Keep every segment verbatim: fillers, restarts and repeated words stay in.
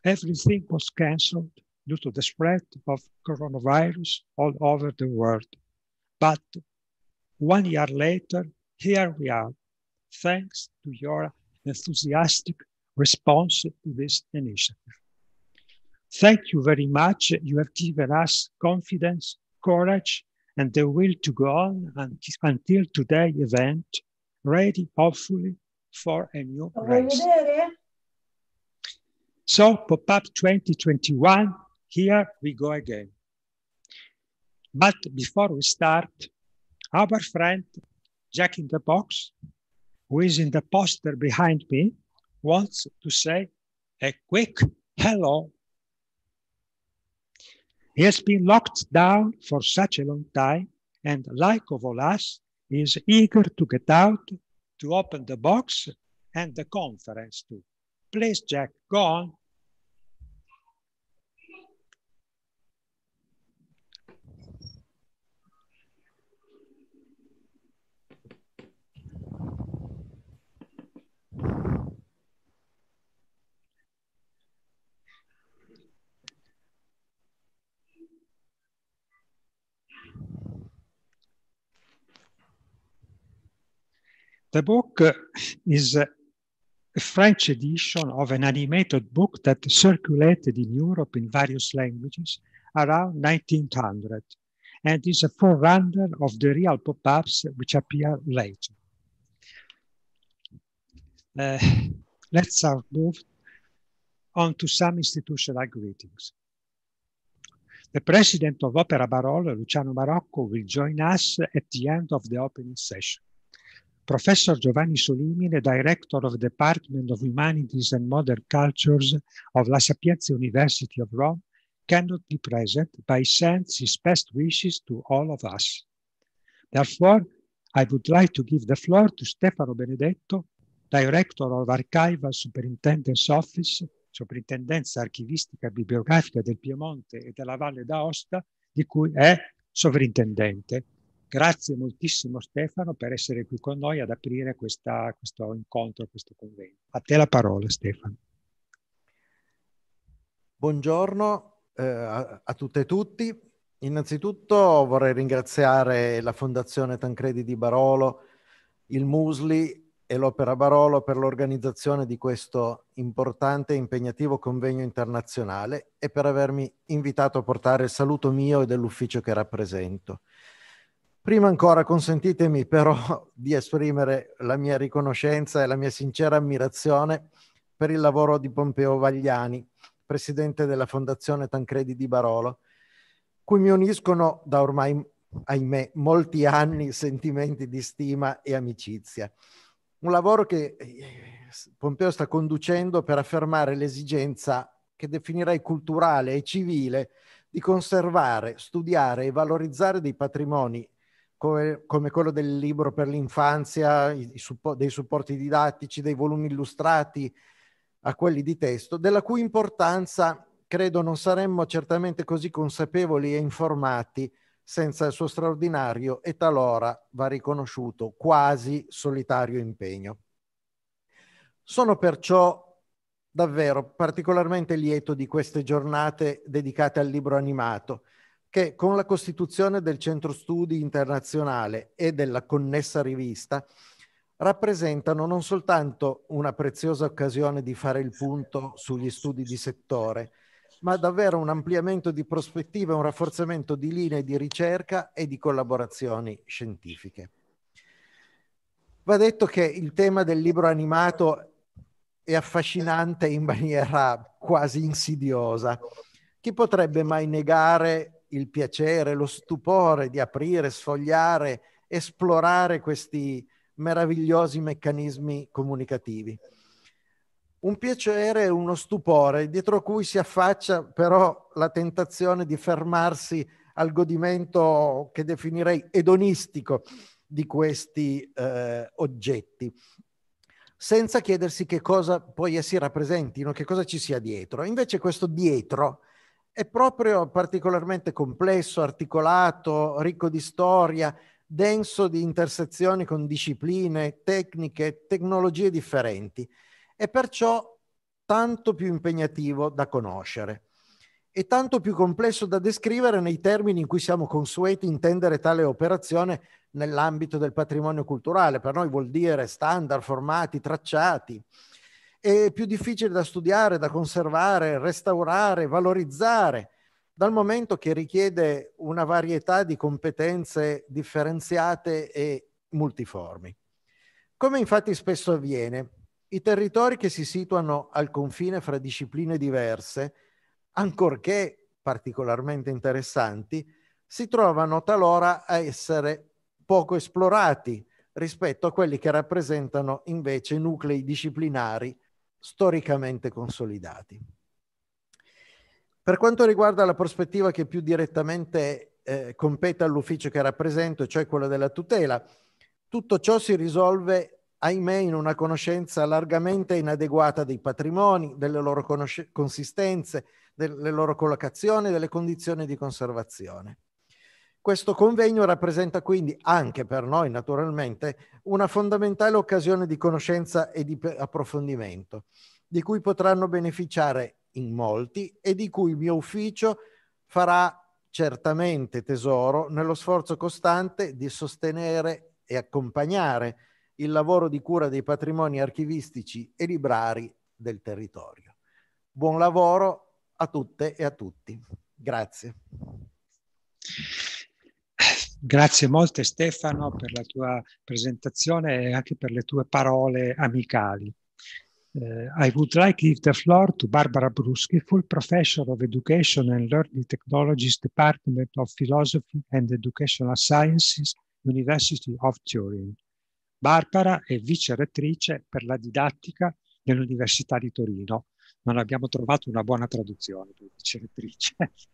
everything was cancelled due to the spread of coronavirus all over the world. But one year later, here we are, thanks to your enthusiastic response to this initiative. Thank you very much. You have given us confidence, courage, and the will to go on until today's event, ready, hopefully, for a new race. So, Pop-Up twenty twenty-one, here we go again. But before we start, our friend Jack in the Box, who is in the poster behind me, wants to say a quick hello. He has been locked down for such a long time, and like of all us, he is eager to get out, to open the box and the conference too. Please, Jack, go on. The book is a French edition of an animated book that circulated in Europe in various languages around nineteen hundred and is a forerunner of the real pop-ups which appear later. Uh, let's uh, move on to some institutional greetings. The president of Opera Barolo, Luciano Marocco, will join us at the end of the opening session. Professor Giovanni Solimine, director of the Department of Humanities and Modern Cultures of La Sapienza University of Rome, cannot be present, but he sends his best wishes to all of us. Therefore, I would like to give the floor to Stefano Benedetto, director of Archival Superintendent's Office, Soprintendenza Archivistica e Bibliografica del Piemonte e della Valle d'Aosta, di cui è sovrintendente. Grazie moltissimo Stefano per essere qui con noi ad aprire questa, questo incontro, questo convegno. A te la parola, Stefano. Buongiorno eh, a, a tutte e tutti. Innanzitutto vorrei ringraziare la Fondazione Tancredi di Barolo, il Musli e l'Opera Barolo per l'organizzazione di questo importante e impegnativo convegno internazionale e per avermi invitato a portare il saluto mio e dell'ufficio che rappresento. Prima ancora consentitemi però di esprimere la mia riconoscenza e la mia sincera ammirazione per il lavoro di Pompeo Vagliani, presidente della Fondazione Tancredi di Barolo, cui mi uniscono da ormai, ahimè, molti anni sentimenti di stima e amicizia. Un lavoro che Pompeo sta conducendo per affermare l'esigenza che definirei culturale e civile di conservare, studiare e valorizzare dei patrimoni come, come quello del libro per l'infanzia, i, i suppo, dei supporti didattici, dei volumi illustrati a quelli di testo, della cui importanza credo non saremmo certamente così consapevoli e informati senza il suo straordinario e talora, va riconosciuto, quasi solitario impegno. Sono perciò davvero particolarmente lieto di queste giornate dedicate al libro animato, che con la costituzione del Centro Studi Internazionale e della connessa rivista rappresentano non soltanto una preziosa occasione di fare il punto sugli studi di settore, ma davvero un ampliamento di prospettive, un rafforzamento di linee di ricerca e di collaborazioni scientifiche. Va detto che il tema del libro animato è affascinante in maniera quasi insidiosa. Chi potrebbe mai negare il piacere, lo stupore di aprire, sfogliare, esplorare questi meravigliosi meccanismi comunicativi? Un piacere e uno stupore dietro cui si affaccia però la tentazione di fermarsi al godimento che definirei edonistico di questi eh, oggetti, senza chiedersi che cosa poi essi rappresentino, che cosa ci sia dietro. Invece questo dietro è proprio particolarmente complesso, articolato, ricco di storia, denso di intersezioni con discipline, tecniche, tecnologie differenti. E perciò tanto più impegnativo da conoscere e tanto più complesso da descrivere nei termini in cui siamo consueti intendere tale operazione nell'ambito del patrimonio culturale. Per noi vuol dire standard, formati, tracciati. È più difficile da studiare, da conservare, restaurare, valorizzare, dal momento che richiede una varietà di competenze differenziate e multiformi. Come infatti spesso avviene, i territori che si situano al confine fra discipline diverse, ancorché particolarmente interessanti, si trovano talora a essere poco esplorati rispetto a quelli che rappresentano invece nuclei disciplinari storicamente consolidati. Per quanto riguarda la prospettiva che più direttamente eh, compete all'ufficio che rappresento, cioè quella della tutela, tutto ciò si risolve, ahimè, in una conoscenza largamente inadeguata dei patrimoni, delle loro consistenze, delle loro collocazioni, delle condizioni di conservazione. Questo convegno rappresenta quindi anche per noi, naturalmente, una fondamentale occasione di conoscenza e di approfondimento, di cui potranno beneficiare in molti e di cui il mio ufficio farà certamente tesoro nello sforzo costante di sostenere e accompagnare il lavoro di cura dei patrimoni archivistici e librari del territorio. Buon lavoro a tutte e a tutti. Grazie. Grazie molte Stefano per la tua presentazione e anche per le tue parole amicali. Uh, I would like to give the floor to Barbara Bruschi, full professor of Education and Learning Technologies, Department of Philosophy and Educational Sciences, University of Turin. Barbara è vice rettrice per la didattica dell'Università di Torino. Non abbiamo trovato una buona traduzione per vice rettrice.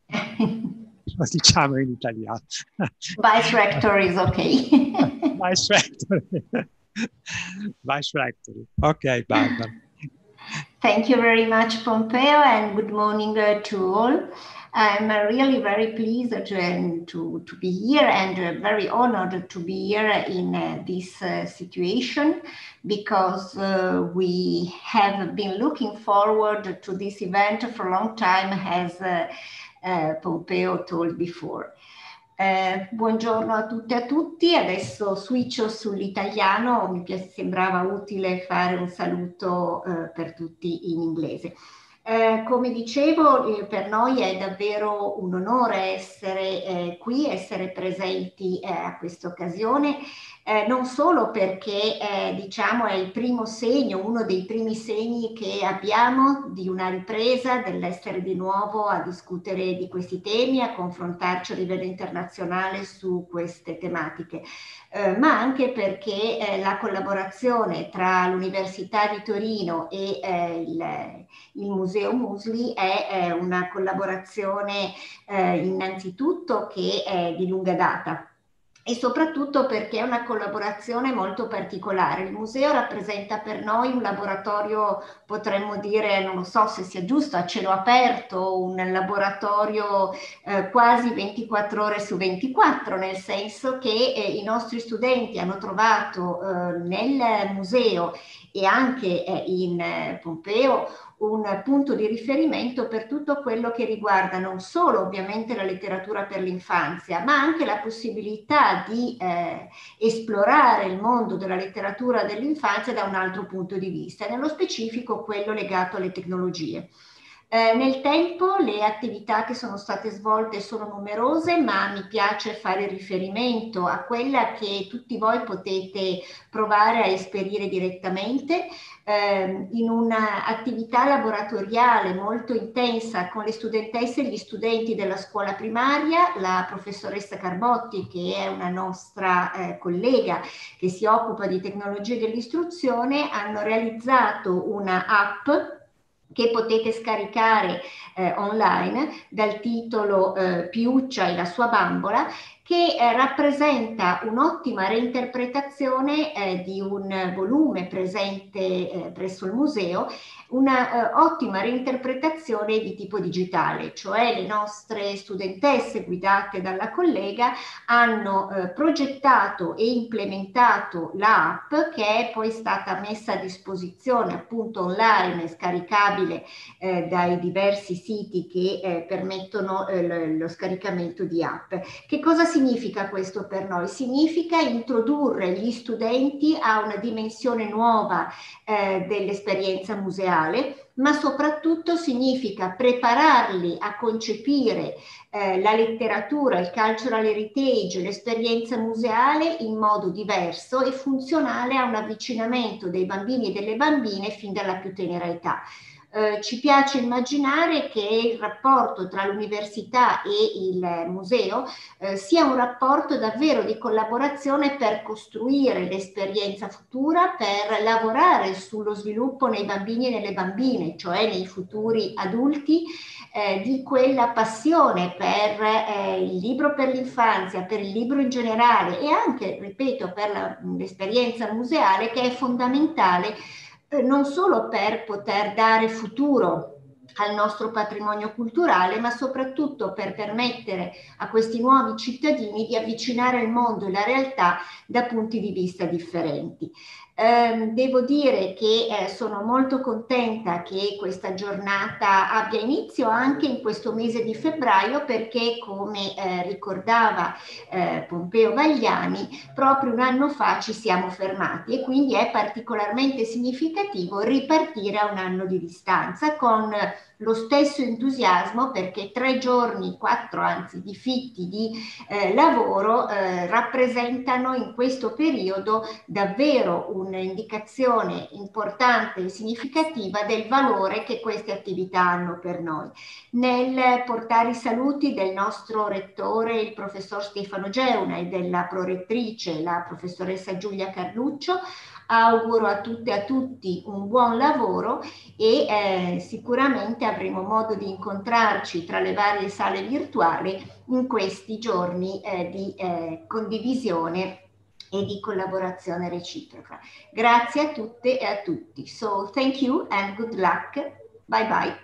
Lo diciamo in italiano. Vice rector is okay. Vice rector. Vice rector. Ok, Barbara. Thank you very much, Pompeo, and good morning uh, to all. I'm uh, really very pleased to, um, to, to be here and uh, very honored to be here in uh, this uh, situation, because uh, we have been looking forward to this event for a long time, as uh, uh, Pompeo told before. Eh, buongiorno a tutte e a tutti, adesso switcho sull'italiano, mi sembrava utile fare un saluto eh, per tutti in inglese. Eh, come dicevo, eh, per noi è davvero un onore essere eh, qui, essere presenti eh, a questa occasione, eh, non solo perché eh, diciamo è il primo segno, uno dei primi segni che abbiamo di una ripresa, dell'essere di nuovo a discutere di questi temi, a confrontarci a livello internazionale su queste tematiche, eh, ma anche perché eh, la collaborazione tra l'Università di Torino e eh, il, il Museo Musli è eh, una collaborazione eh, innanzitutto che è di lunga data, e soprattutto perché è una collaborazione molto particolare. Il museo rappresenta per noi un laboratorio, potremmo dire, non lo so se sia giusto, a cielo aperto, un laboratorio eh, quasi ventiquattro ore su ventiquattro, nel senso che eh, i nostri studenti hanno trovato eh, nel museo e anche eh, in eh, Pompeo un punto di riferimento per tutto quello che riguarda non solo ovviamente la letteratura per l'infanzia, ma anche la possibilità di eh, esplorare il mondo della letteratura dell'infanzia da un altro punto di vista, nello specifico quello legato alle tecnologie. Eh, nel tempo le attività che sono state svolte sono numerose, ma mi piace fare riferimento a quella che tutti voi potete provare a esperire direttamente eh, in un'attività laboratoriale molto intensa con le studentesse e gli studenti della scuola primaria. La professoressa Carbotti, che è una nostra eh, collega che si occupa di tecnologie dell'istruzione, hanno realizzato una app che potete scaricare eh, online dal titolo eh, Piuccia e la sua bambola, che eh, rappresenta un'ottima reinterpretazione eh, di un volume presente eh, presso il museo, una eh, ottima reinterpretazione di tipo digitale, cioè le nostre studentesse guidate dalla collega hanno eh, progettato e implementato l'app, che è poi stata messa a disposizione appunto online, scaricabile scaricabile eh, dai diversi siti che eh, permettono eh, lo, lo scaricamento di app. Che cosa significa questo per noi? Significa introdurre gli studenti a una dimensione nuova eh, dell'esperienza museale, ma soprattutto significa prepararli a concepire eh, la letteratura, il cultural heritage, l'esperienza museale in modo diverso e funzionale a un avvicinamento dei bambini e delle bambine fin dalla più tenera età. Eh, ci piace immaginare che il rapporto tra l'università e il museo eh, sia un rapporto davvero di collaborazione per costruire l'esperienza futura, per lavorare sullo sviluppo nei bambini e nelle bambine, cioè nei futuri adulti, eh, di quella passione per eh, il libro per l'infanzia, per il libro in generale e anche, ripeto, per l'esperienza museale, che è fondamentale non solo per poter dare futuro al nostro patrimonio culturale, ma soprattutto per permettere a questi nuovi cittadini di avvicinare il mondo e la realtà da punti di vista differenti. Eh, devo dire che eh, sono molto contenta che questa giornata abbia inizio anche in questo mese di febbraio, perché come eh, ricordava eh, Pompeo Vagliani, proprio un anno fa ci siamo fermati e quindi è particolarmente significativo ripartire a un anno di distanza con lo stesso entusiasmo, perché tre giorni, quattro anzi di fitti di eh, lavoro eh, rappresentano in questo periodo davvero un'indicazione importante e significativa del valore che queste attività hanno per noi. Nel portare i saluti del nostro rettore, il professor Stefano Geuna, e della prorettrice, la professoressa Giulia Carluccio, auguro a tutte e a tutti un buon lavoro e eh, sicuramente avremo modo di incontrarci tra le varie sale virtuali in questi giorni eh, di eh, condivisione e di collaborazione reciproca. Grazie a tutte e a tutti. So thank you and good luck. Bye bye.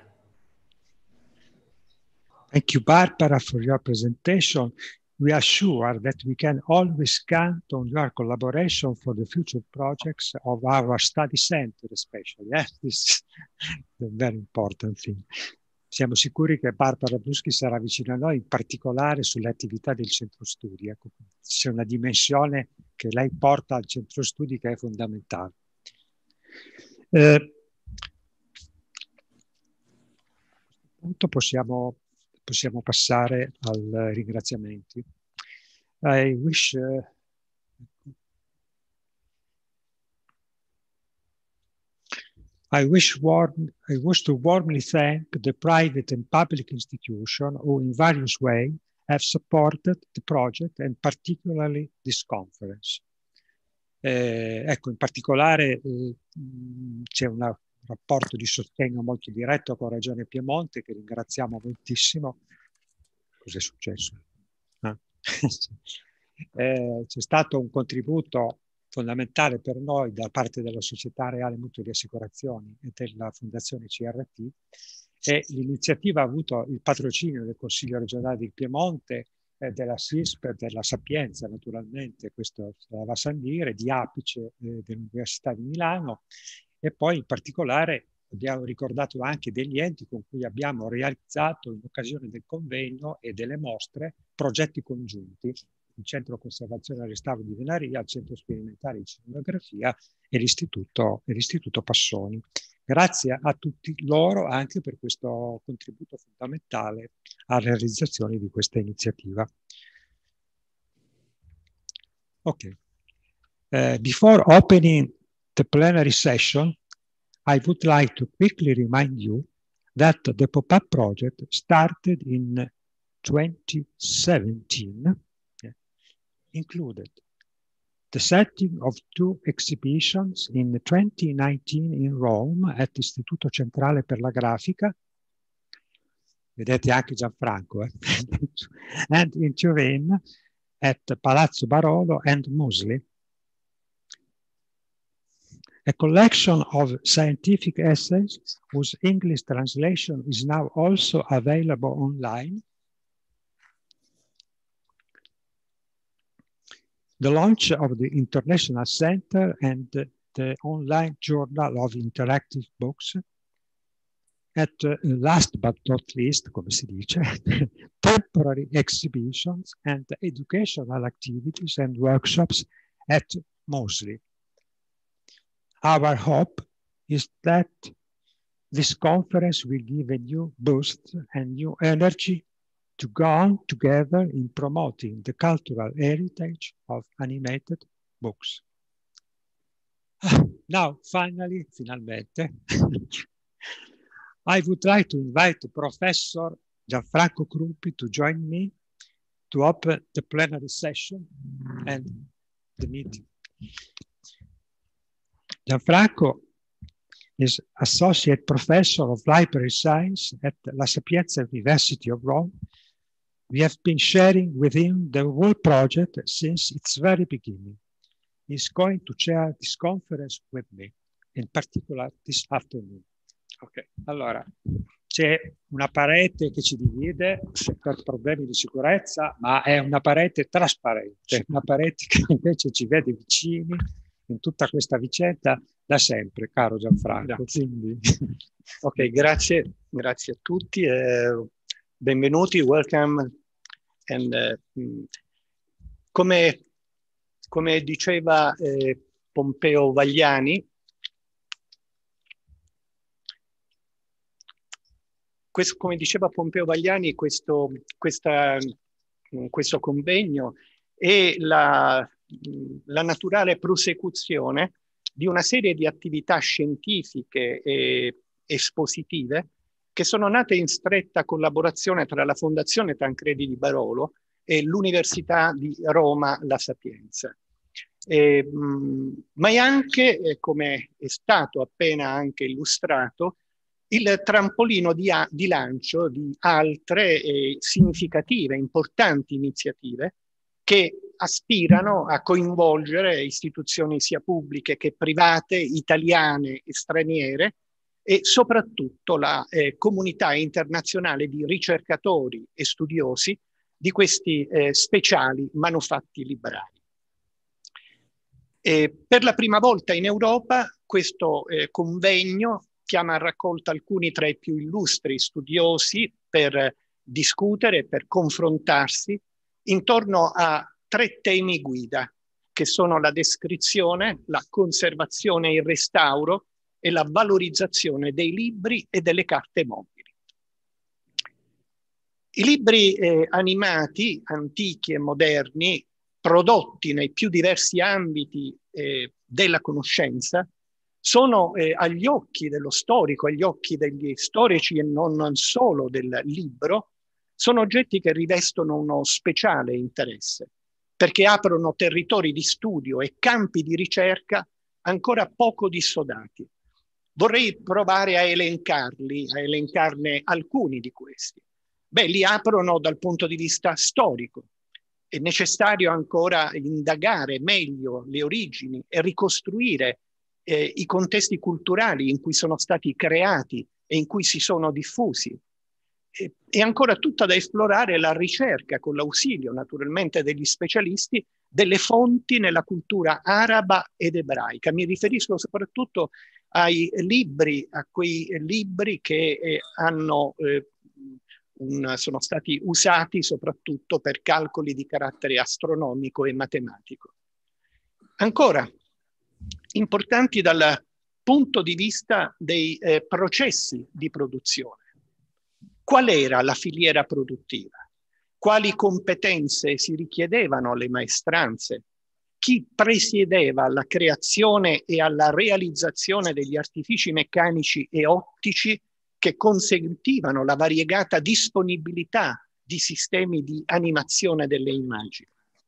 Thank you, Barbara, for your presentation. We are sure that we can always count on your collaboration for the future projects of our study center, especially. Eh? This is a very important thing. Siamo sicuri che Barbara Bruschi sarà vicino a noi, in particolare sulle attività del centro studi. Ecco, c'è una dimensione che lei porta al centro studi che è fondamentale. Eh, a questo punto possiamo possiamo passare ai ringraziamenti. I wish uh, I wish warm I wish to warmly thank the private and public institutions who in various ways have supported the project and particularly this conference. Eh, ecco, in particolare eh, c'è una rapporto di sostegno molto diretto con Regione Piemonte, che ringraziamo moltissimo. Cos'è successo? Ah. eh, c'è stato un contributo fondamentale per noi da parte della Società Reale Mutuo di Assicurazioni e della Fondazione C R T, e l'iniziativa ha avuto il patrocinio del Consiglio regionale di Piemonte, eh, della S I S P, della Sapienza naturalmente, questo la va a dire, di Apice eh, dell'Università di Milano. E poi in particolare abbiamo ricordato anche degli enti con cui abbiamo realizzato in occasione del convegno e delle mostre progetti congiunti: il Centro Conservazione e Restauro di Venaria, il Centro Sperimentale di Cinematografia e l'Istituto, e l'Istituto Passoni. Grazie a tutti loro anche per questo contributo fondamentale alla realizzazione di questa iniziativa. Ok. Uh, before opening the plenary session, I would like to quickly remind you that the pop-up project started in twenty seventeen, yeah, included the setting of two exhibitions in twenty nineteen in Rome at Istituto Centrale per la Grafica, vedete anche Gianfranco, eh? and in Turin at Palazzo Barolo and Musli. A collection of scientific essays whose English translation is now also available online. The launch of the International Center and the, the online Journal of Interactive Books. at uh, last but not least, come si dice, temporary exhibitions and educational activities and workshops at Moseley. Our hope is that this conference will give a new boost and new energy to go on together in promoting the cultural heritage of animated books. Now, finally, finalmente, I would like to invite Professor Gianfranco Crumpi to join me to open the plenary session and the meeting. Gianfranco is Associate Professor of Library Science at La Sapienza University of Rome. We have been sharing with him the whole project since its very beginning. He's going to chair this conference with me, in particular this afternoon. Ok, allora c'è una parete che ci divide per problemi di sicurezza, ma è una parete trasparente, una parete che invece ci vede vicini in tutta questa vicenda da sempre, caro Gianfranco. Quindi... Ok, grazie, grazie a tutti, eh, benvenuti, welcome. And, uh, come, come diceva eh, Pompeo Vagliani, questo, come diceva Pompeo Vagliani, questo, questa, questo convegno è la, la naturale prosecuzione di una serie di attività scientifiche e espositive che sono nate in stretta collaborazione tra la Fondazione Tancredi di Barolo e l'Università di Roma La Sapienza. E, mh, ma è anche, eh, come è stato appena anche illustrato, il trampolino di, di lancio di altre eh, significative, importanti iniziative che aspirano a coinvolgere istituzioni sia pubbliche che private, italiane e straniere, e soprattutto la eh, comunità internazionale di ricercatori e studiosi di questi eh, speciali manufatti librari. E per la prima volta in Europa questo eh, convegno chiama a raccolta alcuni tra i più illustri studiosi per discutere, per confrontarsi intorno a tre temi guida, che sono la descrizione, la conservazione e il restauro e la valorizzazione dei libri e delle carte mobili. I libri eh, animati, antichi e moderni, prodotti nei più diversi ambiti eh, della conoscenza, sono eh, agli occhi dello storico, agli occhi degli storici e non solo del libro, sono oggetti che rivestono uno speciale interesse, perché aprono territori di studio e campi di ricerca ancora poco dissodati. Vorrei provare a elencarli, a elencarne alcuni di questi. Beh, li aprono dal punto di vista storico. È necessario ancora indagare meglio le origini e ricostruire eh, i contesti culturali in cui sono stati creati e in cui si sono diffusi. E, e ancora tutta da esplorare la ricerca, con l'ausilio naturalmente degli specialisti, delle fonti nella cultura araba ed ebraica. Mi riferisco soprattutto ai libri, a quei libri che eh, hanno, eh, un, sono stati usati soprattutto per calcoli di carattere astronomico e matematico. Ancora, importanti dal punto di vista dei eh, processi di produzione. Qual era la filiera produttiva? Quali competenze si richiedevano alle maestranze? Chi presiedeva alla creazione e alla realizzazione degli artifici meccanici e ottici che consentivano la variegata disponibilità di sistemi di animazione delle immagini?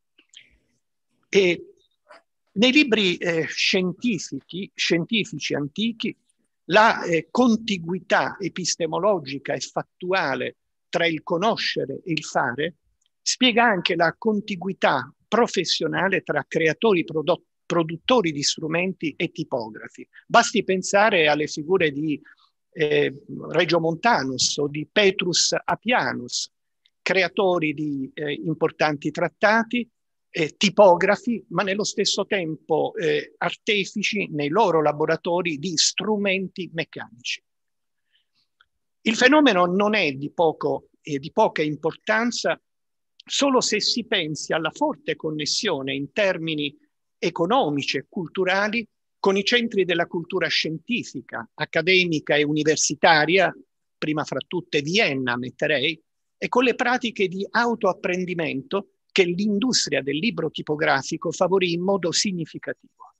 E nei libri eh, scientifici, scientifici antichi, la eh, contiguità epistemologica e fattuale tra il conoscere e il fare spiega anche la contiguità professionale tra creatori, produttori di strumenti e tipografi. Basti pensare alle figure di eh, Regiomontanus o di Petrus Apianus, creatori di eh, importanti trattati, eh, tipografi, ma nello stesso tempo eh, artefici nei loro laboratori di strumenti meccanici. Il fenomeno non è di, poco, eh, di poca importanza solo se si pensi alla forte connessione in termini economici e culturali con i centri della cultura scientifica, accademica e universitaria, prima fra tutte Vienna, metterei, e con le pratiche di autoapprendimento che l'industria del libro tipografico favorì in modo significativo.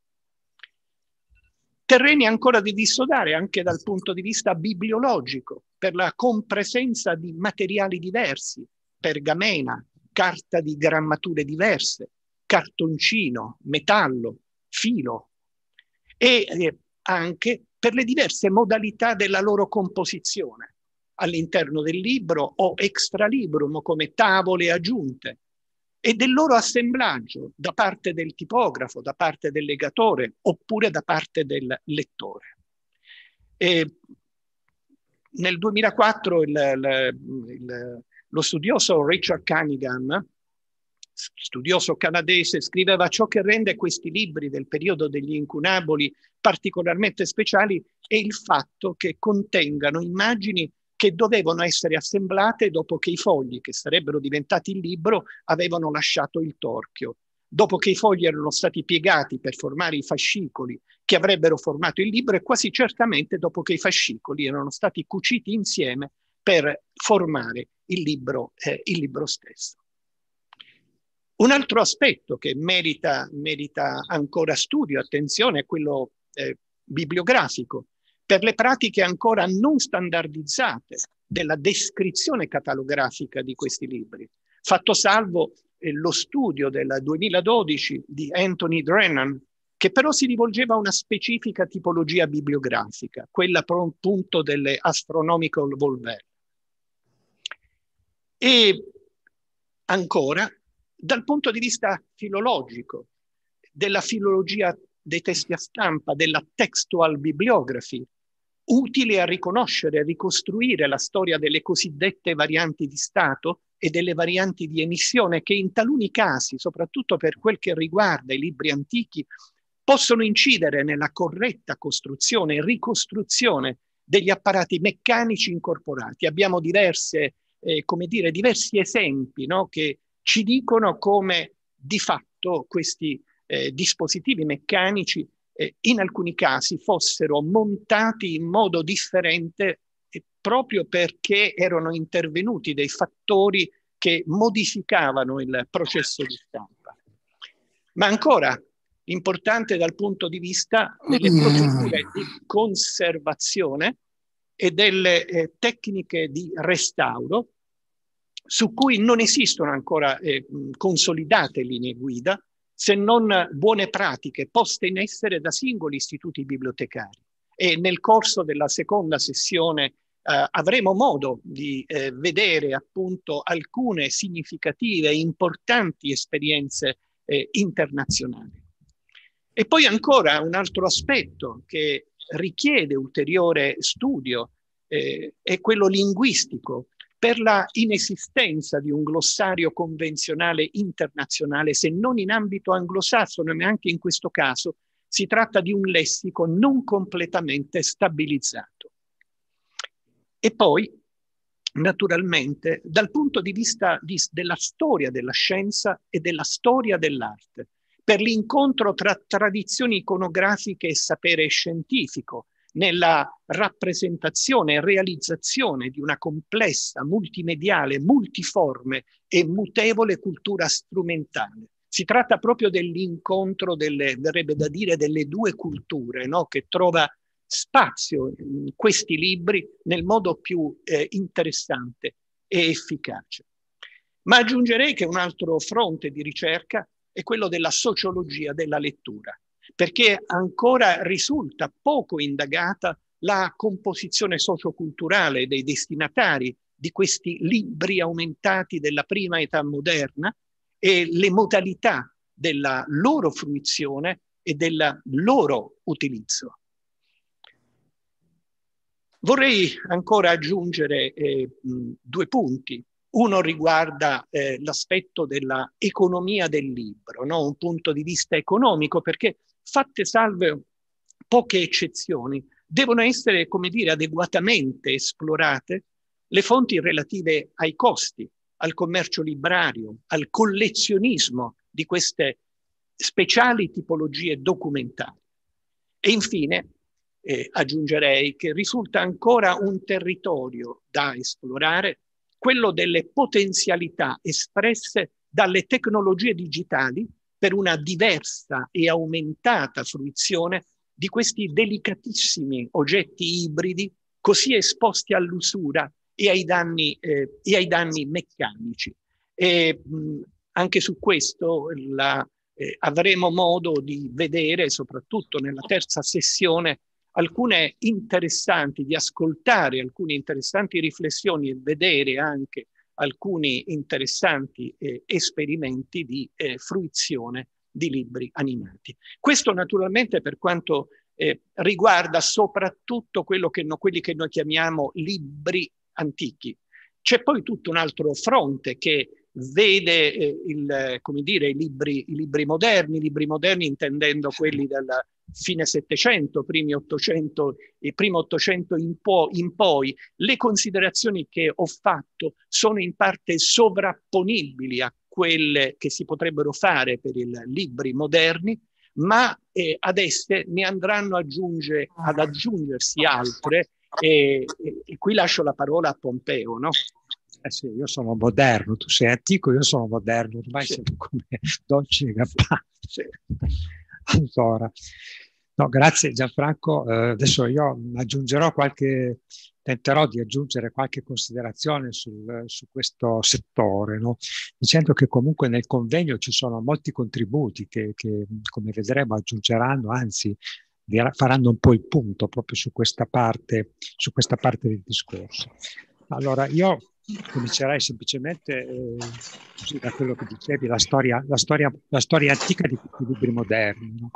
Terreni ancora da dissodare anche dal punto di vista bibliologico, per la compresenza di materiali diversi, pergamena, carta di grammature diverse, cartoncino, metallo, filo, e eh, anche per le diverse modalità della loro composizione all'interno del libro o extra librum come tavole aggiunte, e del loro assemblaggio da parte del tipografo, da parte del legatore oppure da parte del lettore. E nel duemilaquattro il, il, il, lo studioso Richard Cunningham, studioso canadese, scriveva: ciò che rende questi libri del periodo degli incunaboli particolarmente speciali è il fatto che contengano immagini che dovevano essere assemblate dopo che i fogli, che sarebbero diventati il libro, avevano lasciato il torchio, dopo che i fogli erano stati piegati per formare i fascicoli che avrebbero formato il libro, e quasi certamente dopo che i fascicoli erano stati cuciti insieme per formare il libro, eh, il libro stesso. Un altro aspetto che merita, merita ancora studio, attenzione, è quello eh, bibliografico, per le pratiche ancora non standardizzate della descrizione catalografica di questi libri, fatto salvo eh, lo studio del duemiladodici di Anthony Drennan, che però si rivolgeva a una specifica tipologia bibliografica, quella appunto delle astronomical volvelle. E ancora, dal punto di vista filologico, della filologia dei testi a stampa, della textual bibliography, utile a riconoscere e ricostruire la storia delle cosiddette varianti di stato e delle varianti di emissione, che in taluni casi, soprattutto per quel che riguarda i libri antichi, possono incidere nella corretta costruzione e ricostruzione degli apparati meccanici incorporati. Abbiamo diverse, eh, come dire, diversi esempi, no, che ci dicono come di fatto questi eh, dispositivi meccanici eh, in alcuni casi fossero montati in modo differente eh, proprio perché erano intervenuti dei fattori che modificavano il processo di stampa. Ma ancora importante dal punto di vista delle procedure di conservazione e delle eh, tecniche di restauro, su cui non esistono ancora eh, consolidate linee guida, se non buone pratiche poste in essere da singoli istituti bibliotecari. E nel corso della seconda sessione eh, avremo modo di eh, vedere appunto alcune significative e importanti esperienze eh, internazionali. E poi ancora un altro aspetto che richiede ulteriore studio eh, è quello linguistico, per la inesistenza di un glossario convenzionale internazionale, se non in ambito anglosassone, ma anche in questo caso si tratta di un lessico non completamente stabilizzato. E poi, naturalmente, dal punto di vista di, della storia della scienza e della storia dell'arte, per l'incontro tra tradizioni iconografiche e sapere scientifico, nella rappresentazione e realizzazione di una complessa, multimediale, multiforme e mutevole cultura strumentale. Si tratta proprio dell'incontro delle, verrebbe da dire, delle due culture, no? Che trova spazio in questi libri nel modo più eh, interessante e efficace. Ma aggiungerei che un altro fronte di ricerca è quello della sociologia della lettura, perché ancora risulta poco indagata la composizione socioculturale dei destinatari di questi libri aumentati della prima età moderna e le modalità della loro fruizione e del loro utilizzo. Vorrei ancora aggiungere eh, due punti. Uno riguarda eh, l'aspetto della economia del libro, no? Un punto di vista economico, perché fatte salve poche eccezioni, devono essere, come dire, adeguatamente esplorate le fonti relative ai costi, al commercio librario, al collezionismo di queste speciali tipologie documentali. E infine eh, aggiungerei che risulta ancora un territorio da esplorare, quello delle potenzialità espresse dalle tecnologie digitali per una diversa e aumentata fruizione di questi delicatissimi oggetti ibridi così esposti all'usura e ai danni, eh, e ai danni meccanici. E, mh, anche su questo la, eh, avremo modo di vedere, soprattutto nella terza sessione, alcune interessanti, di ascoltare alcune interessanti riflessioni e vedere anche alcuni interessanti eh, esperimenti di eh, fruizione di libri animati. Questo naturalmente per quanto eh, riguarda soprattutto quello che no, quelli che noi chiamiamo libri antichi. C'è poi tutto un altro fronte che vede eh, il, come dire, i libri, i libri moderni, i libri moderni intendendo quelli del fine Settecento, primi Ottocento e primo Ottocento in, po in poi. Le considerazioni che ho fatto sono in parte sovrapponibili a quelle che si potrebbero fare per i libri moderni, ma eh, ad esse ne andranno aggiunge, ad aggiungersi altre, e, e, e qui lascio la parola a Pompeo, no? Eh sì, io sono moderno, tu sei antico, io sono moderno, ormai Sì. siamo come Dolce e Gabbana. Sì. Allora, no, grazie Gianfranco. Eh, adesso io aggiungerò qualche, tenterò di aggiungere qualche considerazione sul, su questo settore, no? Dicendo che comunque nel convegno ci sono molti contributi che, che come vedremo, aggiungeranno, anzi, faranno un po' il punto proprio su questa parte, su questa parte del discorso. Allora, io comincerei semplicemente eh, così da quello che dicevi, la storia, la storia, la storia antica di questi libri moderni, no?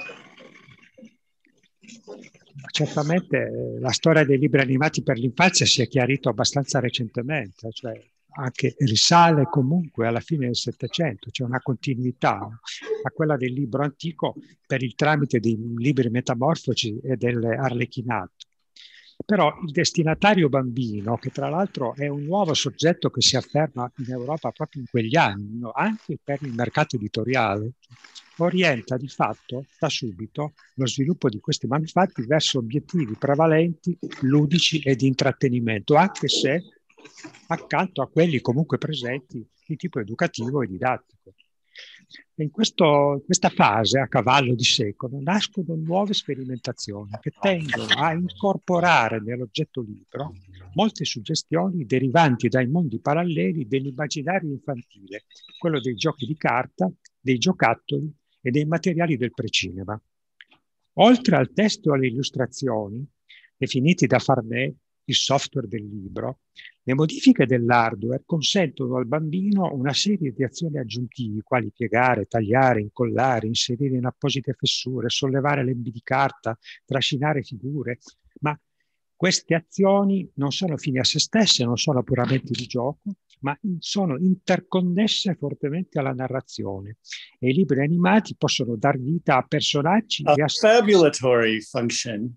Certamente eh, la storia dei libri animati per l'infanzia si è chiarito abbastanza recentemente, cioè anche risale comunque alla fine del Settecento, c'è una continuità a quella del libro antico per il tramite dei libri metamorfosi e dell'arlecchinato. Però il destinatario bambino, che tra l'altro è un nuovo soggetto che si afferma in Europa proprio in quegli anni, no? Anche per il mercato editoriale, orienta di fatto da subito lo sviluppo di questi manufatti verso obiettivi prevalenti, ludici e di intrattenimento, anche se accanto a quelli comunque presenti di tipo educativo e didattico. E in questo, questa fase, a cavallo di secolo, nascono nuove sperimentazioni che tendono a incorporare nell'oggetto libro molte suggestioni derivanti dai mondi paralleli dell'immaginario infantile, quello dei giochi di carta, dei giocattoli e dei materiali del precinema. Oltre al testo e alle illustrazioni, definiti da Farnè il software del libro, le modifiche dell'hardware consentono al bambino una serie di azioni aggiuntive, quali piegare, tagliare, incollare, inserire in apposite fessure, sollevare lembi di carta, trascinare figure, ma queste azioni non sono fini a se stesse, non sono puramente di gioco, ma sono interconnesse fortemente alla narrazione. E i libri animati possono dar vita a personaggi a e a fabulatory function,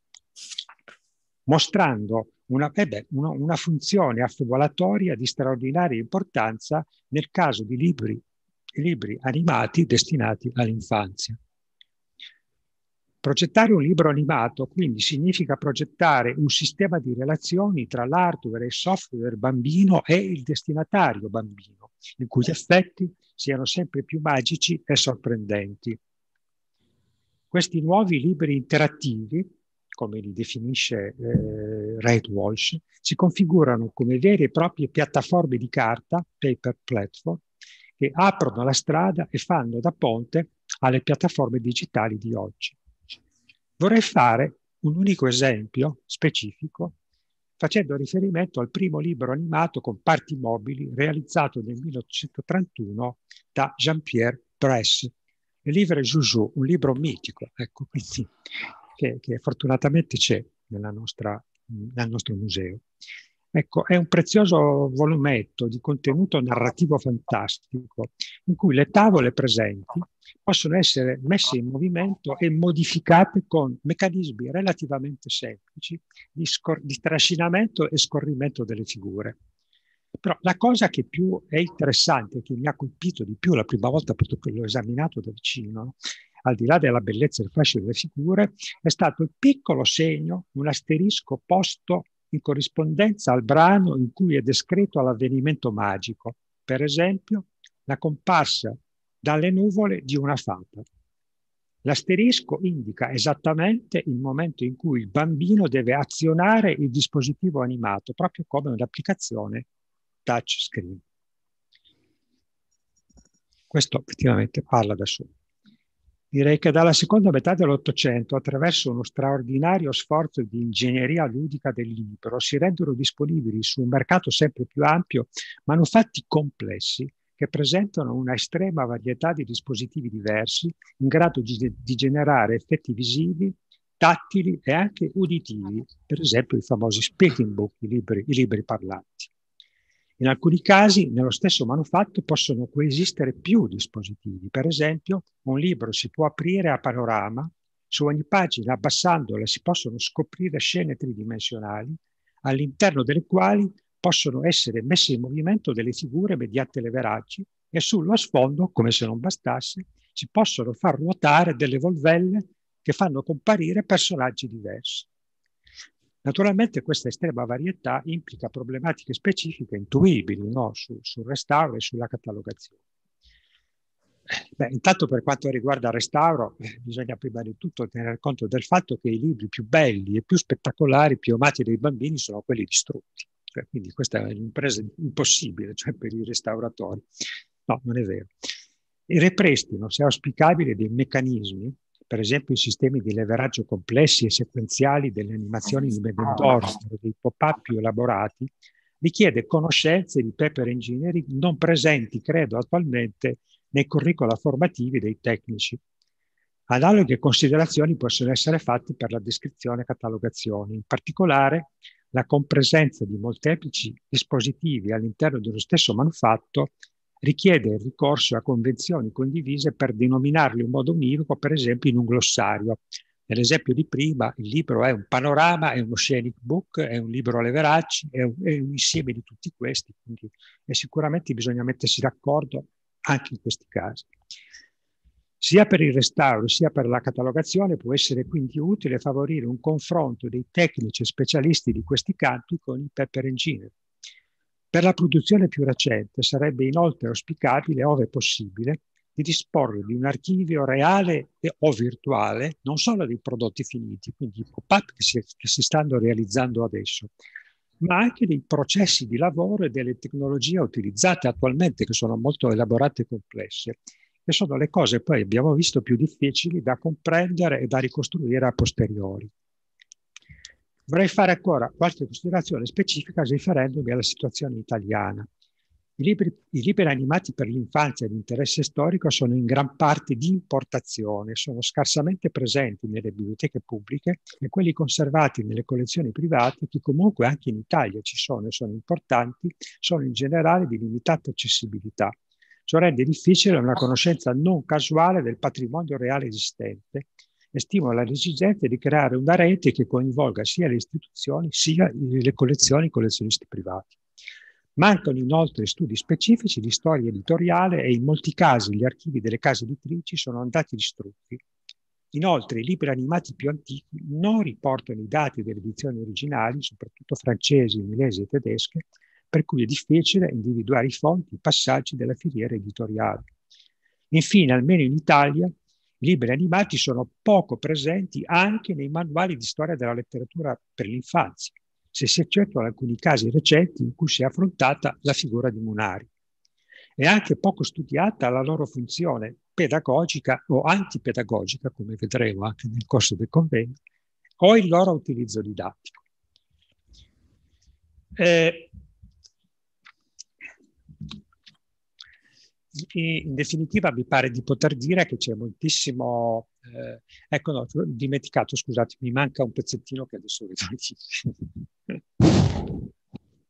mostrando una, eh beh, una, una funzione affabolatoria di straordinaria importanza nel caso di libri, libri animati destinati all'infanzia. Progettare un libro animato quindi significa progettare un sistema di relazioni tra l'hardware e il software bambino e il destinatario bambino, i cui effetti siano sempre più magici e sorprendenti. Questi nuovi libri interattivi, come li definisce eh, Red Walsh, si configurano come vere e proprie piattaforme di carta, paper platform, che aprono la strada e fanno da ponte alle piattaforme digitali di oggi. Vorrei fare un unico esempio specifico facendo riferimento al primo libro animato con parti mobili realizzato nel milleottocentotrentuno da Jean-Pierre Bress, il Livre Joujou, un libro mitico, ecco, quindi, che, che fortunatamente c'è nella nostra, nel nostro museo. Ecco, è un prezioso volumetto di contenuto narrativo fantastico in cui le tavole presenti possono essere messe in movimento e modificate con meccanismi relativamente semplici di, di trascinamento e scorrimento delle figure. Però la cosa che più è interessante, che mi ha colpito di più la prima volta che l'ho esaminato da vicino, al di là della bellezza e del fascino delle figure, è stato il piccolo segno, un asterisco posto in corrispondenza al brano in cui è descritto l'avvenimento magico, per esempio la comparsa dalle nuvole di una fata. L'asterisco indica esattamente il momento in cui il bambino deve azionare il dispositivo animato, proprio come un'applicazione touchscreen. Questo effettivamente parla da solo. Direi che dalla seconda metà dell'Ottocento, attraverso uno straordinario sforzo di ingegneria ludica del libro, si rendono disponibili su un mercato sempre più ampio manufatti complessi che presentano una estrema varietà di dispositivi diversi in grado di, di generare effetti visivi, tattili e anche uditivi, per esempio i famosi speaking book, i libri, i libri parlanti. In alcuni casi, nello stesso manufatto possono coesistere più dispositivi. Per esempio, un libro si può aprire a panorama, su ogni pagina, abbassandola, si possono scoprire scene tridimensionali, all'interno delle quali possono essere messe in movimento delle figure mediante leveraggi e sullo sfondo, come se non bastasse, si possono far ruotare delle volvelle che fanno comparire personaggi diversi. Naturalmente questa estrema varietà implica problematiche specifiche intuibili, no? Su, sul restauro e sulla catalogazione. Beh, intanto per quanto riguarda il restauro, eh, bisogna prima di tutto tenere conto del fatto che i libri più belli e più spettacolari, più amati dai bambini, sono quelli distrutti. Cioè, quindi questa è un'impresa impossibile, cioè per i restauratori. No, non è vero. Il ripristino, se auspicabile, dei meccanismi, per esempio i sistemi di leveraggio complessi e sequenziali delle animazioni di Medendorf, dei pop-up più elaborati, richiede conoscenze di paper engineering non presenti, credo, attualmente nei curricula formativi dei tecnici. Analoghe considerazioni possono essere fatte per la descrizione e catalogazione, in particolare la compresenza di molteplici dispositivi all'interno dello stesso manufatto richiede il ricorso a convenzioni condivise per denominarli in modo univoco, per esempio in un glossario. Nell'esempio di prima, il libro è un panorama, è uno scenic book, è un libro a leveraggi, è un, è un insieme di tutti questi, quindi e sicuramente bisogna mettersi d'accordo anche in questi casi. Sia per il restauro sia per la catalogazione può essere quindi utile favorire un confronto dei tecnici e specialisti di questi campi con il paper engineering. Per la produzione più recente sarebbe inoltre auspicabile, ove possibile, di disporre di un archivio reale e, o virtuale, non solo dei prodotti finiti, quindi i pop-up che si, che si stanno realizzando adesso, ma anche dei processi di lavoro e delle tecnologie utilizzate attualmente, che sono molto elaborate e complesse, che sono le cose poi abbiamo visto più difficili da comprendere e da ricostruire a posteriori. Vorrei fare ancora qualche considerazione specifica riferendomi alla situazione italiana. I libri, i libri animati per l'infanzia di interesse storico sono in gran parte di importazione, sono scarsamente presenti nelle biblioteche pubbliche e quelli conservati nelle collezioni private, che comunque anche in Italia ci sono e sono importanti, sono in generale di limitata accessibilità. Ciò rende difficile una conoscenza non casuale del patrimonio reale esistente e stimola l'esigenza di creare una rete che coinvolga sia le istituzioni sia le collezioni e i collezionisti privati. Mancano inoltre studi specifici di storia editoriale e in molti casi gli archivi delle case editrici sono andati distrutti. Inoltre i libri animati più antichi non riportano i dati delle edizioni originali, soprattutto francesi, inglesi e tedesche, per cui è difficile individuare i fonti, i passaggi della filiera editoriale. Infine, almeno in Italia, i libri animati sono poco presenti anche nei manuali di storia della letteratura per l'infanzia, se si eccettuano alcuni casi recenti in cui si è affrontata la figura di Munari. È anche poco studiata la loro funzione pedagogica o antipedagogica, come vedremo anche nel corso del convegno, o il loro utilizzo didattico. Eh, In definitiva mi pare di poter dire che c'è moltissimo, eh, ecco no, ho dimenticato, scusate, mi manca un pezzettino che adesso vedo.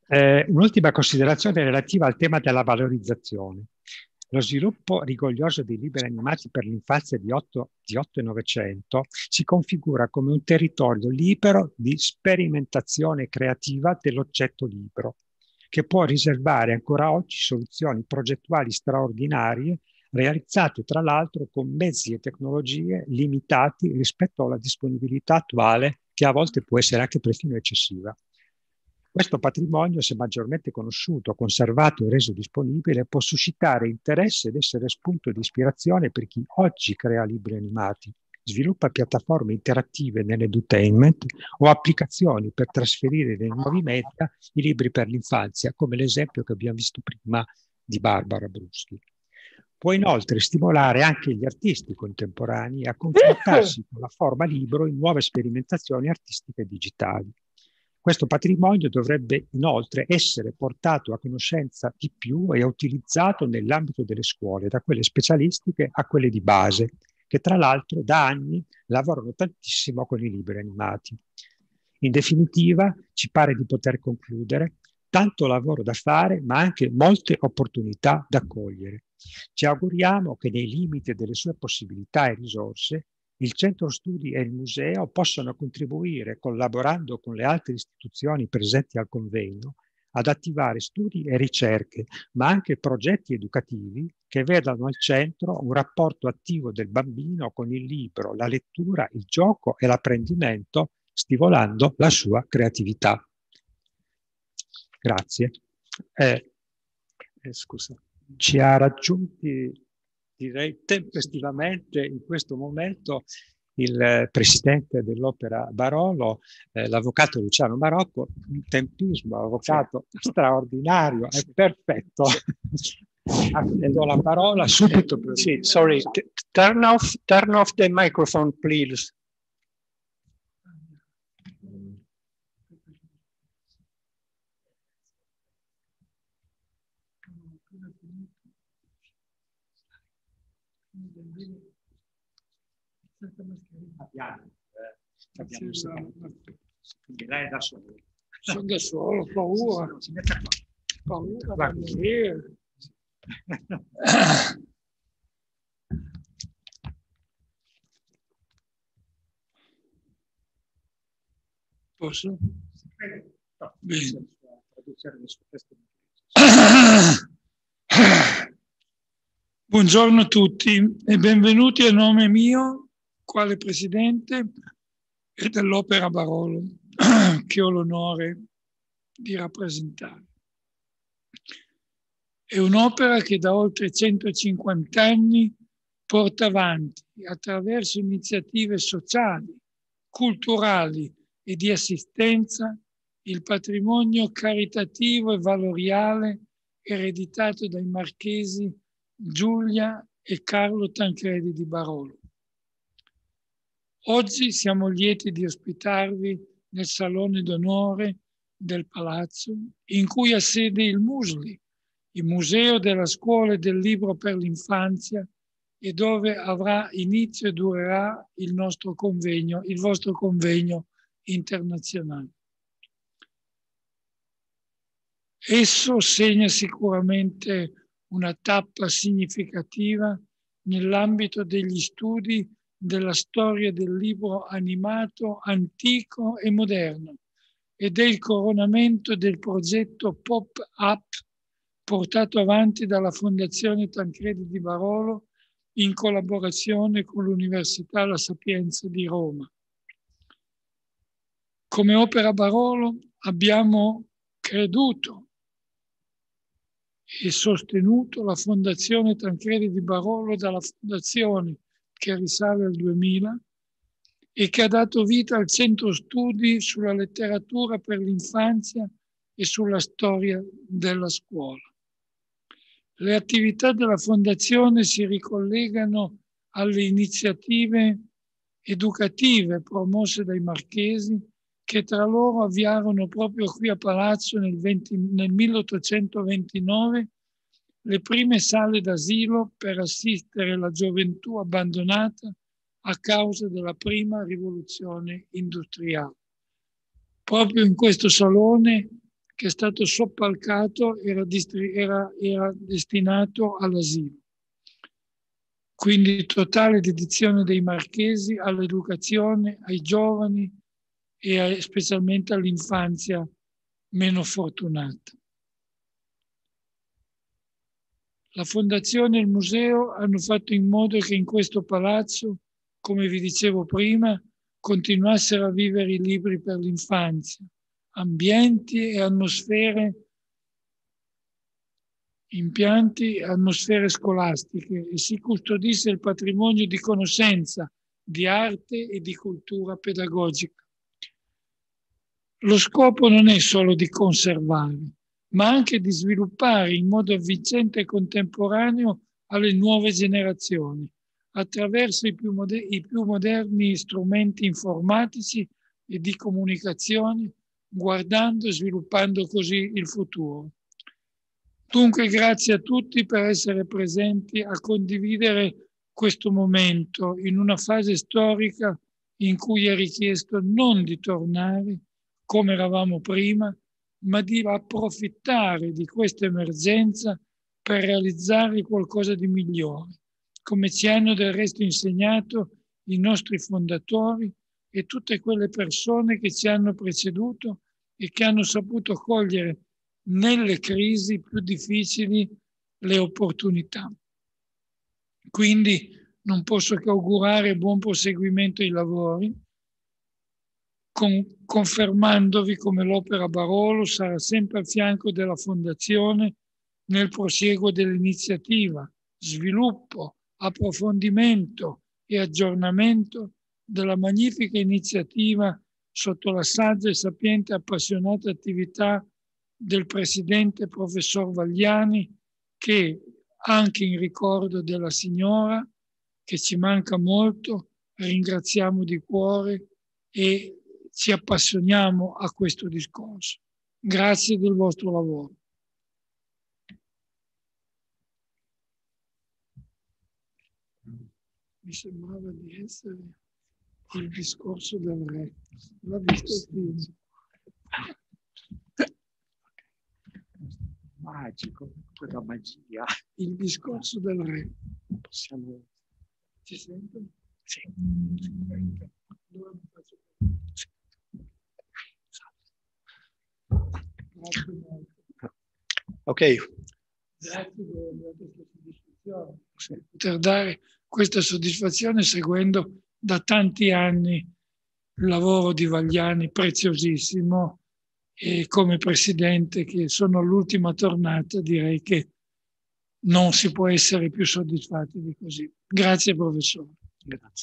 Eh, un'ultima considerazione relativa al tema della valorizzazione. Lo sviluppo rigoglioso dei libri animati per l'infanzia di otto e Novecento si configura come un territorio libero di sperimentazione creativa dell'oggetto libero, che può riservare ancora oggi soluzioni progettuali straordinarie, realizzate tra l'altro con mezzi e tecnologie limitati rispetto alla disponibilità attuale, che a volte può essere anche perfino eccessiva. Questo patrimonio, se maggiormente conosciuto, conservato e reso disponibile, può suscitare interesse ed essere spunto di ispirazione per chi oggi crea libri animati, sviluppa piattaforme interattive nell'edutainment o applicazioni per trasferire nei nuovi media i libri per l'infanzia, come l'esempio che abbiamo visto prima di Barbara Bruschi. Può inoltre stimolare anche gli artisti contemporanei a confrontarsi con la forma libro in nuove sperimentazioni artistiche digitali. Questo patrimonio dovrebbe inoltre essere portato a conoscenza di più e utilizzato nell'ambito delle scuole, da quelle specialistiche a quelle di base, che tra l'altro da anni lavorano tantissimo con i libri animati. In definitiva, ci pare di poter concludere tanto lavoro da fare, ma anche molte opportunità da cogliere. Ci auguriamo che nei limiti delle sue possibilità e risorse il Centro Studi e il Museo possano contribuire, collaborando con le altre istituzioni presenti al convegno, ad attivare studi e ricerche, ma anche progetti educativi che vedano al centro un rapporto attivo del bambino con il libro, la lettura, il gioco e l'apprendimento, stimolando la sua creatività. Grazie. Eh, eh, scusa. Ci ha raggiunti, direi tempestivamente in questo momento, il presidente dell'Opera Barolo, eh, l'avvocato Luciano Marocco, un tempismo, avvocato straordinario, è perfetto. Do la parola subito. Per... Sì, sorry, turn off, turn off the microphone, please. Abbiamo, eh, abbiamo sì, quindi lei è da solo. Sono da solo, ho paura. Si mette qua. Paura da morire. Posso? No, bene. Buongiorno a tutti e benvenuti a nome mio, quale presidente e dell'Opera Barolo, che ho l'onore di rappresentare. È un'opera che da oltre centocinquanta anni porta avanti, attraverso iniziative sociali, culturali e di assistenza, il patrimonio caritativo e valoriale ereditato dai marchesi Giulia e Carlo Tancredi di Barolo. Oggi siamo lieti di ospitarvi nel Salone d'Onore del Palazzo, in cui ha sede il Musli, il Museo della Scuola e del Libro per l'Infanzia, e dove avrà inizio e durerà il nostro convegno, il vostro convegno internazionale. Esso segna sicuramente una tappa significativa nell'ambito degli studi della storia del libro animato antico e moderno ed è il coronamento del progetto Pop-Up portato avanti dalla Fondazione Tancredi di Barolo in collaborazione con l'Università La Sapienza di Roma. Come Opera Barolo abbiamo creduto e sostenuto la Fondazione Tancredi di Barolo dalla fondazione che risale al duemila e che ha dato vita al Centro Studi sulla letteratura per l'infanzia e sulla storia della scuola. Le attività della Fondazione si ricollegano alle iniziative educative promosse dai marchesi che tra loro avviarono proprio qui a Palazzo nel, venti, nel milleottocentoventinove le prime sale d'asilo per assistere la gioventù abbandonata a causa della prima rivoluzione industriale. Proprio in questo salone che è stato soppalcato era, era, era destinato all'asilo. Quindi totale dedizione dei marchesi all'educazione, ai giovani e a, specialmente all'infanzia meno fortunata. La Fondazione e il Museo hanno fatto in modo che in questo palazzo, come vi dicevo prima, continuassero a vivere i libri per l'infanzia, ambienti e atmosfere, impianti e atmosfere scolastiche e si custodisse il patrimonio di conoscenza, di arte e di cultura pedagogica. Lo scopo non è solo di conservare, ma anche di sviluppare in modo avvincente e contemporaneo alle nuove generazioni, attraverso i più, moder- i più moderni strumenti informatici e di comunicazione, guardando e sviluppando così il futuro. Dunque grazie a tutti per essere presenti a condividere questo momento in una fase storica in cui è richiesto non di tornare come eravamo prima, ma di approfittare di questa emergenza per realizzare qualcosa di migliore, come ci hanno del resto insegnato i nostri fondatori e tutte quelle persone che ci hanno preceduto e che hanno saputo cogliere nelle crisi più difficili le opportunità. Quindi non posso che augurare buon proseguimento ai lavori, con, confermandovi come l'Opera Barolo sarà sempre al fianco della Fondazione nel prosieguo dell'iniziativa, sviluppo, approfondimento e aggiornamento della magnifica iniziativa sotto la saggia e sapiente e appassionata attività del presidente professor Vagliani, che anche in ricordo della signora, che ci manca molto, ringraziamo di cuore e ci appassioniamo a questo discorso. Grazie del vostro lavoro. Mi sembrava di essere il discorso del re. L'ha visto il film? Magico, quella magia. Il discorso del re. Possiamo... Ci sentono? Sì. Allora mi faccio... Sì. Grazie molto. Ok. Grazie per questa soddisfazione. Sì. Poter dare questa soddisfazione seguendo da tanti anni il lavoro di Vagliani, preziosissimo, e come presidente che sono all'ultima tornata direi che non si può essere più soddisfatti di così. Grazie professore. Grazie.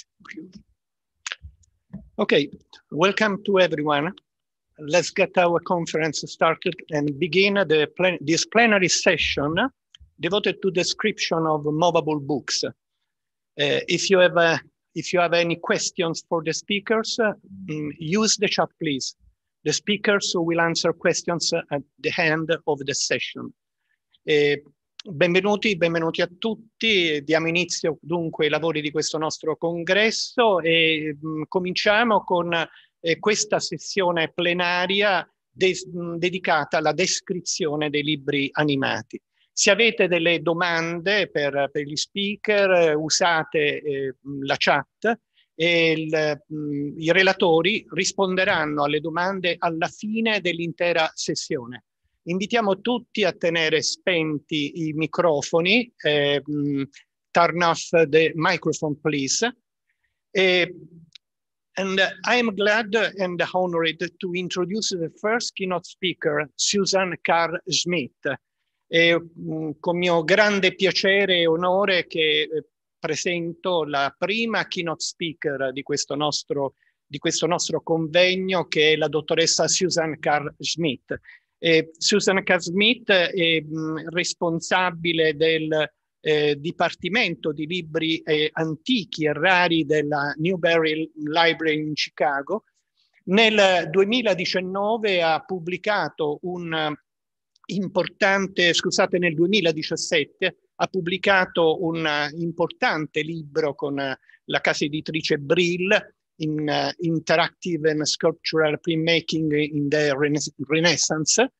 Okay, welcome to everyone. Let's get our conference started and begin the plen this plenary session devoted to description of movable books. Uh, if you have uh, if you have any questions for the speakers, uh, mm, use the chat, please. The speakers will answer questions at the end of the session. Eh, benvenuti, benvenuti a tutti. Diamo inizio dunque ai lavori di questo nostro congresso e mh, cominciamo con eh, questa sessione plenaria de mh, dedicata alla descrizione dei libri animati. Se avete delle domande per, per gli speaker, eh, usate eh, la chat. E il, mh, i relatori risponderanno alle domande alla fine dell'intera sessione. Invitiamo tutti a tenere spenti i microfoni. Eh, mh, turn off the microphone, please. Eh, and uh, I am glad and honored to introduce the first keynote speaker, Susan Carr-Smith. Eh, mh, con mio grande piacere e onore che eh, presento la prima keynote speaker di questo nostro, di questo nostro convegno, che è la dottoressa Susan Carr-Smith. Eh, Susan Carr-Smith è mh, responsabile del eh, Dipartimento di Libri eh, Antichi e Rari della Newberry Library in Chicago. Nel duemiladiciannove ha pubblicato un importante, scusate, nel duemiladiciassette ha pubblicato un uh, importante libro con uh, la casa editrice Brill in uh, Interactive and Sculptural Printmaking in the Rena Renaissance,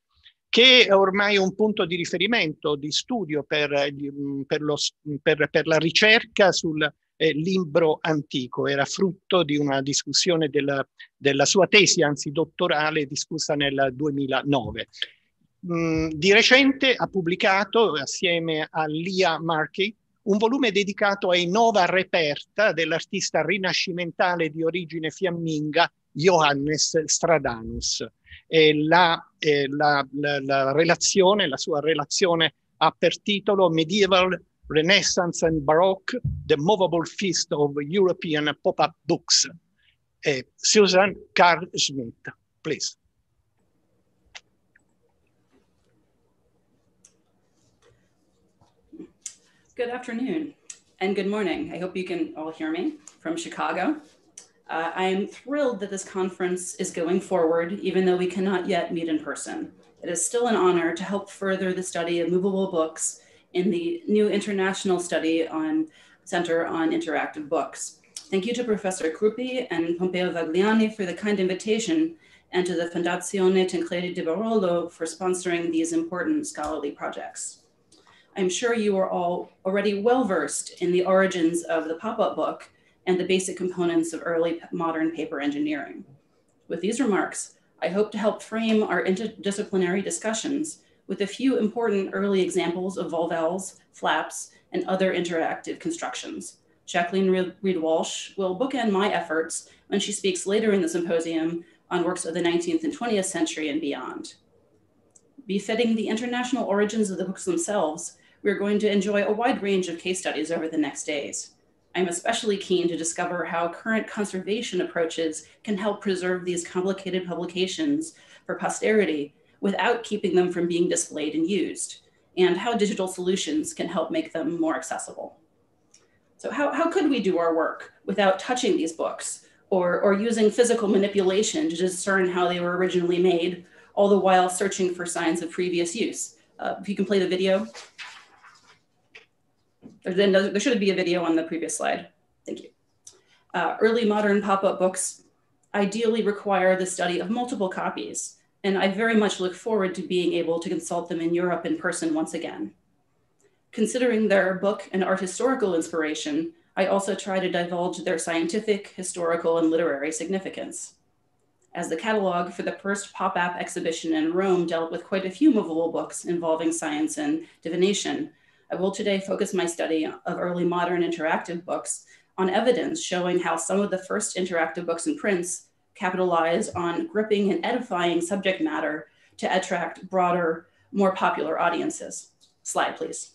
che è ormai un punto di riferimento, di studio per, per, lo, per, per la ricerca sul eh, libro antico. Era frutto di una discussione della, della sua tesi, anzi dottorale, discussa nel duemilanove. Mm, di recente ha pubblicato, assieme a Lia Markey, un volume dedicato ai Nova Reperta dell'artista rinascimentale di origine fiamminga Johannes Stradanus. E la, eh, la, la, la relazione, la sua relazione ha per titolo Medieval, Renaissance and Baroque, The Movable Feast of European Pop-Up Books. Eh, Susan Carl Schmidt, please. Good afternoon and good morning. I hope you can all hear me from Chicago. Uh, I am thrilled that this conference is going forward, even though we cannot yet meet in person. It is still an honor to help further the study of movable books in the new International Study on Center on Interactive Books. Thank you to Professor Crupi and Pompeo Vagliani for the kind invitation, and to the Fondazione Tancredi di Barolo for sponsoring these important scholarly projects. I'm sure you are all already well-versed in the origins of the pop-up book and the basic components of early modern paper engineering. With these remarks, I hope to help frame our interdisciplinary discussions with a few important early examples of volvels, flaps, and other interactive constructions. Jacqueline Reed-Walsh will bookend my efforts when she speaks later in the symposium on works of the nineteenth and twentieth century and beyond. Befitting the international origins of the books themselves, we're going to enjoy a wide range of case studies over the next days. I'm especially keen to discover how current conservation approaches can help preserve these complicated publications for posterity without keeping them from being displayed and used, and how digital solutions can help make them more accessible. So how, how could we do our work without touching these books or, or using physical manipulation to discern how they were originally made, all the while searching for signs of previous use? Uh, if you can play the video. There, there should be a video on the previous slide. Thank you. Uh, early modern pop-up books ideally require the study of multiple copies, and I very much look forward to being able to consult them in Europe in person once again. Considering their book and art historical inspiration, I also try to divulge their scientific, historical, and literary significance. As the catalog for the first pop-up exhibition in Rome dealt with quite a few movable books involving science and divination, I will today focus my study of early modern interactive books on evidence showing how some of the first interactive books and prints capitalize on gripping and edifying subject matter to attract broader, more popular audiences. Slide, please.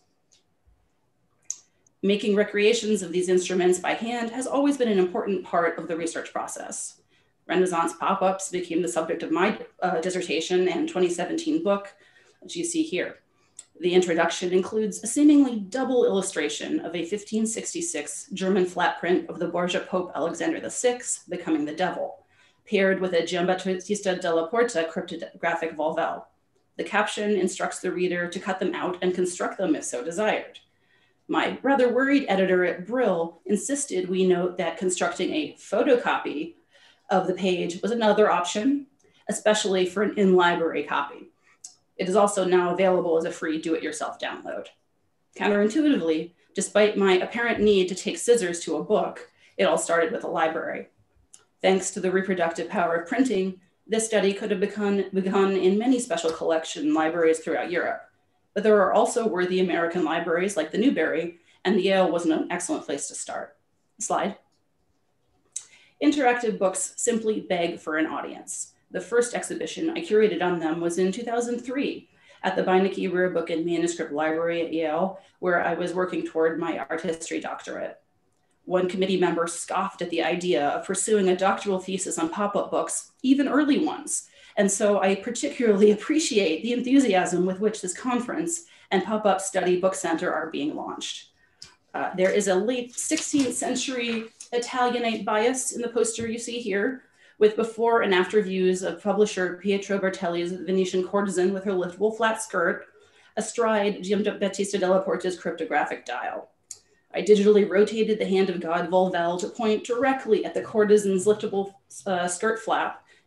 Making recreations of these instruments by hand has always been an important part of the research process. Renaissance pop-ups became the subject of my uh, dissertation and twenty seventeen book, which you see here. The introduction includes a seemingly double illustration of a fifteen sixty-six German flat print of the Borgia Pope Alexander the Sixth becoming the devil, paired with a Giambattista della Porta cryptographic volvel. The caption instructs the reader to cut them out and construct them if so desired. My rather worried editor at Brill insisted we note that constructing a photocopy of the page was another option, especially for an in-library copy. It is also now available as a free do-it-yourself download. Counterintuitively, despite my apparent need to take scissors to a book, it all started with a library. Thanks to the reproductive power of printing, this study could have begun, begun in many special collection libraries throughout Europe. But there are also worthy American libraries like the Newberry, and the Yale was an excellent place to start. Slide. Interactive books simply beg for an audience. The first exhibition I curated on them was in two thousand three at the Beinecke Rare Book and Manuscript Library at Yale, where I was working toward my art history doctorate. One committee member scoffed at the idea of pursuing a doctoral thesis on pop-up books, even early ones. And so I particularly appreciate the enthusiasm with which this conference and Pop-Up Study Book Center are being launched. Uh, there is a late sixteenth century Italianate bias in the poster you see here, with before and after views of publisher Pietro Bertelli's Venetian courtesan with her liftable flat skirt, astride Giambattista della Porta's cryptographic dial. I digitally rotated the Hand of God volvel to point directly at the courtesan's liftable uh, skirt flap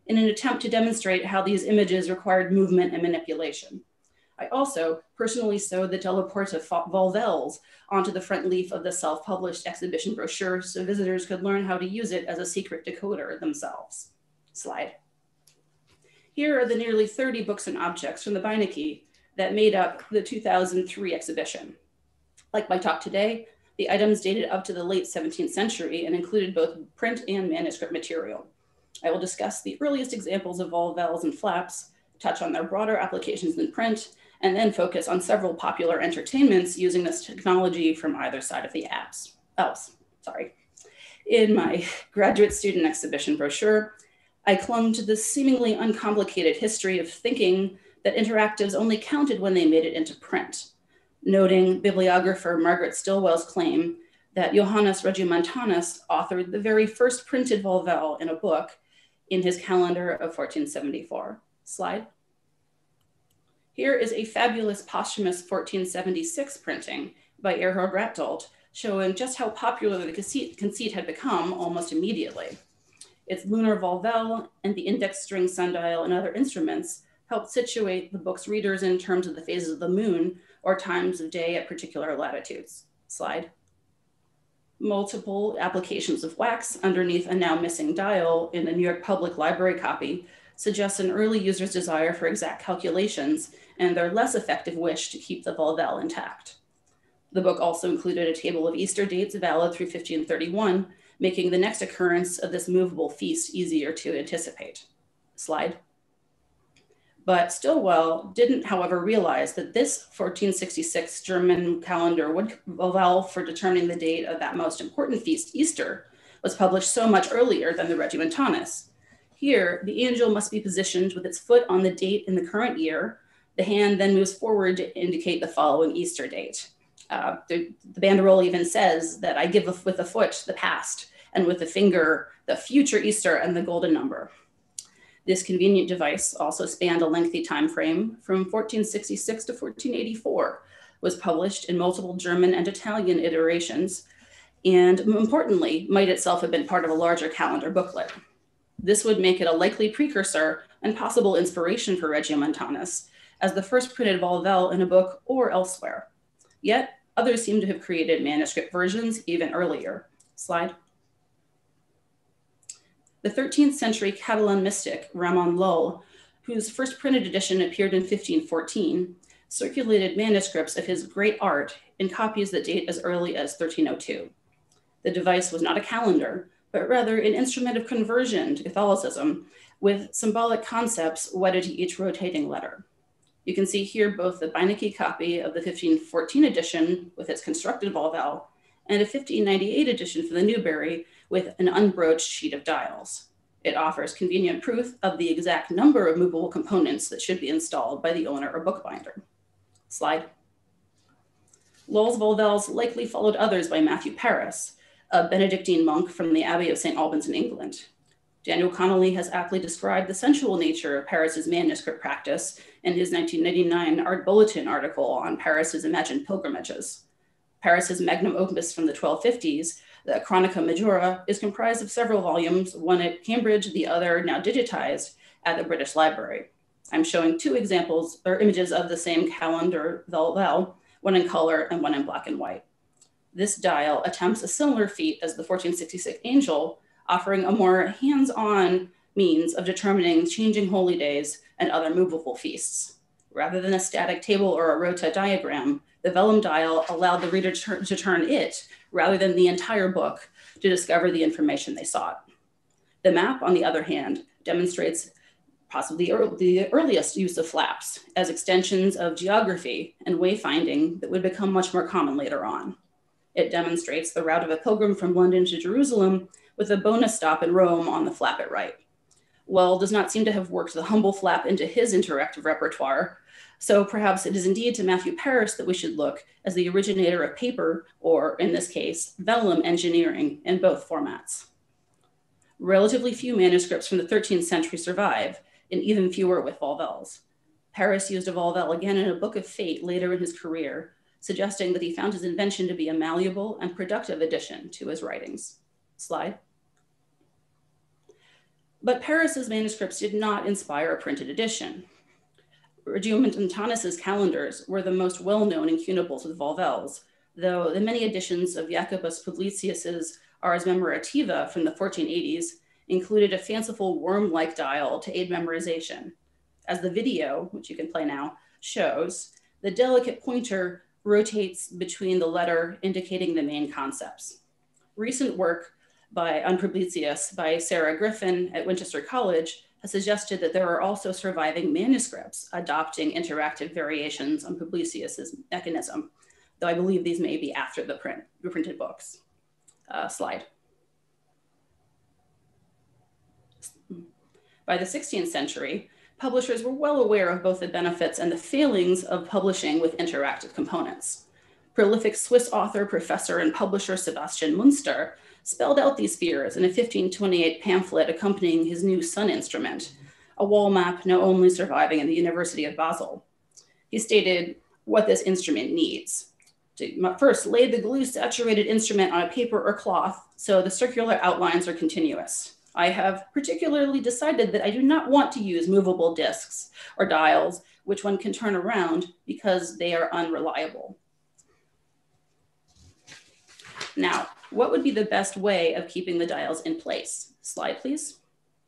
in an attempt to demonstrate how these images required movement and manipulation. I also personally sewed the Della Porta volvels onto the front leaf of the self-published exhibition brochure so visitors could learn how to use it as a secret decoder themselves. Slide. Here are the nearly thirty books and objects from the Beinecke that made up the two thousand three exhibition. Like my talk today, the items dated up to the late seventeenth century and included both print and manuscript material. I will discuss the earliest examples of volvels and flaps, touch on their broader applications in print, and then focus on several popular entertainments using this technology from either side of the apps. Else, sorry. In my graduate student exhibition brochure, I clung to the seemingly uncomplicated history of thinking that interactives only counted when they made it into print, noting bibliographer Margaret Stillwell's claim that Johannes Regiomontanus authored the very first printed volvel in a book in his calendar of fourteen seventy-four. Slide. Here is a fabulous posthumous fourteen seventy-six printing by Erhard Ratdolt, showing just how popular the conceit, conceit had become almost immediately. Its lunar volvel and the index string sundial and other instruments helped situate the book's readers in terms of the phases of the moon or times of day at particular latitudes. Slide. Multiple applications of wax underneath a now missing dial in the New York Public Library copy suggests an early user's desire for exact calculations and their less effective wish to keep the volvel intact. The book also included a table of Easter dates valid through fifteen thirty-one, making the next occurrence of this movable feast easier to anticipate. Slide. But Stillwell didn't, however, realize that this fourteen sixty-six German calendar volvel for determining the date of that most important feast, Easter, was published so much earlier than the Regiomontanus. Here, the angel must be positioned with its foot on the date in the current year. The hand then moves forward to indicate the following Easter date. Uh, the, the banderole even says that I give with the foot the past and with the finger the future Easter and the golden number. This convenient device also spanned a lengthy time frame from fourteen sixty-six to fourteen eighty-four, was published in multiple German and Italian iterations, and importantly, might itself have been part of a larger calendar booklet. This would make it a likely precursor and possible inspiration for Regiomontanus as the first printed volvel in a book or elsewhere. Yet, others seem to have created manuscript versions even earlier. Slide. The thirteenth century Catalan mystic Ramon Lull, whose first printed edition appeared in fifteen fourteen, circulated manuscripts of his great art in copies that date as early as thirteen oh two. The device was not a calendar, but rather an instrument of conversion to Catholicism with symbolic concepts wedded to each rotating letter. You can see here both the Beinecke copy of the fifteen fourteen edition with its constructed volvel and a fifteen ninety-eight edition for the Newbery with an unbroached sheet of dials. It offers convenient proof of the exact number of movable components that should be installed by the owner or bookbinder. Slide. Lull's volvels likely followed others by Matthew Paris, a Benedictine monk from the Abbey of Saint Albans in England. Daniel Connolly has aptly described the sensual nature of Paris's manuscript practice in his nineteen ninety-nine Art Bulletin article on Paris's imagined pilgrimages. Paris's magnum opus from the twelve fifties, the Chronica Majora, is comprised of several volumes, one at Cambridge, the other now digitized at the British Library. I'm showing two examples or images of the same calendar volvel, one in color and one in black and white. This dial attempts a similar feat as the fourteen sixty-six Angel, offering a more hands-on means of determining changing holy days and other movable feasts. Rather than a static table or a rota diagram, the vellum dial allowed the reader to, to turn it, rather than the entire book, to discover the information they sought. The map, on the other hand, demonstrates possibly the earliest use of flaps as extensions of geography and wayfinding that would become much more common later on. It demonstrates the route of a pilgrim from London to Jerusalem with a bonus stop in Rome on the flap at right. Lull does not seem to have worked the humble flap into his interactive repertoire, so perhaps it is indeed to Matthew Paris that we should look as the originator of paper, or in this case, vellum engineering in both formats. Relatively few manuscripts from the thirteenth century survive, and even fewer with volvels. Paris used a volvel again in a book of fate later in his career, suggesting that he found his invention to be a malleable and productive addition to his writings. Slide. But Paris's manuscripts did not inspire a printed edition. Regiomontanus's calendars were the most well-known incunables with volvels, though the many editions of Jacobus Publicius's Ars Memorativa from the fourteen eighties included a fanciful worm-like dial to aid memorization. As the video, which you can play now, shows, the delicate pointer rotates between the letter, indicating the main concepts. Recent work by on Publicius by Sarah Griffin at Winchester College has suggested that there are also surviving manuscripts adopting interactive variations on Publicius's mechanism, though I believe these may be after the print, the printed books. Uh, slide. By the sixteenth century, publishers were well aware of both the benefits and the failings of publishing with interactive components. Prolific Swiss author, professor, and publisher Sebastian Münster spelled out these fears in a fifteen twenty-eight pamphlet accompanying his new Sun instrument, a wall map now only surviving in the University of Basel. He stated what this instrument needs. To first, lay the glue-saturated instrument on a paper or cloth so the circular outlines are continuous. I have particularly decided that I do not want to use movable discs or dials, which one can turn around because they are unreliable. Now, what would be the best way of keeping the dials in place? Slide, please.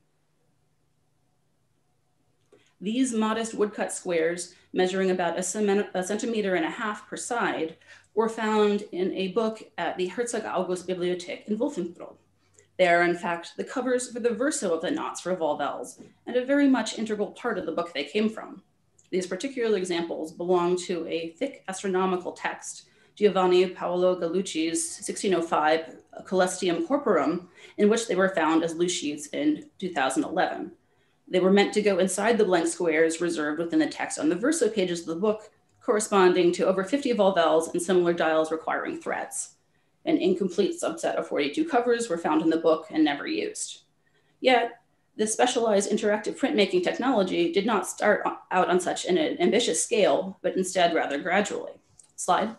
These modest woodcut squares, measuring about a, a centimeter and a half per side, were found in a book at the Herzog August Bibliothek in Wolfenbüttel. They are, in fact, the covers for the verso of the knots for volvels, and a very much integral part of the book they came from. These particular examples belong to a thick astronomical text, Giovanni Paolo Gallucci's sixteen oh five Colestium Corporum, in which they were found as loose sheets in two thousand eleven. They were meant to go inside the blank squares reserved within the text on the verso pages of the book, corresponding to over fifty volvels and similar dials requiring threads. An incomplete subset of forty-two covers were found in the book and never used. Yet, this specialized interactive printmaking technology did not start out on such an ambitious scale, but instead rather gradually. Slide.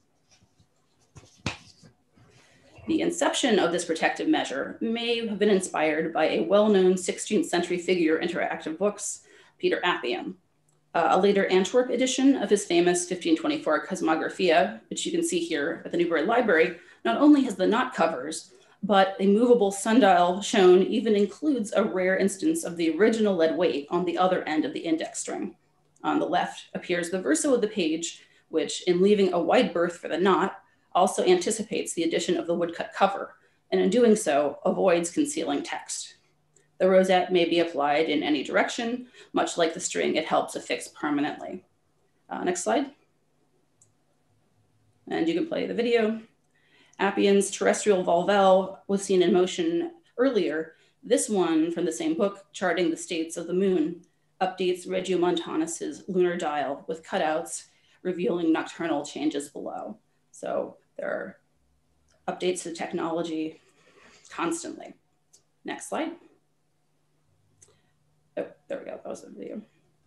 The inception of this protective measure may have been inspired by a well-known sixteenth century figure in interactive books, Peter Appian. Uh, a later Antwerp edition of his famous fifteen twenty-four Cosmographia, which you can see here at the Newberry Library, not only has the knot covers, but a movable sundial shown even includes a rare instance of the original lead weight on the other end of the index string. On the left appears the verso of the page, which, in leaving a wide berth for the knot, also anticipates the addition of the woodcut cover, and in doing so, avoids concealing text. The rosette may be applied in any direction, much like the string it helps affix permanently. Uh, next slide. And you can play the video. Appian's terrestrial volvel was seen in motion earlier. This one from the same book, charting the states of the moon, updates Regiomontanus's lunar dial with cutouts revealing nocturnal changes below. So there are updates to technology constantly. Next slide. Oh, there we go, that was the video.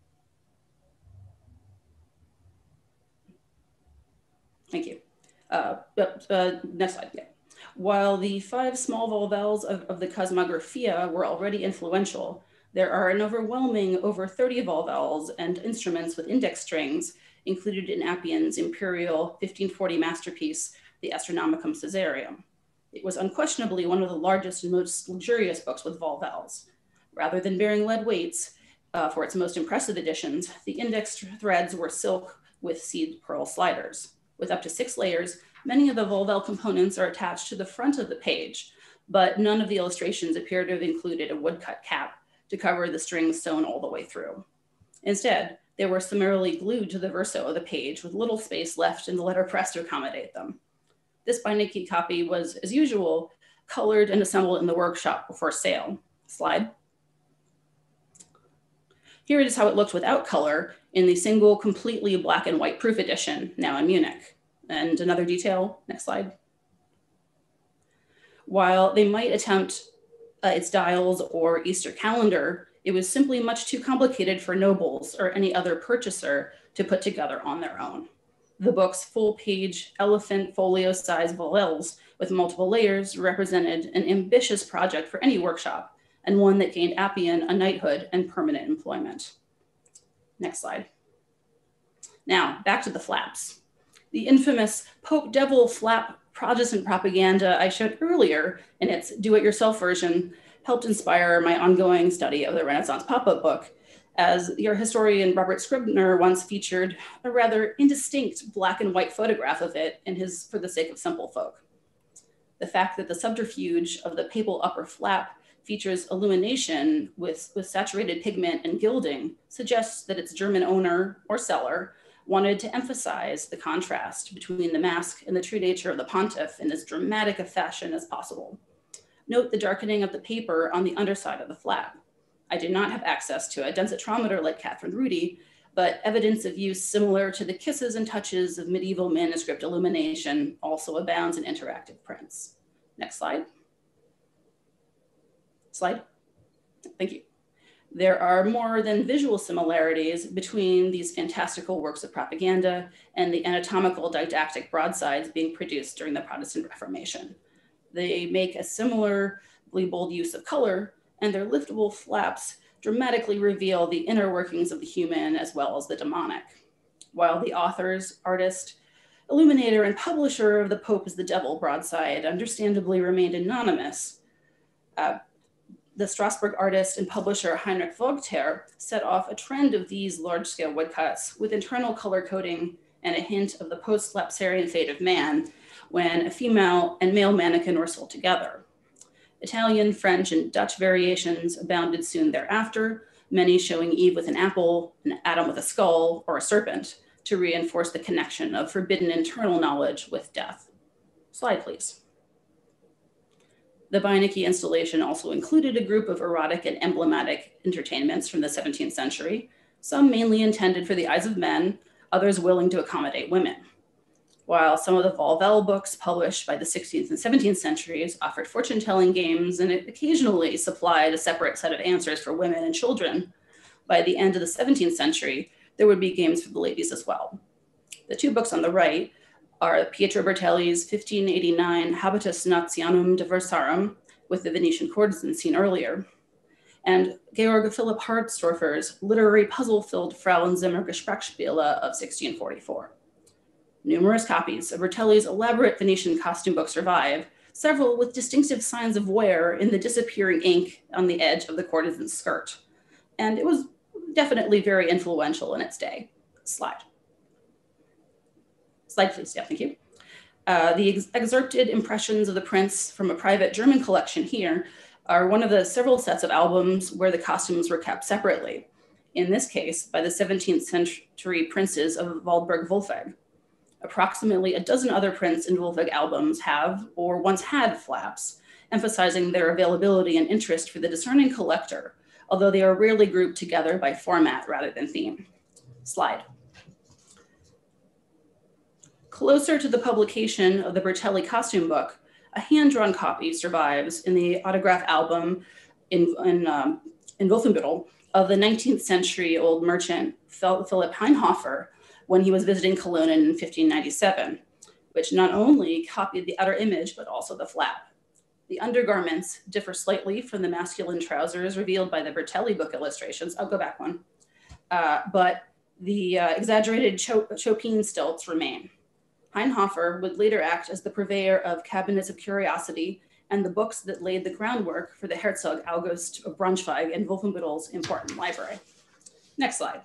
Thank you. Uh, uh, next slide, yeah. While the five small volvels of, of the Cosmographia were already influential, there are an overwhelming over thirty volvels and instruments with index strings included in Appian's imperial fifteen forty masterpiece, the Astronomicum Caesarium. It was unquestionably one of the largest and most luxurious books with volvels. Rather than bearing lead weights uh, for its most impressive editions, the index threads were silk with seed pearl sliders. With up to six layers, many of the volvel components are attached to the front of the page, but none of the illustrations appear to have included a woodcut cap to cover the strings sewn all the way through. Instead, they were summarily glued to the verso of the page with little space left in the letterpress to accommodate them. This binding key copy was, as usual, colored and assembled in the workshop before sale. Slide. Here it is how it looked without color in the single, completely black and white proof edition, now in Munich. And another detail, next slide. While they might attempt uh, its dials or Easter calendar, it was simply much too complicated for nobles or any other purchaser to put together on their own. The book's full-page elephant folio-sized volvels with multiple layers represented an ambitious project for any workshop, and one that gained Appian a knighthood and permanent employment. Next slide. Now, back to the flaps. The infamous Pope Devil flap Protestant propaganda I showed earlier in its do-it-yourself version helped inspire my ongoing study of the Renaissance pop-up book, as your historian Robert Scribner once featured a rather indistinct black and white photograph of it in his For the Sake of Simple Folk. The fact that the subterfuge of the papal upper flap features illumination with, with saturated pigment and gilding suggests that its German owner or seller wanted to emphasize the contrast between the mask and the true nature of the pontiff in as dramatic a fashion as possible. Note the darkening of the paper on the underside of the flap. I do not have access to a densitrometer like Catherine Rudy, but evidence of use similar to the kisses and touches of medieval manuscript illumination also abounds in interactive prints. Next slide. Slide. Thank you. There are more than visual similarities between these fantastical works of propaganda and the anatomical didactic broadsides being produced during the Protestant Reformation. They make a similarly bold use of color, and their liftable flaps dramatically reveal the inner workings of the human as well as the demonic. While the authors, artist, illuminator, and publisher of The Pope is the Devil broadside understandably remained anonymous, uh, the Strasbourg artist and publisher Heinrich Vogter set off a trend of these large-scale woodcuts with internal color coding and a hint of the post-lapsarian fate of man when a female and male mannequin were sold together. Italian, French, and Dutch variations abounded soon thereafter, many showing Eve with an apple, an Adam with a skull, or a serpent to reinforce the connection of forbidden internal knowledge with death. Slide, please. The Beinecke installation also included a group of erotic and emblematic entertainments from the seventeenth century, some mainly intended for the eyes of men, others willing to accommodate women. While some of the Volvel books published by the sixteenth and seventeenth centuries offered fortune-telling games and it occasionally supplied a separate set of answers for women and children, by the end of the seventeenth century, there would be games for the ladies as well. The two books on the right are Pietro Bertelli's fifteen eighty-nine Habitus Nationum Diversarum, with the Venetian courtesan seen earlier, and Georg Philipp Hardstorfer's literary puzzle-filled Frauenzimmer Gesprächsspiele of sixteen forty-four. Numerous copies of Bertelli's elaborate Venetian costume book survive, several with distinctive signs of wear in the disappearing ink on the edge of the courtesan's skirt. And it was definitely very influential in its day. Slide. Slide, please. Yeah, thank you. Uh, the ex excerpted impressions of the prints from a private German collection here are one of the several sets of albums where the costumes were kept separately, in this case by the seventeenth century princes of Waldburg-Wolfegg. Approximately a dozen other prints in Wolfegg albums have or once had flaps, emphasizing their availability and interest for the discerning collector, although they are rarely grouped together by format rather than theme. Slide. Closer to the publication of the Bertelli costume book, a hand-drawn copy survives in the autograph album in, in, um, in Wolfenbüttel of the nineteenth century old merchant Philipp Heinhofer when he was visiting Cologne in fifteen ninety-seven, which not only copied the outer image, but also the flap. The undergarments differ slightly from the masculine trousers revealed by the Bertelli book illustrations. I'll go back one. Uh, but the uh, exaggerated cho chopin stilts remain. Heinhofer would later act as the purveyor of cabinets of curiosity and the books that laid the groundwork for the Herzog August of Braunschweig and Wolfenbüttel's important library. Next slide.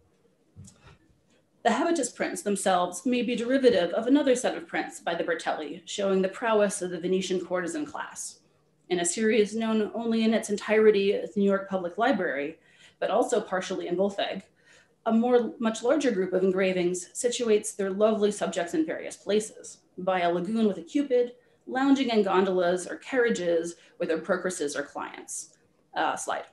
The habitus prints themselves may be derivative of another set of prints by the Bertelli, showing the prowess of the Venetian courtesan class. In a series known only in its entirety as the New York Public Library, but also partially in Wolfegg, a more, much larger group of engravings situates their lovely subjects in various places, by a lagoon with a cupid, lounging in gondolas or carriages with their procresses or clients. Uh, slide.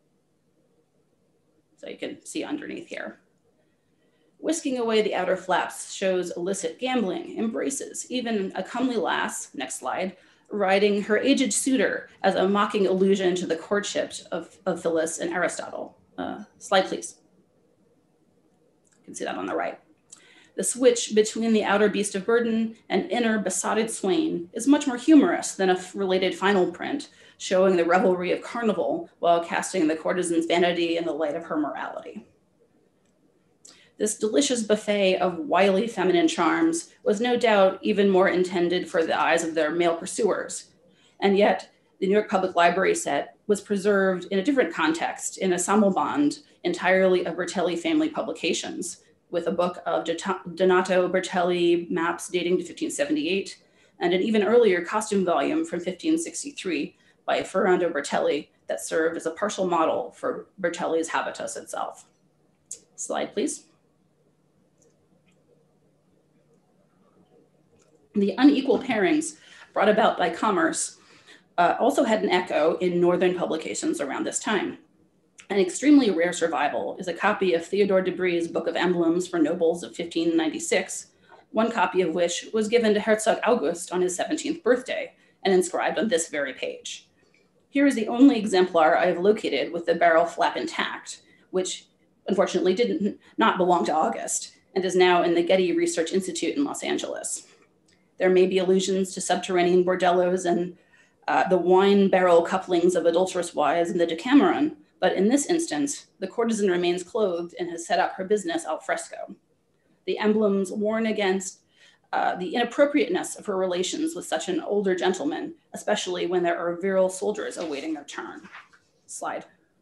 So you can see underneath here. Whisking away the outer flaps shows illicit gambling, embraces, even a comely lass, next slide, riding her aged suitor as a mocking allusion to the courtship of, of Phyllis and Aristotle. Uh, slide, please. You can see that on the right. The switch between the outer beast of burden and inner besotted swain is much more humorous than a related final print, showing the revelry of carnival while casting the courtesan's vanity in the light of her morality. This delicious buffet of wily feminine charms was no doubt even more intended for the eyes of their male pursuers. And yet, the New York Public Library set was preserved in a different context in a sammelband entirely of Bertelli family publications, with a book of Donato Bertelli maps dating to fifteen seventy-eight, and an even earlier costume volume from fifteen sixty-three by Ferrando Bertelli that served as a partial model for Bertelli's habitus itself. Slide, please. The unequal pairings brought about by commerce uh, also had an echo in Northern publications around this time. An extremely rare survival is a copy of Theodore de Brie's Book of Emblems for Nobles of fifteen ninety-six, one copy of which was given to Herzog August on his seventeenth birthday and inscribed on this very page. Here is the only exemplar I have located with the barrel flap intact, which unfortunately didn't not belong to August and is now in the Getty Research Institute in Los Angeles. There may be allusions to subterranean bordellos and uh, the wine barrel couplings of adulterous wives in the Decameron, but in this instance, the courtesan remains clothed and has set up her business al fresco. The emblems warn against uh, the inappropriateness of her relations with such an older gentleman, especially when there are virile soldiers awaiting their turn. Slide.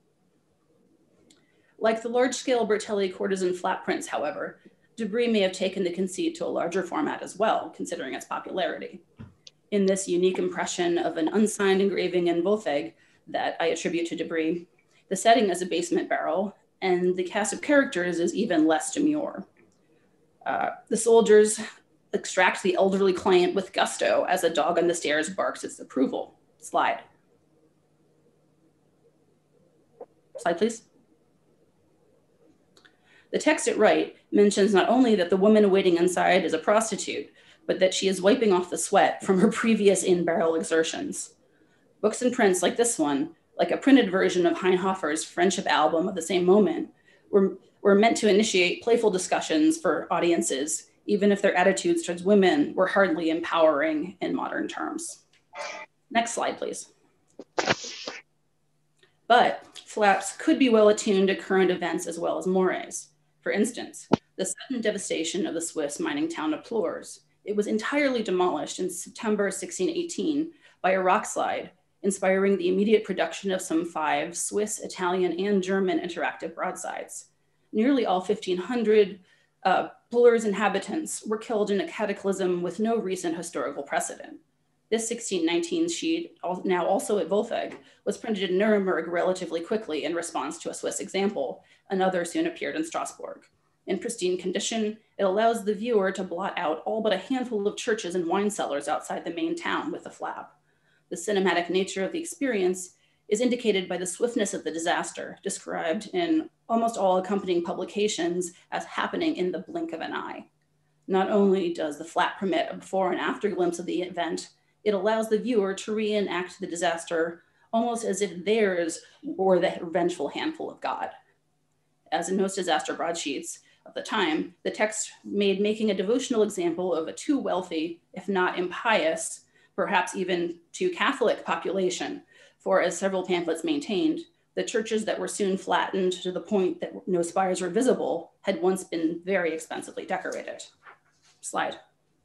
Like the large-scale Bertelli courtesan flat prints, however, de Brie may have taken the conceit to a larger format as well, considering its popularity. In this unique impression of an unsigned engraving in Wolfegg that I attribute to de Brie, the setting is a basement barrel, and the cast of characters is even less demure. Uh, the soldiers extract the elderly client with gusto as a dog on the stairs barks its approval. Slide. Slide, please. The text at right mentions not only that the woman waiting inside is a prostitute, but that she is wiping off the sweat from her previous in-barrel exertions. Books and prints like this one, like a printed version of Heinhofer's Friendship album of the same moment, were, were meant to initiate playful discussions for audiences, even if their attitudes towards women were hardly empowering in modern terms. Next slide, please. But flaps could be well attuned to current events as well as mores. For instance, the sudden devastation of the Swiss mining town of Pleurs. It was entirely demolished in September sixteen eighteen by a rock slide, inspiring the immediate production of some five Swiss, Italian, and German interactive broadsides. Nearly all fifteen hundred uh, Pleurs inhabitants were killed in a cataclysm with no recent historical precedent. This sixteen nineteen sheet, now also at Wolfegg, was printed in Nuremberg relatively quickly in response to a Swiss example. Another soon appeared in Strasbourg. In pristine condition, it allows the viewer to blot out all but a handful of churches and wine cellars outside the main town with a flap. The cinematic nature of the experience is indicated by the swiftness of the disaster, described in almost all accompanying publications as happening in the blink of an eye. Not only does the flap permit a before and after glimpse of the event, it allows the viewer to reenact the disaster almost as if theirs were the revengeful handful of God. As in most disaster broadsheets of the time, the text made making a devotional example of a too wealthy, if not impious, perhaps even too Catholic population, for as several pamphlets maintained, the churches that were soon flattened to the point that no spires were visible had once been very expensively decorated. Slide.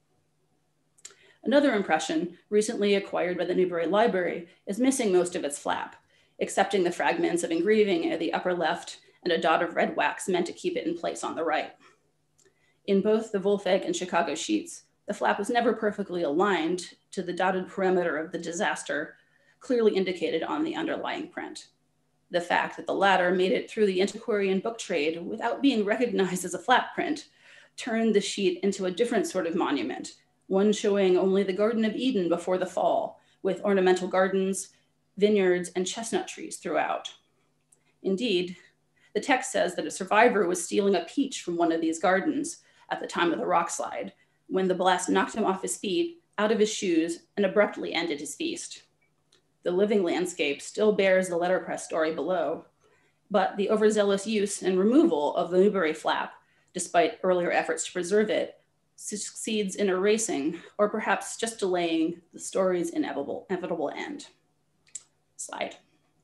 Another impression, recently acquired by the Newberry Library, is missing most of its flap, excepting the fragments of engraving at the upper left and a dot of red wax meant to keep it in place on the right. In both the Wolfegg and Chicago sheets, the flap was never perfectly aligned to the dotted perimeter of the disaster clearly indicated on the underlying print. The fact that the latter made it through the antiquarian book trade without being recognized as a flap print turned the sheet into a different sort of monument, one showing only the Garden of Eden before the fall, with ornamental gardens, vineyards, and chestnut trees throughout. Indeed, the text says that a survivor was stealing a peach from one of these gardens at the time of the rock slide, when the blast knocked him off his feet, out of his shoes, and abruptly ended his feast. The living landscape still bears the letterpress story below, but the overzealous use and removal of the Newberry flap despite earlier efforts to preserve it, succeeds in erasing or perhaps just delaying the story's inevitable, inevitable end. Slide.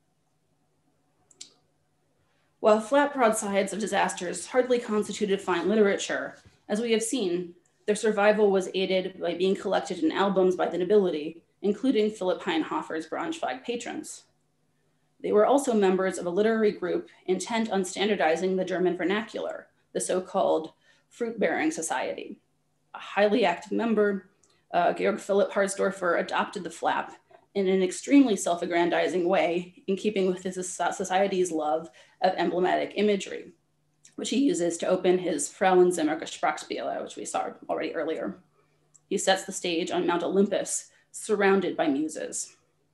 While flat broadsides of disasters hardly constituted fine literature, as we have seen, their survival was aided by being collected in albums by the nobility, including Philipp Hainhofer's Braunschweig patrons. They were also members of a literary group intent on standardizing the German vernacular, the so-called Fruit-Bearing Society. A highly active member, uh, Georg Philipp Harsdorfer adopted the flap in an extremely self-aggrandizing way in keeping with his society's love of emblematic imagery, which he uses to open his Frauenzimmer Sprachspiele, which we saw already earlier. He sets the stage on Mount Olympus, surrounded by muses.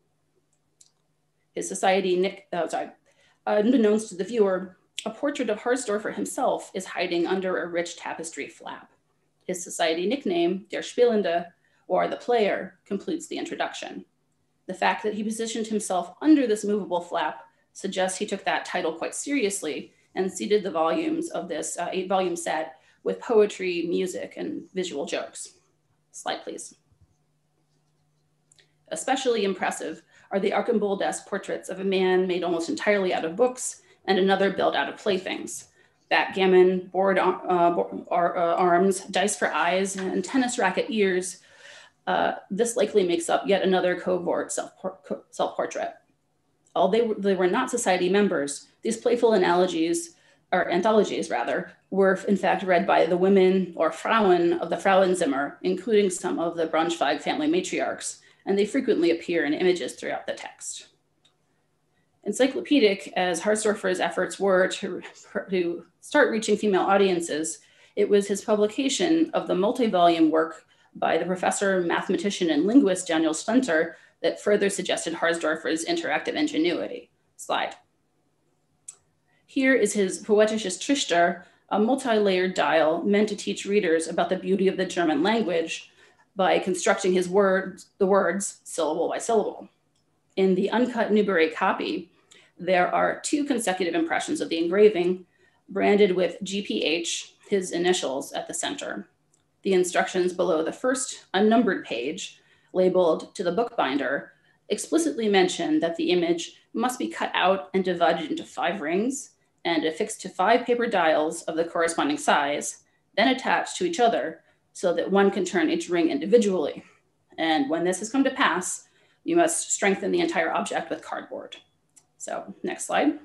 His society, Nick, oh, sorry, unbeknownst to the viewer, a portrait of Harsdorfer himself is hiding under a rich tapestry flap. His society nickname, Der Spielende, or the player, completes the introduction. The fact that he positioned himself under this movable flap suggests he took that title quite seriously and seeded the volumes of this uh, eight volume set with poetry, music, and visual jokes. Slide, please. Especially impressive are the Archambault-esque portraits of a man made almost entirely out of books and another built out of playthings. Backgammon, board uh, ar uh, arms, dice for eyes, and tennis racket ears. Uh, this likely makes up yet another covert self-portrait. Self Although they, were, they were not society members, these playful analogies, or anthologies rather, were in fact read by the women or Frauen of the Frauenzimmer, including some of the Braunschweig family matriarchs, and they frequently appear in images throughout the text. Encyclopedic as Harsdorfer's efforts were to, to start reaching female audiences, it was his publication of the multi-volume work by the professor, mathematician, and linguist Daniel Splenter that further suggested Harsdorfer's interactive ingenuity. Slide. Here is his Poetisches Trichter, a multi-layered dial meant to teach readers about the beauty of the German language by constructing his words, the words syllable by syllable. In the uncut Newbery copy, there are two consecutive impressions of the engraving, branded with G P H, his initials, at the center. The instructions below the first unnumbered page, labeled to the bookbinder, explicitly mention that the image must be cut out and divided into five rings and affixed to five paper dials of the corresponding size, then attached to each other so that one can turn each ring individually. And when this has come to pass, you must strengthen the entire object with cardboard. So next slide.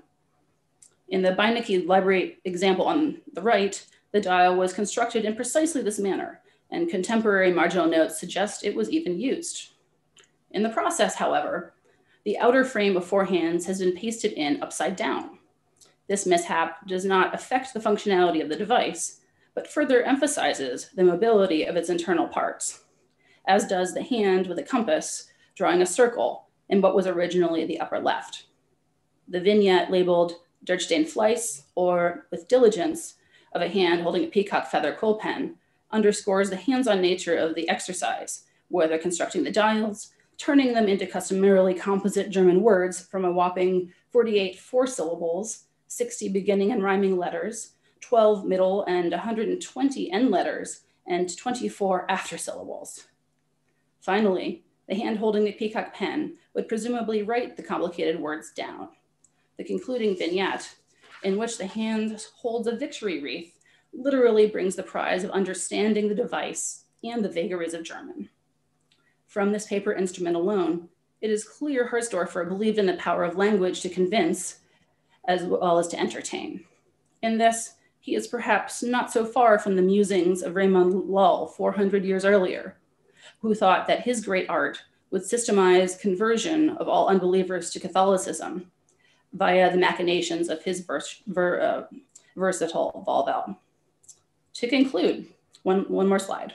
In the Beinecke library example on the right, the dial was constructed in precisely this manner, and contemporary marginal notes suggest it was even used. In the process, however, the outer frame of four hands has been pasted in upside down. This mishap does not affect the functionality of the device, but further emphasizes the mobility of its internal parts, as does the hand with a compass drawing a circle in what was originally the upper left. The vignette labeled Der Stein Fleiss, or with diligence, of a hand holding a peacock feather quill pen, underscores the hands-on nature of the exercise, whether constructing the dials, turning them into customarily composite German words from a whopping forty-eight four syllables, sixty beginning and rhyming letters, twelve middle and one hundred twenty end letters, and twenty-four after syllables. Finally, the hand holding the peacock pen would presumably write the complicated words down. The concluding vignette, in which the hand holds a victory wreath, literally brings the prize of understanding the device and the vagaries of German. From this paper instrument alone, it is clear Harsdorfer believed in the power of language to convince as well as to entertain. In this, he is perhaps not so far from the musings of Raymond Lull four hundred years earlier, who thought that his great art would systemize conversion of all unbelievers to Catholicism via the machinations of his vers ver uh, versatile Wahlvel. To conclude, one, one more slide.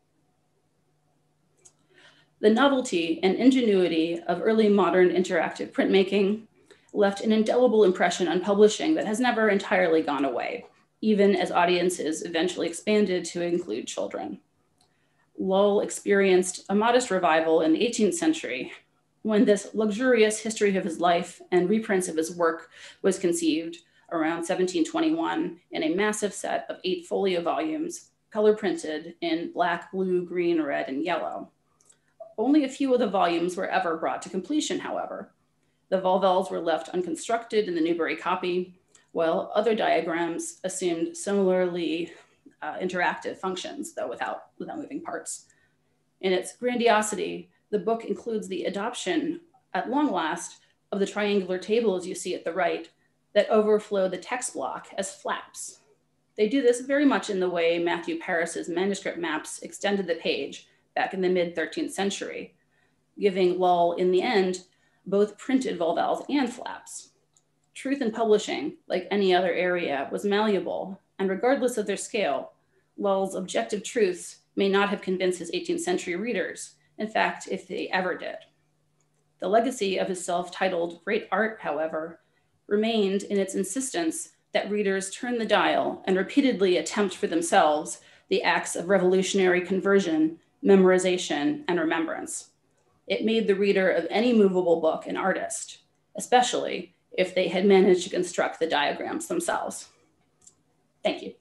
The novelty and ingenuity of early modern interactive printmaking left an indelible impression on publishing that has never entirely gone away, even as audiences eventually expanded to include children. Lull experienced a modest revival in the eighteenth century when this luxurious history of his life and reprints of his work was conceived around seventeen twenty-one in a massive set of eight folio volumes, color printed in black, blue, green, red, and yellow. Only a few of the volumes were ever brought to completion, however. The volvels were left unconstructed in the Newbery copy, while other diagrams assumed similarly uh, interactive functions, though without, without moving parts. In its grandiosity, the book includes the adoption, at long last, of the triangular tables you see at the right that overflow the text block as flaps. They do this very much in the way Matthew Paris's manuscript maps extended the page back in the mid thirteenth century, giving Lull, in the end, both printed volvels and flaps. Truth in publishing, like any other area, was malleable, and regardless of their scale, Lull's objective truths may not have convinced his eighteenth century readers, in fact, if they ever did. The legacy of his self-titled Great Art, however, remained in its insistence that readers turn the dial and repeatedly attempt for themselves the acts of revolutionary conversion, memorization, and remembrance. It made the reader of any movable book an artist, especially if they had managed to construct the diagrams themselves. Thank you.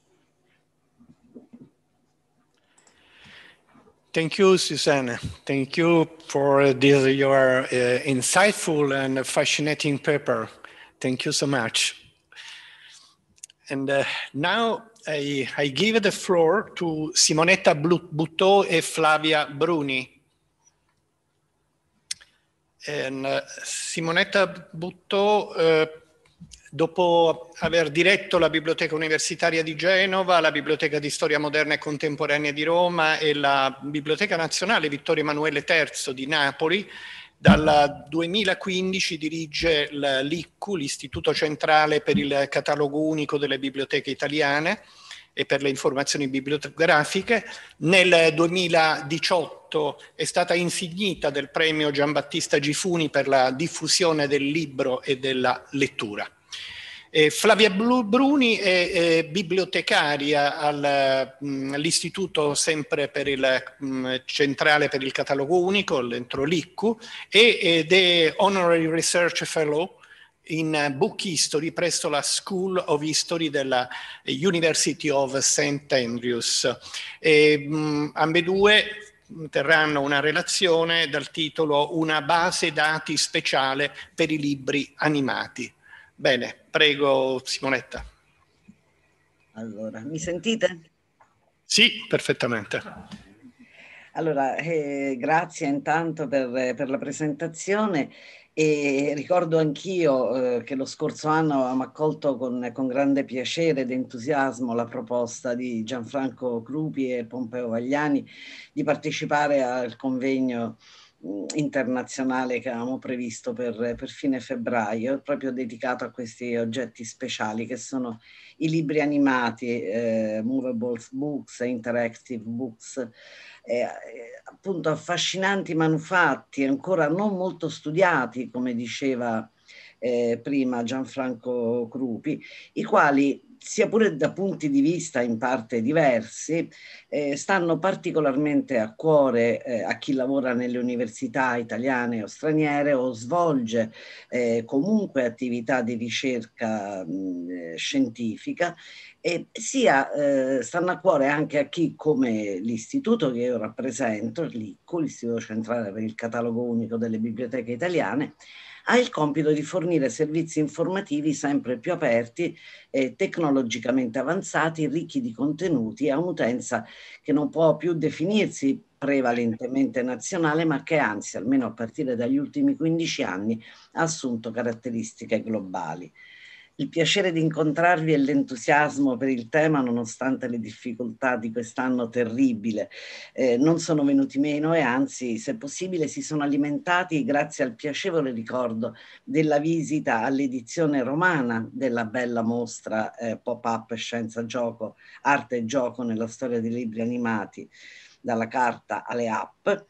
Thank you, Susanna. Thank you for this, your uh, insightful and fascinating paper. Thank you so much. And uh, now I, I give the floor to Simonetta Butto e Flavia Bruni. And, uh, Simonetta Butto, uh, dopo aver diretto la Biblioteca Universitaria di Genova, la Biblioteca di Storia Moderna e Contemporanea di Roma e la Biblioteca Nazionale Vittorio Emanuele terzo di Napoli, dal duemilaquindici dirige l'I C U, l'Istituto Centrale per il Catalogo Unico delle Biblioteche Italiane e per le informazioni bibliografiche. Nel duemiladiciotto è stata insignita del premio Giambattista Gifuni per la diffusione del libro e della lettura. Eh, Flavia Bruni è, è bibliotecaria all'Istituto sempre per il mh, Centrale per il Catalogo Unico, dentro l'I C U, e, ed è Honorary Research Fellow in Book History presso la School of History della University of Saint Andrews. E, mh, ambedue terranno una relazione dal titolo Una base dati speciale per i libri animati. Bene, prego Simonetta. Allora, mi sentite? Sì, perfettamente. Allora, eh, grazie intanto per, per la presentazione. E ricordo anch'io eh, che lo scorso anno abbiamo accolto con, con grande piacere ed entusiasmo la proposta di Gianfranco Crupi e Pompeo Vagliani di partecipare al convegno mh, internazionale che avevamo previsto per, per fine febbraio, proprio dedicato a questi oggetti speciali che sono i libri animati, eh, movable books, interactive books, Eh, appunto affascinanti manufatti ancora non molto studiati, come diceva eh, prima Gianfranco Crupi, i quali, sia pure da punti di vista in parte diversi, eh, stanno particolarmente a cuore eh, a chi lavora nelle università italiane o straniere o svolge eh, comunque attività di ricerca mh, scientifica, e sia eh, stanno a cuore anche a chi, come l'istituto che io rappresento, l'I C U, l'Istituto Centrale per il Catalogo Unico delle Biblioteche Italiane, ha il compito di fornire servizi informativi sempre più aperti, eh, tecnologicamente avanzati, ricchi di contenuti a un'utenza che non può più definirsi prevalentemente nazionale, ma che anzi, almeno a partire dagli ultimi quindici anni, ha assunto caratteristiche globali. Il piacere di incontrarvi e l'entusiasmo per il tema, nonostante le difficoltà di quest'anno terribile, eh, non sono venuti meno e anzi, se possibile, si sono alimentati grazie al piacevole ricordo della visita all'edizione romana della bella mostra eh, Pop-up Scienza Gioco, Arte e Gioco nella storia dei libri animati, dalla carta alle app.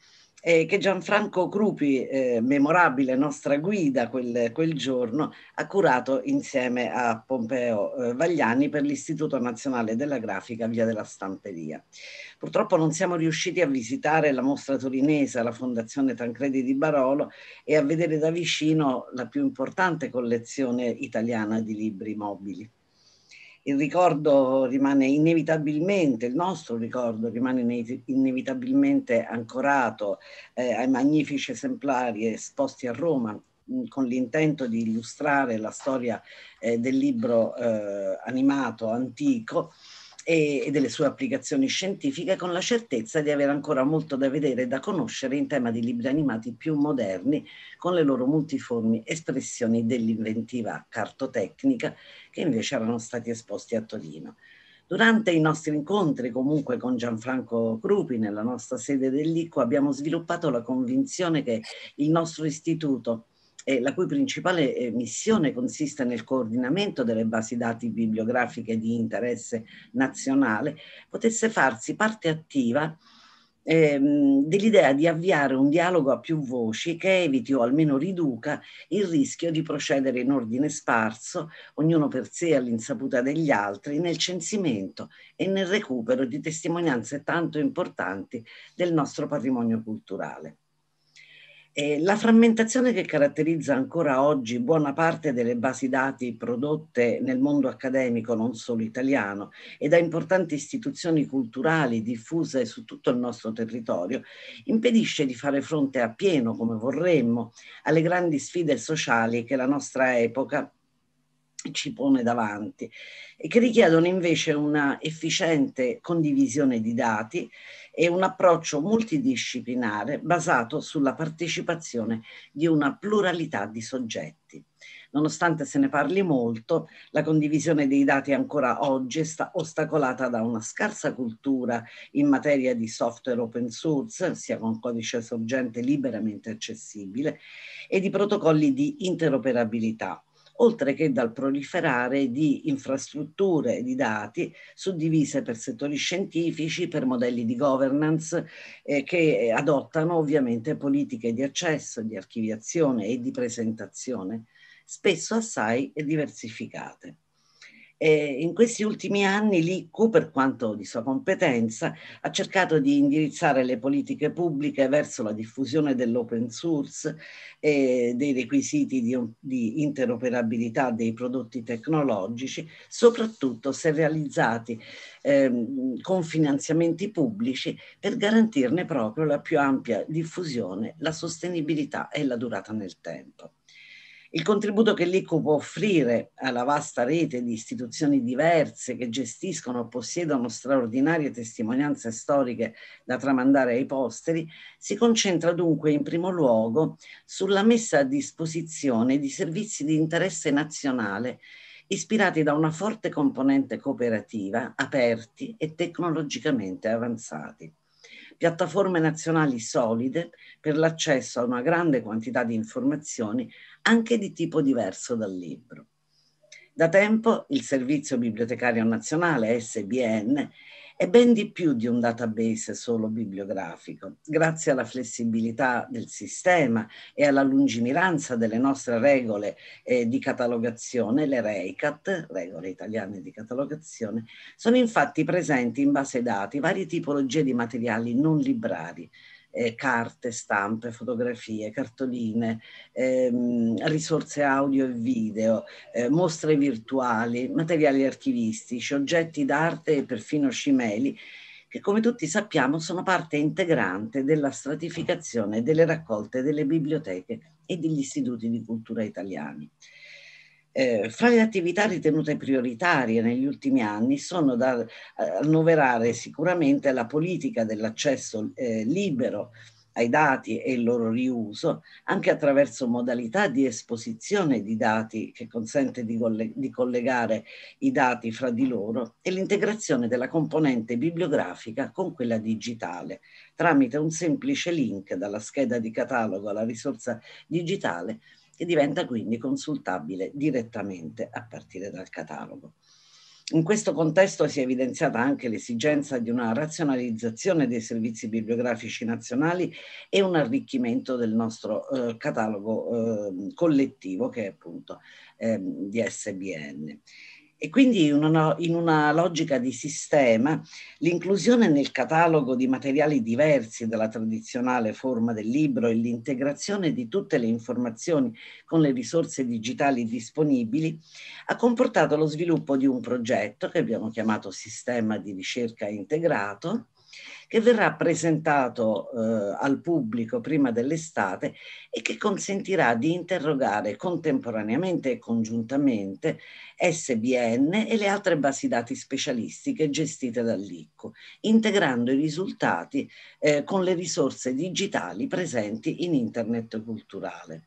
eh, che Gianfranco Crupi, eh, memorabile nostra guida quel, quel giorno, ha curato insieme a Pompeo eh, Vagliani per l'Istituto Nazionale della Grafica Via della Stamperia. Purtroppo non siamo riusciti a visitare la mostra torinese alla Fondazione Tancredi di Barolo e a vedere da vicino la più importante collezione italiana di libri mobili. Il ricordo rimane inevitabilmente, il nostro ricordo rimane inevitabilmente ancorato eh, ai magnifici esemplari esposti a Roma mh, con l'intento di illustrare la storia eh, del libro eh, animato antico e, e delle sue applicazioni scientifiche, con la certezza di avere ancora molto da vedere e da conoscere in tema di libri animati più moderni, con le loro multiformi espressioni dell'inventiva cartotecnica che invece erano stati esposti a Torino. Durante i nostri incontri comunque con Gianfranco Crupi nella nostra sede dell'I C U abbiamo sviluppato la convinzione che il nostro istituto, eh, la cui principale eh, missione consiste nel coordinamento delle basi dati bibliografiche di interesse nazionale, potesse farsi parte attiva ehm, dell'idea di avviare un dialogo a più voci che eviti o almeno riduca il rischio di procedere in ordine sparso, ognuno per sé all'insaputa degli altri, nel censimento e nel recupero di testimonianze tanto importanti del nostro patrimonio culturale. E la frammentazione che caratterizza ancora oggi buona parte delle basi dati prodotte nel mondo accademico, non solo italiano, e da importanti istituzioni culturali diffuse su tutto il nostro territorio, impedisce di fare fronte a pieno, come vorremmo, alle grandi sfide sociali che la nostra epoca ci pone davanti e che richiedono invece una efficiente condivisione di dati e un approccio multidisciplinare basato sulla partecipazione di una pluralità di soggetti. Nonostante se ne parli molto, la condivisione dei dati ancora oggi è sta ostacolata da una scarsa cultura in materia di software open source, sia con codice sorgente liberamente accessibile, e di protocolli di interoperabilità, oltre che dal proliferare di infrastrutture di dati suddivise per settori scientifici, per modelli di governance eh, che adottano ovviamente politiche di accesso, di archiviazione e di presentazione, spesso assai diversificate. E in questi ultimi anni l'I C U, per quanto di sua competenza, ha cercato di indirizzare le politiche pubbliche verso la diffusione dell'open source e dei requisiti di, di interoperabilità dei prodotti tecnologici, soprattutto se realizzati ehm, con finanziamenti pubblici per garantirne proprio la più ampia diffusione, la sostenibilità e la durata nel tempo. Il contributo che l'I C U può offrire alla vasta rete di istituzioni diverse che gestiscono o possiedono straordinarie testimonianze storiche da tramandare ai posteri si concentra dunque in primo luogo sulla messa a disposizione di servizi di interesse nazionale ispirati da una forte componente cooperativa, aperti e tecnologicamente avanzati. Piattaforme nazionali solide per l'accesso a una grande quantità di informazioni anche di tipo diverso dal libro. Da tempo il Servizio Bibliotecario Nazionale, S B N, è ben di più di un database solo bibliografico. Grazie alla flessibilità del sistema e alla lungimiranza delle nostre regole eh, di catalogazione, le REICAT, regole italiane di catalogazione, sono infatti presenti in base dati varie tipologie di materiali non librari, Eh, carte, stampe, fotografie, cartoline, ehm, risorse audio e video, eh, mostre virtuali, materiali archivistici, oggetti d'arte e perfino cimeli, che come tutti sappiamo sono parte integrante della stratificazione delle raccolte delle biblioteche e degli istituti di cultura italiani. Eh, fra le attività ritenute prioritarie negli ultimi anni sono da eh, annoverare sicuramente la politica dell'accesso eh, libero ai dati e il loro riuso, anche attraverso modalità di esposizione di dati che consente di, coll di collegare i dati fra di loro, e l'integrazione della componente bibliografica con quella digitale, tramite un semplice link dalla scheda di catalogo alla risorsa digitale, che diventa quindi consultabile direttamente a partire dal catalogo. In questo contesto si è evidenziata anche l'esigenza di una razionalizzazione dei servizi bibliografici nazionali e un arricchimento del nostro eh, catalogo eh, collettivo, che è appunto eh, di S B N. E quindi in una, in una logica di sistema, l'inclusione nel catalogo di materiali diversi dalla tradizionale forma del libro e l'integrazione di tutte le informazioni con le risorse digitali disponibili ha comportato lo sviluppo di un progetto che abbiamo chiamato Sistema di Ricerca Integrato, che verrà presentato eh, al pubblico prima dell'estate e che consentirà di interrogare contemporaneamente e congiuntamente S B N e le altre basi dati specialistiche gestite dall'I C Q U, integrando i risultati eh, con le risorse digitali presenti in Internet culturale.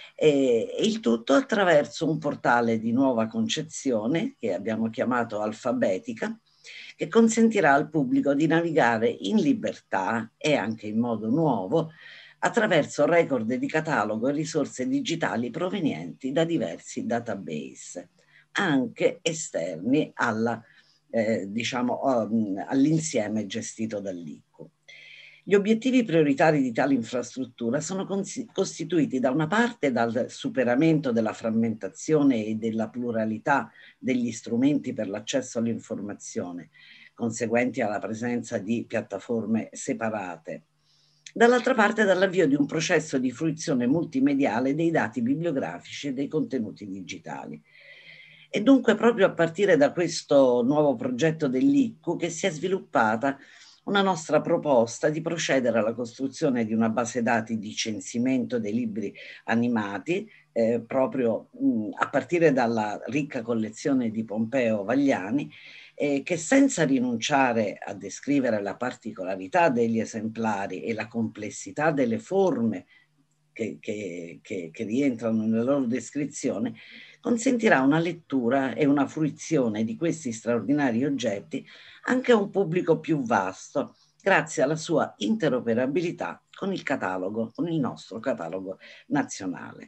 E il tutto attraverso un portale di nuova concezione che abbiamo chiamato Alfabetica, che consentirà al pubblico di navigare in libertà e anche in modo nuovo attraverso record di catalogo e risorse digitali provenienti da diversi database, anche esterni alla, eh, diciamo, um, all'insieme gestito dall'I C Q U. Gli obiettivi prioritari di tale infrastruttura sono costituiti da una parte dal superamento della frammentazione e della pluralità degli strumenti per l'accesso all'informazione, conseguenti alla presenza di piattaforme separate, dall'altra parte dall'avvio di un processo di fruizione multimediale dei dati bibliografici e dei contenuti digitali. E dunque proprio a partire da questo nuovo progetto dell'I C Q U che si è sviluppata una nostra proposta di procedere alla costruzione di una base dati di censimento dei libri animati, eh, proprio mh, a partire dalla ricca collezione di Pompeo Vagliani, eh, che senza rinunciare a descrivere la particolarità degli esemplari e la complessità delle forme che, che, che, che rientrano nella loro descrizione, consentirà una lettura e una fruizione di questi straordinari oggetti anche a un pubblico più vasto, grazie alla sua interoperabilità con il catalogo, con il nostro catalogo nazionale.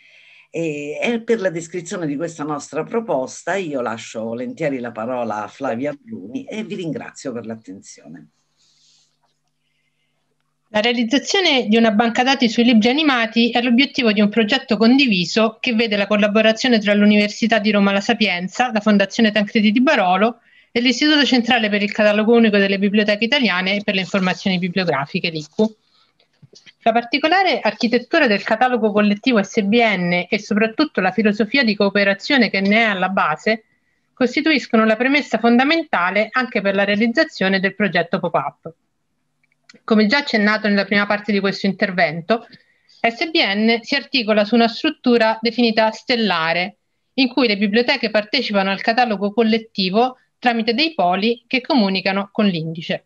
E, e per la descrizione di questa nostra proposta io lascio volentieri la parola a Flavia Bruni e vi ringrazio per l'attenzione. La realizzazione di una banca dati sui libri animati è l'obiettivo di un progetto condiviso che vede la collaborazione tra l'Università di Roma La Sapienza, la Fondazione Tancredi di Barolo e l'Istituto Centrale per il Catalogo Unico delle Biblioteche Italiane e per le Informazioni Bibliografiche, l'I C Q U. La particolare architettura del catalogo collettivo S B N e soprattutto la filosofia di cooperazione che ne è alla base costituiscono la premessa fondamentale anche per la realizzazione del progetto Pop-Up. Come già accennato nella prima parte di questo intervento, S B N si articola su una struttura definita stellare, in cui le biblioteche partecipano al catalogo collettivo tramite dei poli che comunicano con l'indice.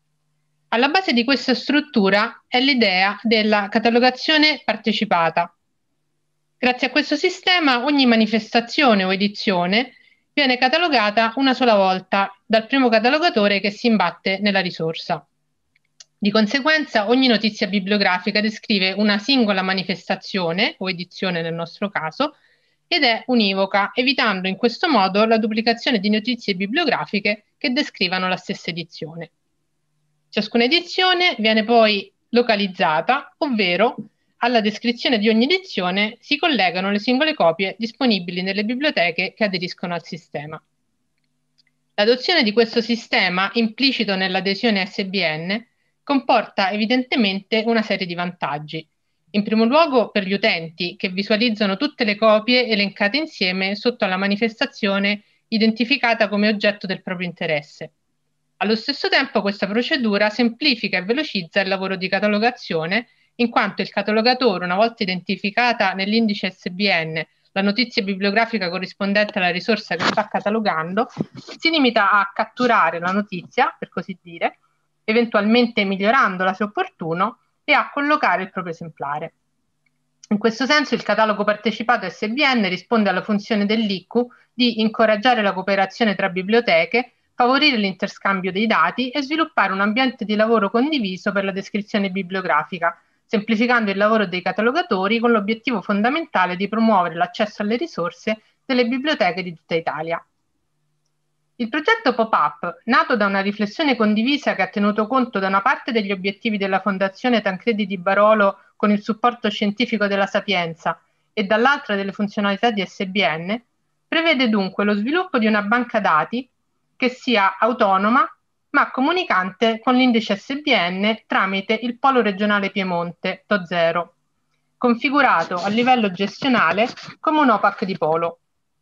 Alla base di questa struttura è l'idea della catalogazione partecipata. Grazie a questo sistema ogni manifestazione o edizione viene catalogata una sola volta dal primo catalogatore che si imbatte nella risorsa. Di conseguenza ogni notizia bibliografica descrive una singola manifestazione o edizione nel nostro caso ed è univoca, evitando in questo modo la duplicazione di notizie bibliografiche che descrivano la stessa edizione. Ciascuna edizione viene poi localizzata, ovvero alla descrizione di ogni edizione si collegano le singole copie disponibili nelle biblioteche che aderiscono al sistema. L'adozione di questo sistema, implicito nell'adesione S B N, comporta evidentemente una serie di vantaggi. In primo luogo per gli utenti, che visualizzano tutte le copie elencate insieme sotto la manifestazione identificata come oggetto del proprio interesse. Allo stesso tempo questa procedura semplifica e velocizza il lavoro di catalogazione, in quanto il catalogatore, una volta identificata nell'indice S B N la notizia bibliografica corrispondente alla risorsa che sta catalogando, si limita a catturare la notizia, per così dire, eventualmente migliorandola se opportuno, e a collocare il proprio esemplare. In questo senso il catalogo partecipato S B N risponde alla funzione dell'I C Q U di incoraggiare la cooperazione tra biblioteche, favorire l'interscambio dei dati e sviluppare un ambiente di lavoro condiviso per la descrizione bibliografica, semplificando il lavoro dei catalogatori con l'obiettivo fondamentale di promuovere l'accesso alle risorse delle biblioteche di tutta Italia. Il progetto Pop-Up, nato da una riflessione condivisa che ha tenuto conto da una parte degli obiettivi della Fondazione Tancredi di Barolo con il supporto scientifico della Sapienza e dall'altra delle funzionalità di S B N, prevede dunque lo sviluppo di una banca dati che sia autonoma ma comunicante con l'indice S B N tramite il Polo Regionale Piemonte T O zero, configurato a livello gestionale come un O P A C di Polo.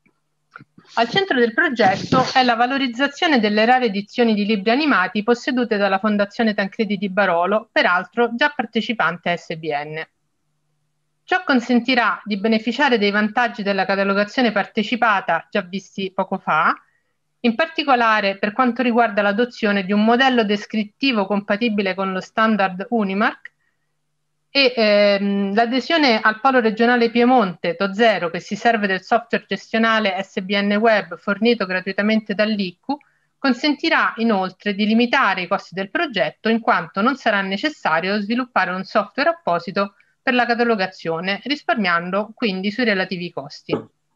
Al centro del progetto è la valorizzazione delle rare edizioni di libri animati possedute dalla Fondazione Tancredi di Barolo, peraltro già partecipante a S B N. Ciò consentirà di beneficiare dei vantaggi della catalogazione partecipata già visti poco fa, in particolare per quanto riguarda l'adozione di un modello descrittivo compatibile con lo standard Unimark e ehm, l'adesione al Polo Regionale Piemonte T O zero, che si serve del software gestionale S B N Web fornito gratuitamente dall'I C U, consentirà inoltre di limitare i costi del progetto, in quanto non sarà necessario sviluppare un software apposito per la catalogazione, risparmiando quindi sui relativi costi.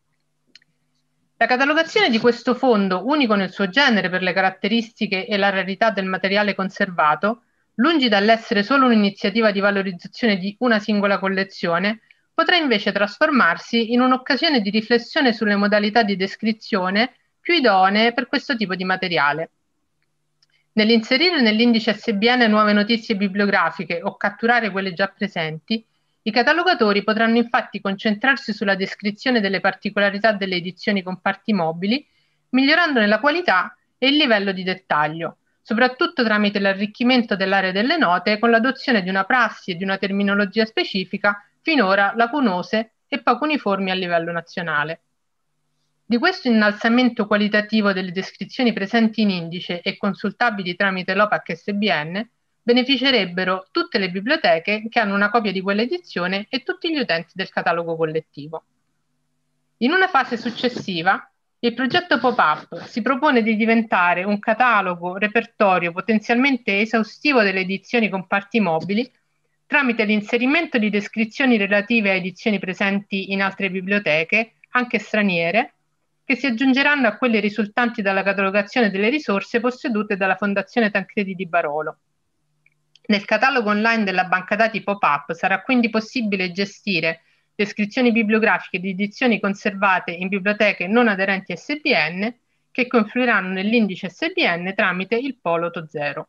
La catalogazione di questo fondo, unico nel suo genere per le caratteristiche e la rarità del materiale conservato, lungi dall'essere solo un'iniziativa di valorizzazione di una singola collezione, potrà invece trasformarsi in un'occasione di riflessione sulle modalità di descrizione più idonee per questo tipo di materiale. Nell'inserire nell'indice S B N nuove notizie bibliografiche o catturare quelle già presenti, i catalogatori potranno infatti concentrarsi sulla descrizione delle particolarità delle edizioni con parti mobili, migliorandone la qualità e il livello di dettaglio, soprattutto tramite l'arricchimento dell'area delle note con l'adozione di una prassi e di una terminologia specifica finora lacunose e poco uniformi a livello nazionale. Di questo innalzamento qualitativo delle descrizioni presenti in indice e consultabili tramite l'O P A C S B N beneficerebbero tutte le biblioteche che hanno una copia di quell'edizione e tutti gli utenti del catalogo collettivo. In una fase successiva, il progetto Pop-Up si propone di diventare un catalogo repertorio potenzialmente esaustivo delle edizioni con parti mobili tramite l'inserimento di descrizioni relative a edizioni presenti in altre biblioteche, anche straniere, che si aggiungeranno a quelle risultanti dalla catalogazione delle risorse possedute dalla Fondazione Tancredi di Barolo. Nel catalogo online della banca dati Pop-Up sarà quindi possibile gestire descrizioni bibliografiche di edizioni conservate in biblioteche non aderenti a S B N che confluiranno nell'indice S B N tramite il Polo T O zero.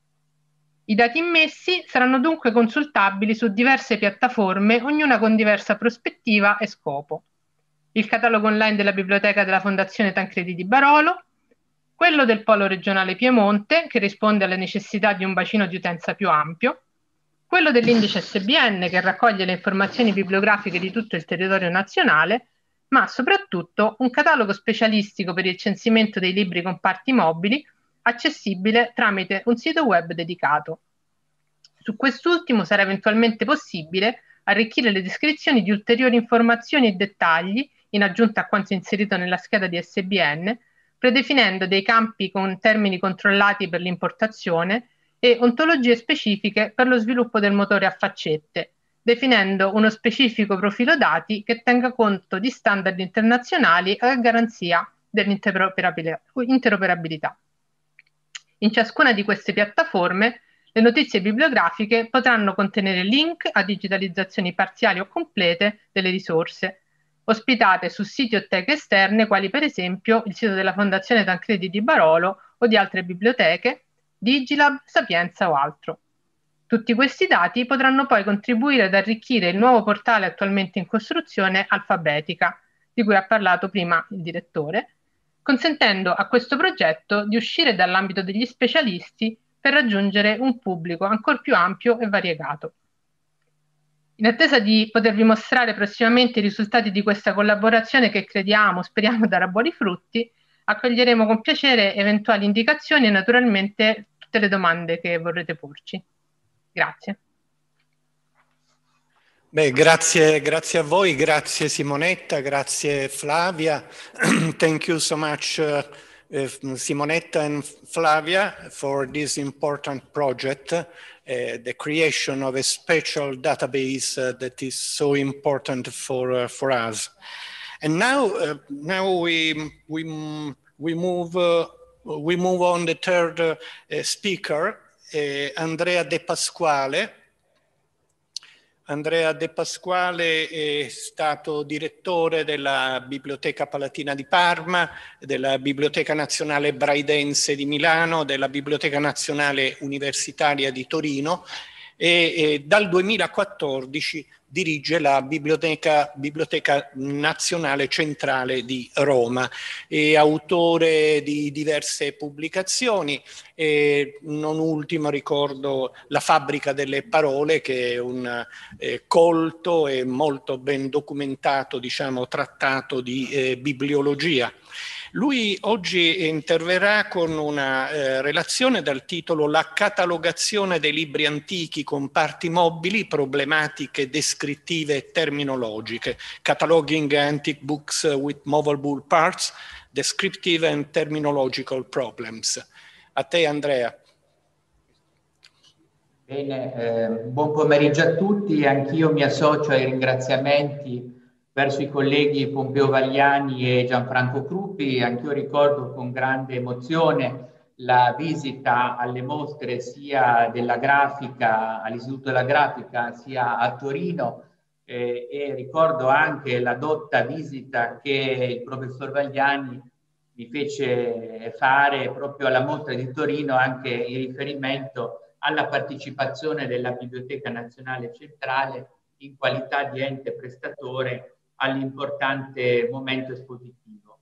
I dati immessi saranno dunque consultabili su diverse piattaforme, ognuna con diversa prospettiva e scopo. Il catalogo online della biblioteca della Fondazione Tancredi di Barolo, quello del Polo Regionale Piemonte, che risponde alle necessità di un bacino di utenza più ampio, quello dell'indice S B N, che raccoglie le informazioni bibliografiche di tutto il territorio nazionale, ma soprattutto un catalogo specialistico per il censimento dei libri con parti mobili, accessibile tramite un sito web dedicato. Su quest'ultimo sarà eventualmente possibile arricchire le descrizioni di ulteriori informazioni e dettagli, in aggiunta a quanto inserito nella scheda di S B N, predefinendo dei campi con termini controllati per l'importazione e ontologie specifiche per lo sviluppo del motore a faccette, definendo uno specifico profilo dati che tenga conto di standard internazionali a garanzia dell'interoperabilità. In ciascuna di queste piattaforme le notizie bibliografiche potranno contenere link a digitalizzazioni parziali o complete delle risorse, ospitate su siti o teche esterne quali per esempio il sito della Fondazione Tancredi di Barolo o di altre biblioteche, Digilab, Sapienza o altro. Tutti questi dati potranno poi contribuire ad arricchire il nuovo portale attualmente in costruzione Alfabetica, di cui ha parlato prima il direttore, consentendo a questo progetto di uscire dall'ambito degli specialisti per raggiungere un pubblico ancor più ampio e variegato. In attesa di potervi mostrare prossimamente i risultati di questa collaborazione che crediamo, speriamo darà buoni frutti, accoglieremo con piacere eventuali indicazioni e naturalmente tutte le domande che vorrete porci. Grazie. Beh, grazie, grazie a voi, grazie Simonetta, grazie Flavia. Thank you so much uh, uh, Simonetta and Flavia for this important project. Uh, the creation of a special database uh, that is so important for uh, for us. And now, uh, now we we we move uh, we move on the third uh, speaker, uh, Andrea De Pasquale. Andrea De Pasquale è stato direttore della Biblioteca Palatina di Parma, della Biblioteca Nazionale Braidense di Milano, della Biblioteca Nazionale Universitaria di Torino e, e dal duemilaquattordici dirige la Biblioteca, Biblioteca Nazionale Centrale di Roma. È autore di diverse pubblicazioni e non ultimo ricordo La fabbrica delle parole, che è un eh, colto e molto ben documentato, diciamo, trattato di eh, bibliologia. Lui oggi interverrà con una eh, relazione dal titolo La catalogazione dei libri antichi con parti mobili, problematiche descrittive e terminologiche. Cataloging Antique Books with Movable Parts, Descriptive and Terminological Problems. A te, Andrea. Bene, eh, buon pomeriggio a tutti. Anch'io mi associo ai ringraziamenti verso i colleghi Pompeo Vagliani e Gianfranco Cruppi. Anch'io ricordo con grande emozione la visita alle mostre sia della grafica, all'Istituto della Grafica, sia a Torino, eh, e ricordo anche la dotta visita che il professor Vagliani mi fece fare proprio alla mostra di Torino, anche in riferimento alla partecipazione della Biblioteca Nazionale Centrale in qualità di ente prestatore all'importante momento espositivo.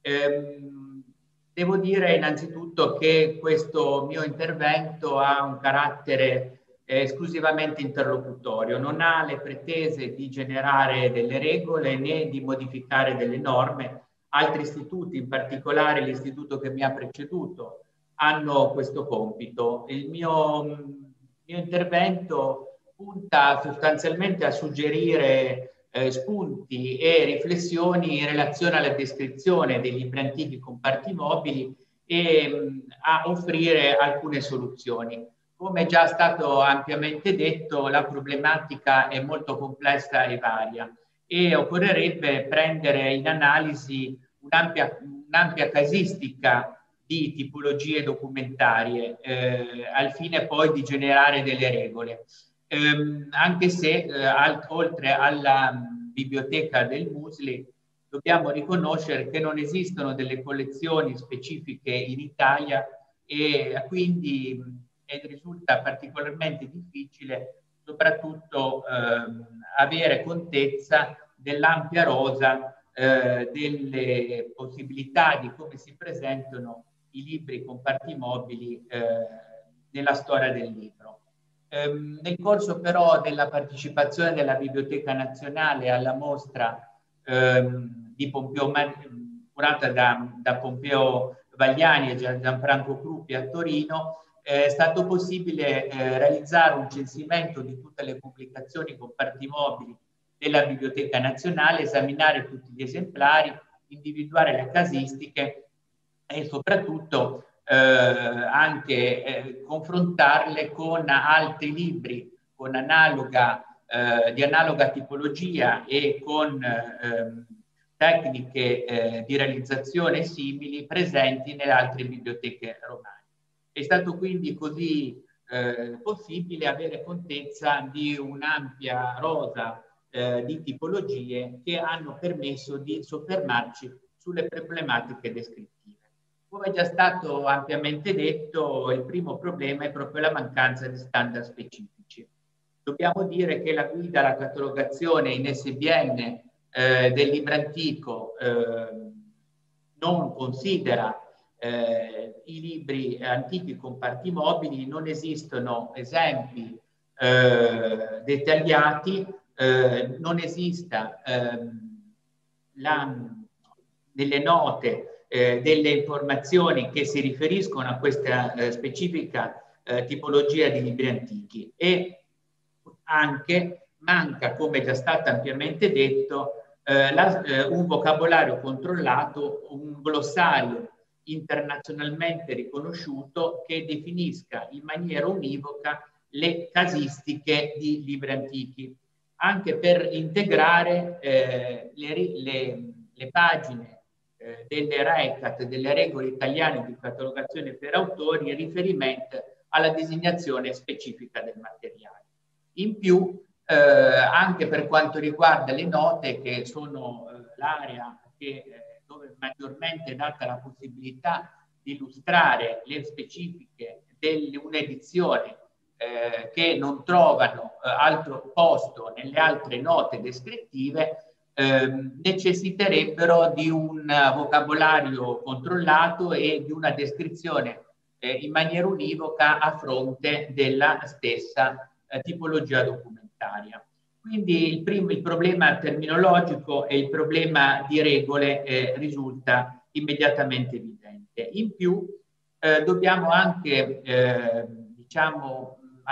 Ehm, devo dire innanzitutto che questo mio intervento ha un carattere eh, esclusivamente interlocutorio, non ha le pretese di generare delle regole né di modificare delle norme. Altri istituti, in particolare l'istituto che mi ha preceduto, hanno questo compito. Il mio, mio intervento punta sostanzialmente a suggerire Eh, spunti e riflessioni in relazione alla descrizione dei libri antichi con parti mobili e mh, a offrire alcune soluzioni. Come già stato ampiamente detto, la problematica è molto complessa e varia e occorrerebbe prendere in analisi un'ampia, un'ampia casistica di tipologie documentarie eh, al fine poi di generare delle regole. Eh, anche se eh, al, oltre alla mh, biblioteca del Musli dobbiamo riconoscere che non esistono delle collezioni specifiche in Italia e quindi mh, e risulta particolarmente difficile soprattutto eh, avere contezza dell'ampia rosa eh, delle possibilità di come si presentano i libri con parti mobili eh, nella storia del libro. Ehm, nel corso però della partecipazione della Biblioteca Nazionale alla mostra ehm, di Pompeo, curata da, da Pompeo Vagliani e Gianfranco Cruppi a Torino, eh, è stato possibile eh, realizzare un censimento di tutte le pubblicazioni con parti mobili della Biblioteca Nazionale, esaminare tutti gli esemplari, individuare le casistiche e soprattutto Eh, anche eh, confrontarle con altri libri con analoga, eh, di analoga tipologia e con eh, tecniche eh, di realizzazione simili presenti nelle altre biblioteche romane. È stato quindi così eh, possibile avere contezza di un'ampia rosa eh, di tipologie che hanno permesso di soffermarci sulle problematiche descrittive. Come è già stato ampiamente detto, il primo problema è proprio la mancanza di standard specifici. Dobbiamo dire che la guida alla catalogazione in S B N eh, del libro antico eh, non considera eh, i libri antichi con parti mobili, non esistono esempi eh, dettagliati, eh, non esista eh, la, nelle note Eh, delle informazioni che si riferiscono a questa eh, specifica eh, tipologia di libri antichi e anche manca, come è già stato ampiamente detto, eh, la, eh, un vocabolario controllato, un glossario internazionalmente riconosciuto che definisca in maniera univoca le casistiche di libri antichi, anche per integrare eh, le, le, le pagine eh, delle RECAT, delle regole italiane di catalogazione per autori, in riferimento alla designazione specifica del materiale. In più, eh, anche per quanto riguarda le note, che sono eh, l'area che, eh, dove maggiormente è data la possibilità di illustrare le specifiche di un'edizione eh, che non trovano eh, altro posto nelle altre note descrittive, eh, necessiterebbero di un vocabolario controllato e di una descrizione eh, in maniera univoca a fronte della stessa eh, tipologia documentaria. Quindi il, primo, il problema terminologico e il problema di regole eh, risulta immediatamente evidente. In più eh, dobbiamo anche eh, diciamo,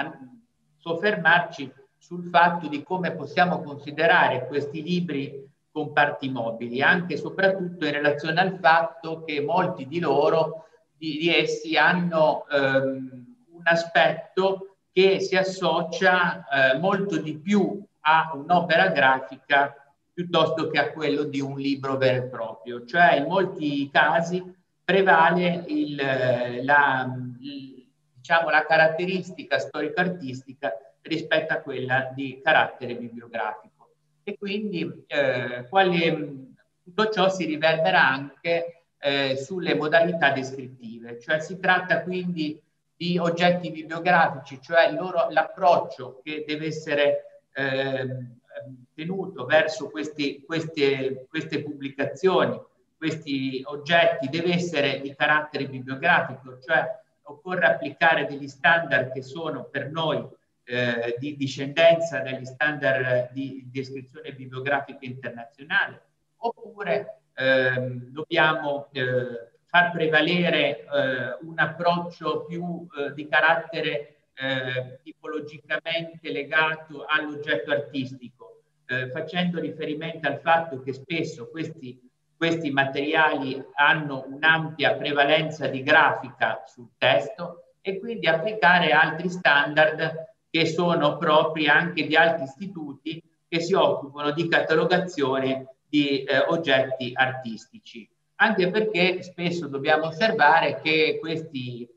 soffermarci sul fatto di come possiamo considerare questi libri con parti mobili, anche e soprattutto in relazione al fatto che molti di loro, di, di essi, hanno ehm, un aspetto che si associa eh, molto di più a un'opera grafica piuttosto che a quello di un libro vero e proprio. Cioè in molti casi prevale il, la, il, diciamo, la caratteristica storico-artistica rispetto a quella di carattere bibliografico. E quindi eh, quali, tutto ciò si riverbera anche eh, sulle modalità descrittive. Cioè si tratta quindi di oggetti bibliografici, cioè l'approccio che deve essere eh, tenuto verso questi, queste, queste pubblicazioni, questi oggetti, deve essere di carattere bibliografico, cioè occorre applicare degli standard che sono per noi eh, di discendenza dagli standard di descrizione bibliografica internazionale, oppure ehm, dobbiamo eh, far prevalere eh, un approccio più eh, di carattere eh, tipologicamente legato all'oggetto artistico, eh, facendo riferimento al fatto che spesso questi Questi materiali hanno un'ampia prevalenza di grafica sul testo e quindi applicare altri standard che sono propri anche di altri istituti che si occupano di catalogazione di eh, oggetti artistici. Anche perché spesso dobbiamo osservare che questi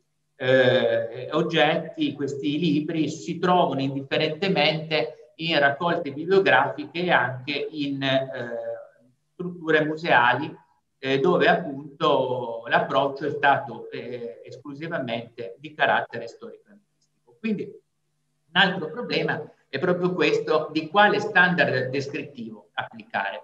eh, oggetti, questi libri si trovano indifferentemente in raccolte bibliografiche e anche in eh, strutture museali eh, dove appunto l'approccio è stato eh, esclusivamente di carattere storico-artistico. Quindi un altro problema è proprio questo di quale standard descrittivo applicare.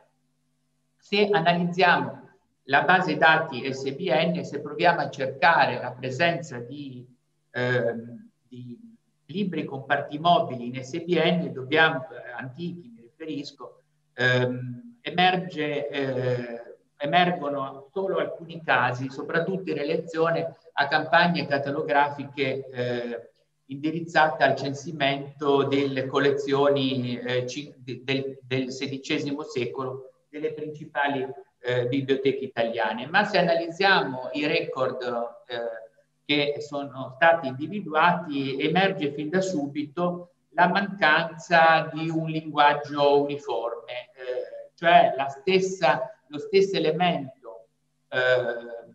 Se analizziamo la base dati S B N, se proviamo a cercare la presenza di, eh, di libri con parti mobili in S B N, dobbiamo, eh, antichi mi riferisco, ehm, Emerge, eh, emergono solo alcuni casi, soprattutto in relazione a campagne catalografiche eh, indirizzate al censimento delle collezioni eh, del, del sedicesimo secolo delle principali eh, biblioteche italiane. Ma se analizziamo i record eh, che sono stati individuati, emerge fin da subito la mancanza di un linguaggio uniforme. Eh, cioè la stessa, lo stesso elemento eh,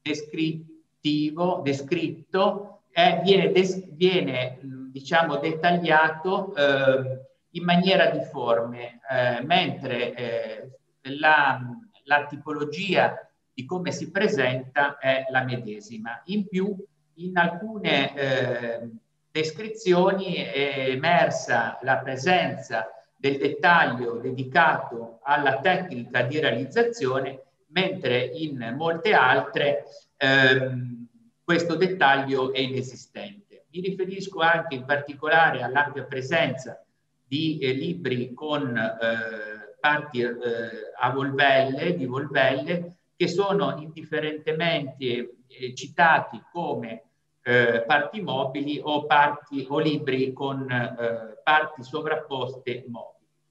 descrittivo, descritto, eh, viene, des, viene diciamo, dettagliato eh, in maniera difforme, eh, mentre eh, la, la tipologia di come si presenta è la medesima. In più, in alcune eh, descrizioni è emersa la presenza del dettaglio dedicato alla tecnica di realizzazione, mentre in molte altre ehm, questo dettaglio è inesistente. Mi riferisco anche in particolare all'ampia presenza di eh, libri con eh, parti eh, a volvelle, di volvelle, che sono indifferentemente eh, citati come eh, parti mobili o, parti, o libri con eh, parti sovrapposte mobili.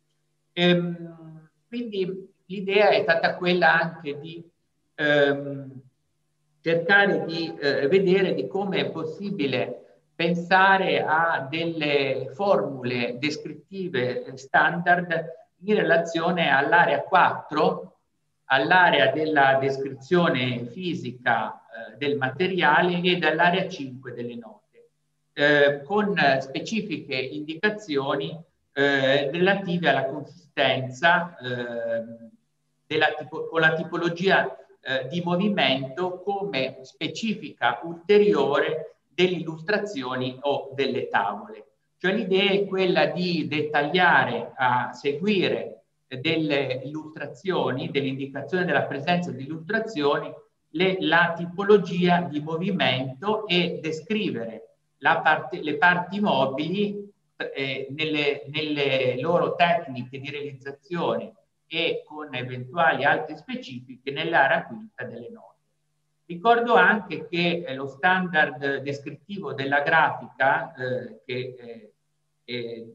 Ehm, quindi l'idea è stata quella anche di ehm, cercare di eh, vedere di come è possibile pensare a delle formule descrittive standard in relazione all'area quattro, all'area della descrizione fisica eh, del materiale e dall'area cinque delle note, eh, con specifiche indicazioni eh, relative alla consistenza, eh, della tipo, con la tipologia eh, di movimento come specifica ulteriore delle illustrazioni o delle tavole. Cioè l'idea è quella di dettagliare, a seguire delle illustrazioni, dell'indicazione della presenza di illustrazioni, le, la tipologia di movimento e descrivere la parte, le parti mobili eh, nelle, nelle loro tecniche di realizzazione e con eventuali altre specifiche nell'area quinta delle note. Ricordo anche che eh, lo standard descrittivo della grafica, eh, che eh, eh,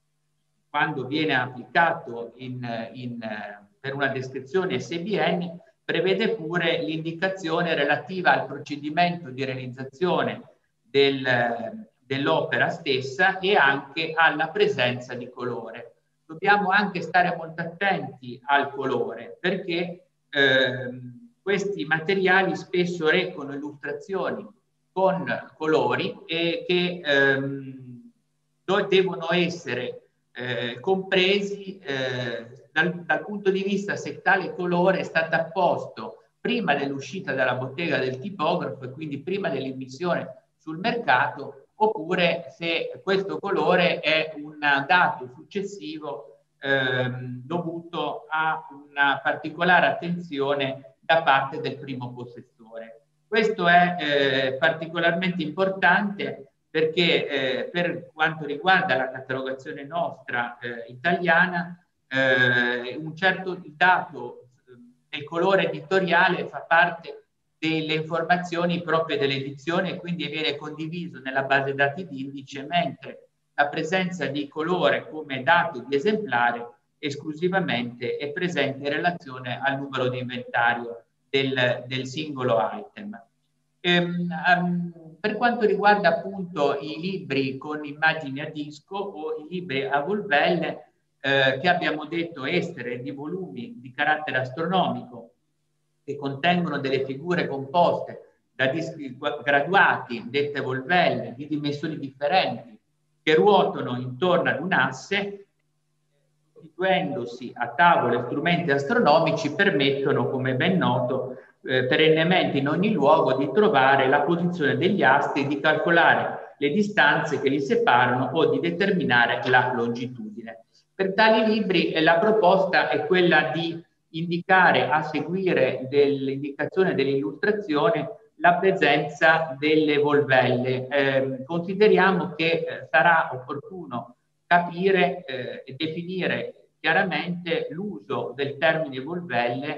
quando viene applicato in, in, per una descrizione S B N, prevede pure l'indicazione relativa al procedimento di realizzazione del, dell'opera stessa e anche alla presenza di colore. Dobbiamo anche stare molto attenti al colore, perché eh, questi materiali spesso recano illustrazioni con colori e che ehm, devono essere eh, compresi eh, dal, dal punto di vista se tale colore è stato apposto prima dell'uscita dalla bottega del tipografo e quindi prima dell'immissione sul mercato, oppure se questo colore è un dato successivo ehm, dovuto a una particolare attenzione da parte del primo possessore. Questo è eh, particolarmente importante perché eh, per quanto riguarda la catalogazione nostra eh, italiana, eh, un certo dato del colore editoriale fa parte delle informazioni proprie dell'edizione e quindi viene condiviso nella base dati di indice, mentre la presenza di colore come dato di esemplare esclusivamente è presente in relazione al numero di inventario del, del singolo item. Ehm, um, per quanto riguarda appunto i libri con immagini a disco o i libri a volvelle, eh, che abbiamo detto essere di volumi di carattere astronomico che contengono delle figure composte da dischi graduati, dette volvelle, di dimensioni differenti, che ruotano intorno ad un asse, costituendosi a tavole strumenti astronomici, permettono, come ben noto, eh, perennemente in ogni luogo di trovare la posizione degli astri e di calcolare le distanze che li separano o di determinare la longitudine. Per tali libri eh, la proposta è quella di indicare a seguire dell'indicazione dell'illustrazione la presenza delle volvelle. Eh, consideriamo che eh, sarà opportuno capire eh, e definire chiaramente l'uso del termine volvelle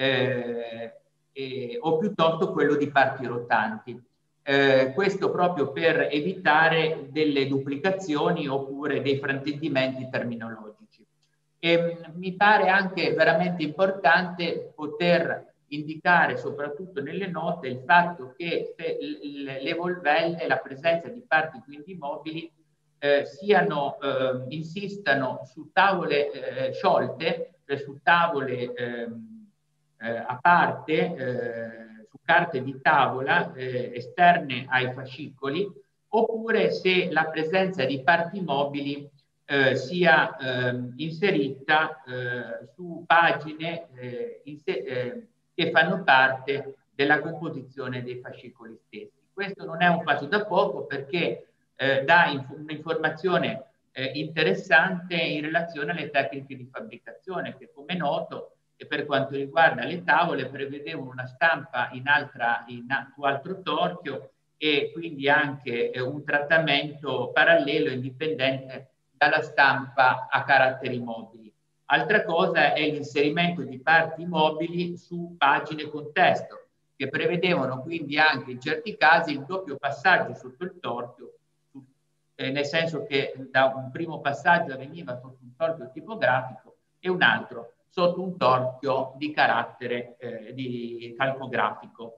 eh, eh, o piuttosto quello di parti rotanti. Eh, questo proprio per evitare delle duplicazioni oppure dei fraintendimenti terminologici. E mi pare anche veramente importante poter indicare, soprattutto nelle note, il fatto che se le volvelle, la presenza di parti quindi mobili, eh, siano, eh, insistano su tavole eh, sciolte, cioè su tavole eh, eh, a parte, eh, su carte di tavola eh, esterne ai fascicoli, oppure se la presenza di parti mobili Eh, sia eh, inserita eh, su pagine eh, in se, eh, che fanno parte della composizione dei fascicoli stessi. Questo non è un fatto da poco perché eh, dà inf un'informazione eh, interessante in relazione alle tecniche di fabbricazione che, come noto, e per quanto riguarda le tavole, prevedevano una stampa in, altra, in su altro torchio e quindi anche eh, un trattamento parallelo e indipendente dalla stampa a caratteri mobili. Altra cosa è l'inserimento di parti mobili su pagine con testo, che prevedevano quindi anche in certi casi il doppio passaggio sotto il torchio, eh, nel senso che da un primo passaggio avveniva sotto un torchio tipografico e un altro sotto un torchio di carattere eh, di calcografico.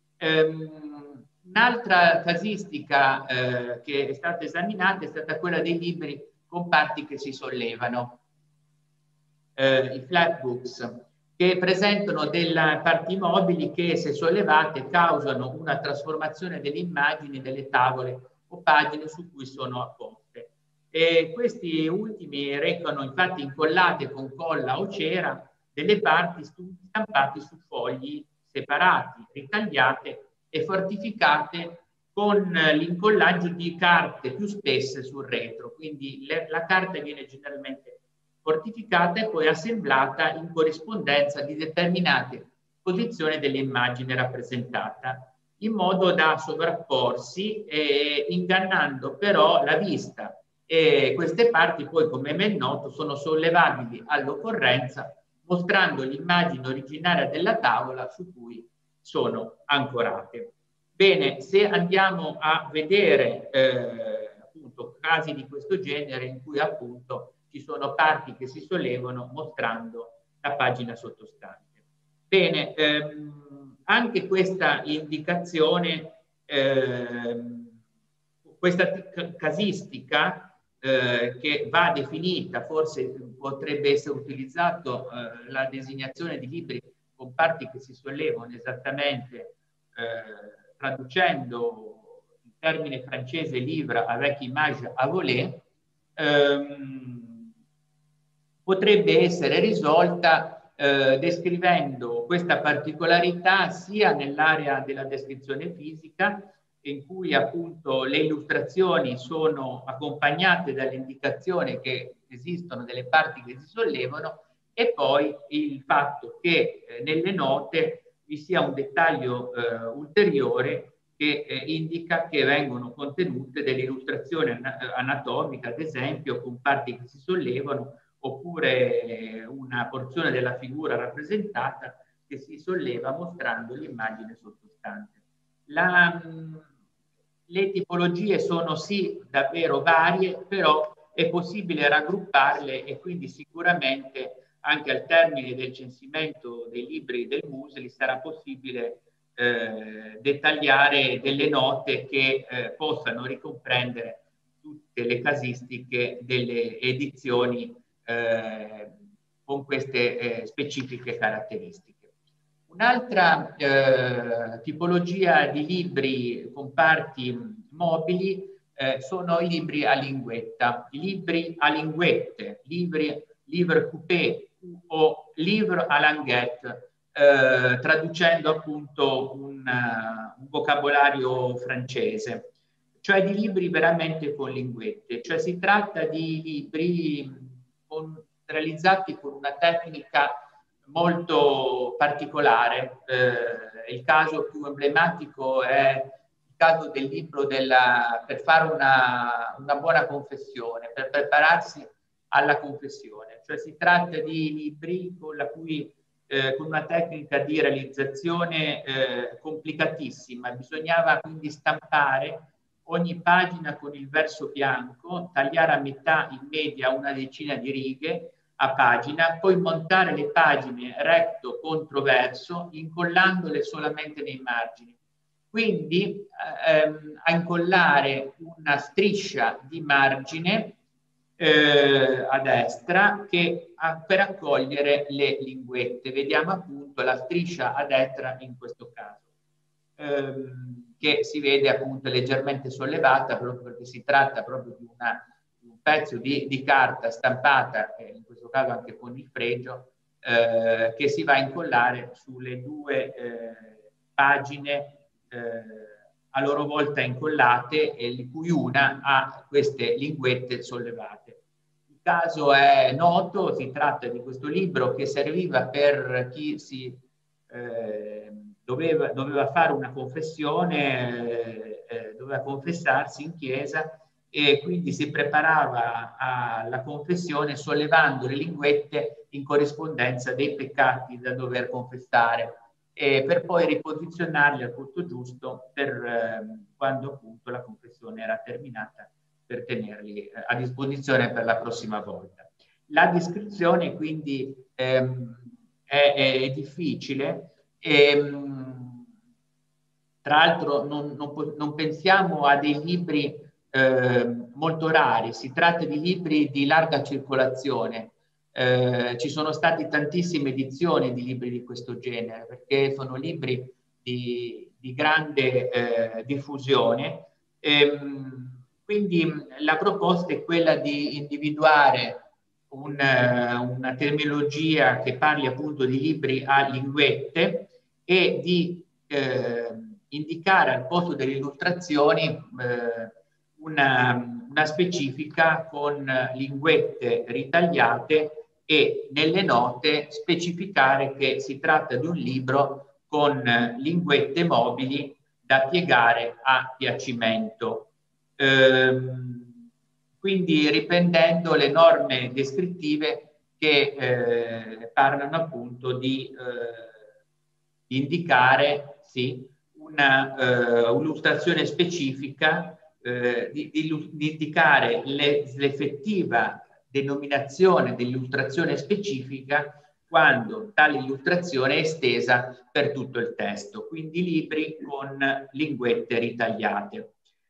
Ehm, Un'altra casistica eh, che è stata esaminata è stata quella dei libri con parti che si sollevano, eh, i flatbooks, che che presentano delle parti mobili che, se sollevate, causano una trasformazione delle immagini delle tavole o pagine su cui sono apposte. E questi ultimi recano infatti incollate con colla o cera delle parti stampate su fogli separati, ritagliate e fortificate con l'incollaggio di carte più spesse sul retro. Quindi le, la carta viene generalmente fortificata e poi assemblata in corrispondenza di determinate posizioni dell'immagine rappresentata, in modo da sovrapporsi, eh, ingannando però la vista. E queste parti poi, come è ben noto, sono sollevabili all'occorrenza, mostrando l'immagine originaria della tavola su cui sono ancorate. Bene, se andiamo a vedere eh, appunto casi di questo genere in cui appunto ci sono parti che si sollevano mostrando la pagina sottostante. Bene, ehm, anche questa indicazione, ehm, questa casistica eh, che va definita, forse potrebbe essere utilizzato eh, la designazione di libri con parti che si sollevano esattamente, eh, traducendo il termine francese livre avec image à voler, ehm, potrebbe essere risolta eh, descrivendo questa particolarità sia nell'area della descrizione fisica, in cui appunto le illustrazioni sono accompagnate dall'indicazione che esistono delle parti che si sollevano, e poi il fatto che eh, nelle note vi sia un dettaglio eh, ulteriore che eh, indica che vengono contenute delle illustrazioni an anatomiche, ad esempio, con parti che si sollevano, oppure eh, una porzione della figura rappresentata che si solleva mostrando l'immagine sottostante. La, mh, le tipologie sono sì davvero varie, però è possibile raggrupparle, e quindi sicuramente anche al termine del censimento dei libri del Musli sarà possibile eh, dettagliare delle note che eh, possano ricomprendere tutte le casistiche delle edizioni eh, con queste eh, specifiche caratteristiche. Un'altra eh, tipologia di libri con parti mobili eh, sono i libri a linguetta, i libri a linguette, libri, livre coupé o livre à languette, eh, traducendo appunto un, uh, un vocabolario francese, cioè di libri veramente con linguette, cioè si tratta di libri con, realizzati con una tecnica molto particolare. Eh, il caso più emblematico è il caso del libro della, per fare una, una buona confessione, per prepararsi alla confessione, cioè si tratta di libri con, la cui, eh, con una tecnica di realizzazione eh, complicatissima. Bisognava quindi stampare ogni pagina con il verso bianco, tagliare a metà in media una decina di righe a pagina, poi montare le pagine recto contro verso, incollandole solamente nei margini. Quindi ehm, a incollare una striscia di margine Eh, a destra che, a, per accogliere le linguette. Vediamo appunto la striscia a destra in questo caso, ehm, che si vede appunto leggermente sollevata, proprio perché si tratta proprio di, una, di un pezzo di, di carta stampata, eh, in questo caso anche con il fregio, eh, che si va a incollare sulle due eh, pagine eh, a loro volta incollate, e di cui una ha queste linguette sollevate. Il caso è noto, si tratta di questo libro che serviva per chi si eh, doveva, doveva fare una confessione, eh, doveva confessarsi in chiesa, e quindi si preparava alla confessione sollevando le linguette in corrispondenza dei peccati da dover confessare, e per poi riposizionarli al posto giusto per eh, quando appunto la confessione era terminata, per tenerli eh, a disposizione per la prossima volta. La descrizione quindi ehm, è, è difficile, e mh, tra l'altro non, non, non pensiamo a dei libri eh, molto rari, si tratta di libri di larga circolazione. Eh, ci sono state tantissime edizioni di libri di questo genere, perché sono libri di, di grande eh, diffusione. Ehm, quindi la proposta è quella di individuare un, una terminologia che parli appunto di libri a linguette e di eh, indicare al posto delle illustrazioni eh, una, una specifica con linguette ritagliate e nelle note specificare che si tratta di un libro con linguette mobili da piegare a piacimento. Ehm, quindi riprendendo le norme descrittive che eh, parlano appunto di, eh, di indicare sì, una uh, illustrazione specifica, eh, di, di, di indicare l'effettiva denominazione dell'illustrazione specifica quando tale illustrazione è estesa per tutto il testo, quindi libri con linguette ritagliate.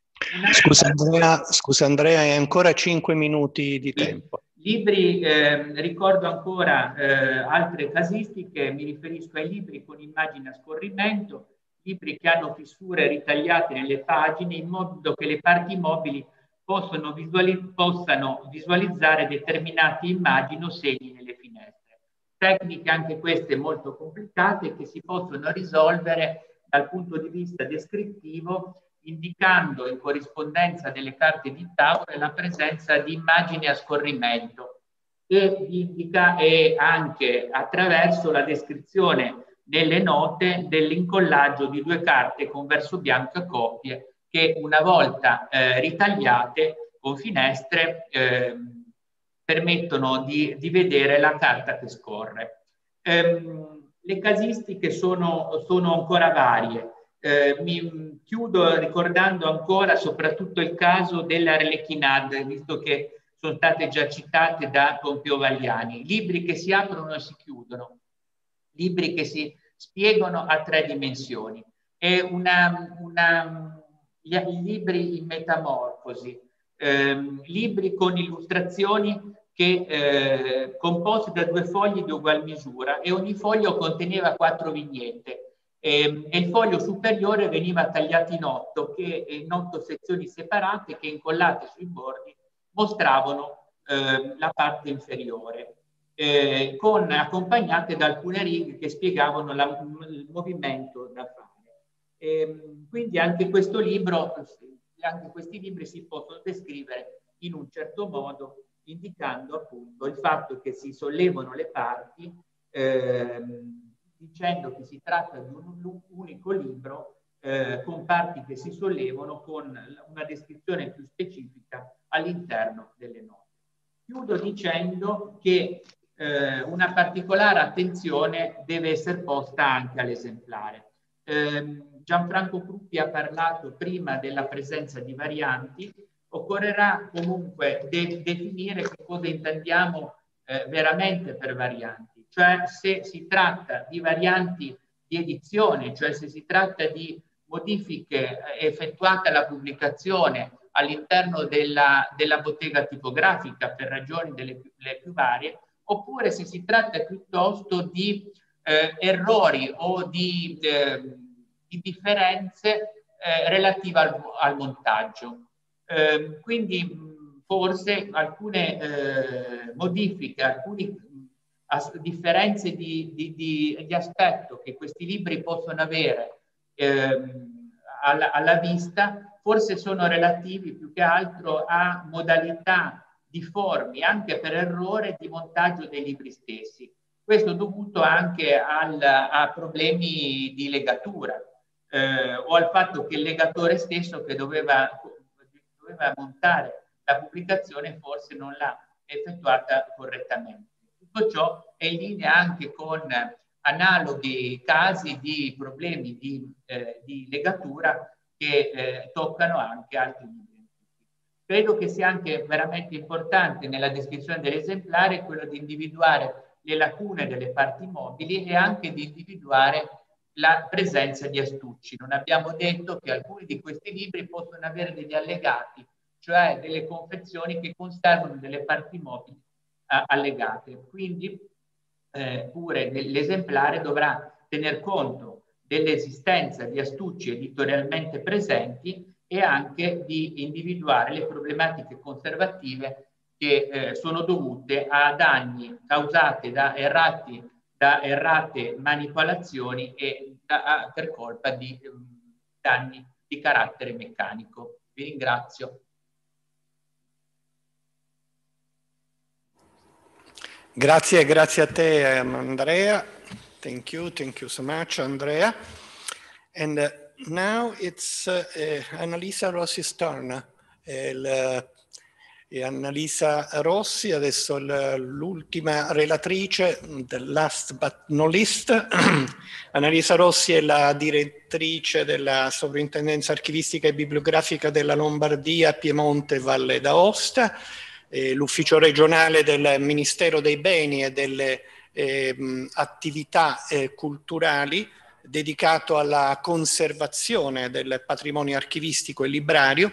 Scusa Andrea, scusa Andrea, hai ancora cinque minuti di tempo. Libri, eh, ricordo ancora eh, altre casistiche, mi riferisco ai libri con immagini a scorrimento, libri che hanno fissure ritagliate nelle pagine in modo che le parti mobili possono, visuali possano visualizzare determinate immagini o segni nelle finestre. Tecniche anche queste molto complicate che si possono risolvere dal punto di vista descrittivo indicando in corrispondenza delle carte di tavola la presenza di immagini a scorrimento e, indica, e anche attraverso la descrizione nelle note dell'incollaggio di due carte con verso bianco a coppie che una volta eh, ritagliate con finestre eh, permettono di, di vedere la carta che scorre. Ehm, le casistiche sono, sono ancora varie. Eh, mi chiudo ricordando ancora soprattutto il caso dell'Arlecchinade, visto che sono state già citate da Pompeo Valiani. Libri che si aprono e si chiudono, libri che si spiegano a tre dimensioni. È una, una, gli, libri in metamorfosi, ehm, libri con illustrazioni che eh, composti da due fogli di ugual misura e ogni foglio conteneva quattro vignette. E, e il foglio superiore veniva tagliato in otto, che, in otto sezioni separate che incollate sui bordi mostravano eh, la parte inferiore, eh, con, accompagnate da alcune righe che spiegavano la, il movimento da fare. E, quindi anche questo libro, anche questi libri si possono descrivere in un certo modo, indicando appunto il fatto che si sollevano le parti, ehm, dicendo che si tratta di un unico libro eh, con parti che si sollevano con una descrizione più specifica all'interno delle note. Chiudo dicendo che eh, una particolare attenzione deve essere posta anche all'esemplare. Eh, Gianfranco Cruppi ha parlato prima della presenza di varianti, occorrerà comunque de definire che cosa intendiamo eh, veramente per varianti. Cioè se si tratta di varianti di edizione, cioè se si tratta di modifiche effettuate alla pubblicazione all'interno della, della bottega tipografica per ragioni delle le più varie, oppure se si tratta piuttosto di eh, errori o di, eh, di differenze eh, relative al, al montaggio. Eh, quindi mh, forse alcune eh, modifiche, alcuni differenze di, di, di, di aspetto che questi libri possono avere ehm, alla, alla vista, forse sono relativi più che altro a modalità difformi, anche per errore di montaggio dei libri stessi. Questo dovuto anche al, a problemi di legatura eh, o al fatto che il legatore stesso che doveva, doveva montare la pubblicazione forse non l'ha effettuata correttamente. Tutto ciò è in linea anche con analoghi casi di problemi di, eh, di legatura che eh, toccano anche altri libri. Credo che sia anche veramente importante nella descrizione dell'esemplare quello di individuare le lacune delle parti mobili e anche di individuare la presenza di astucci. Non abbiamo detto che alcuni di questi libri possono avere degli allegati, cioè delle confezioni che conservano delle parti mobili allegate. Quindi eh, pure l'esemplare dovrà tener conto dell'esistenza di astucci editorialmente presenti e anche di individuare le problematiche conservative che eh, sono dovute a danni causati da, errati, da errate manipolazioni e da, per colpa di um, danni di carattere meccanico. Vi ringrazio. Grazie, grazie a te Andrea. Thank you, thank you so much Andrea. And uh, now it's uh, uh, Annalisa Rossi's turn. Uh, il, uh, Annalisa Rossi, adesso l'ultima relatrice, the last but not least. Annalisa Rossi è la direttrice della Sovrintendenza Archivistica e Bibliografica della Lombardia, Piemonte e Valle d'Aosta, eh, l'ufficio regionale del Ministero dei Beni e delle eh, attività eh, culturali, dedicato alla conservazione del patrimonio archivistico e librario.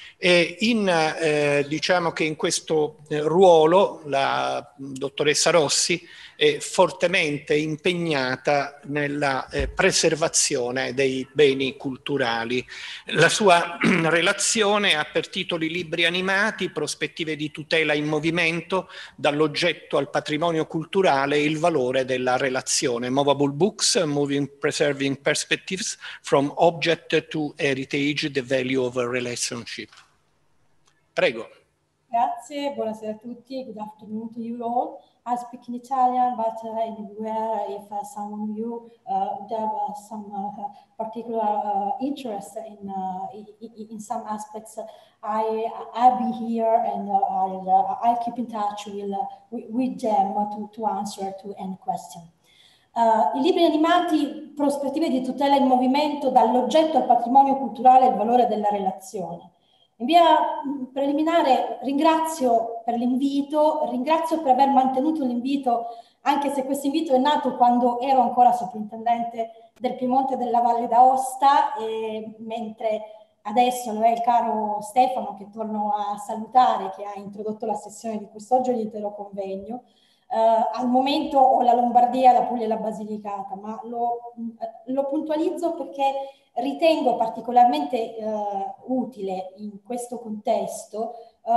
E in, eh, diciamo che in questo eh, ruolo la dottoressa Rossi è fortemente impegnata nella eh, preservazione dei beni culturali. La sua relazione ha per titoli Libri animati, prospettive di tutela in movimento, dall'oggetto al patrimonio culturale e il valore della relazione. Movable Books, Moving Preserving Perspectives, From Object to Heritage, The Value of a Relationship. Prego. Grazie, buonasera a tutti, good afternoon to you all. I speak in Italian, but uh, anywhere if uh, some of you uh, would have uh, some uh, particular uh, interest in, uh, in in some aspects, I I'll be here and uh, I'll uh, I'll keep in touch with uh, with them to to answer to any question. Uh, I libri animati, prospettive di tutela in movimento, dall'oggetto al patrimonio culturale e il valore della relazione. In via preliminare ringrazio per l'invito, ringrazio per aver mantenuto l'invito, anche se questo invito è nato quando ero ancora sovrintendente del Piemonte e della Valle d'Aosta, e mentre adesso lo è il caro Stefano, che torno a salutare, che ha introdotto la sessione di quest'oggi all'intero convegno. Uh, al momento ho la Lombardia, la Puglia e la Basilicata, ma lo, lo puntualizzo perché ritengo particolarmente uh, utile in questo contesto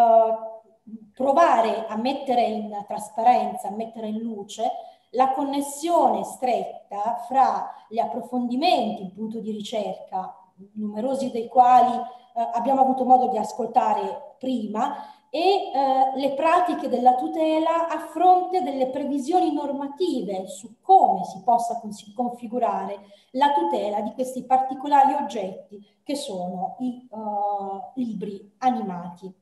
uh, provare a mettere in trasparenza, a mettere in luce la connessione stretta fra gli approfondimenti in punto di ricerca, numerosi dei quali uh, abbiamo avuto modo di ascoltare prima, e eh, le pratiche della tutela a fronte delle previsioni normative su come si possa configurare la tutela di questi particolari oggetti che sono i uh, libri animati.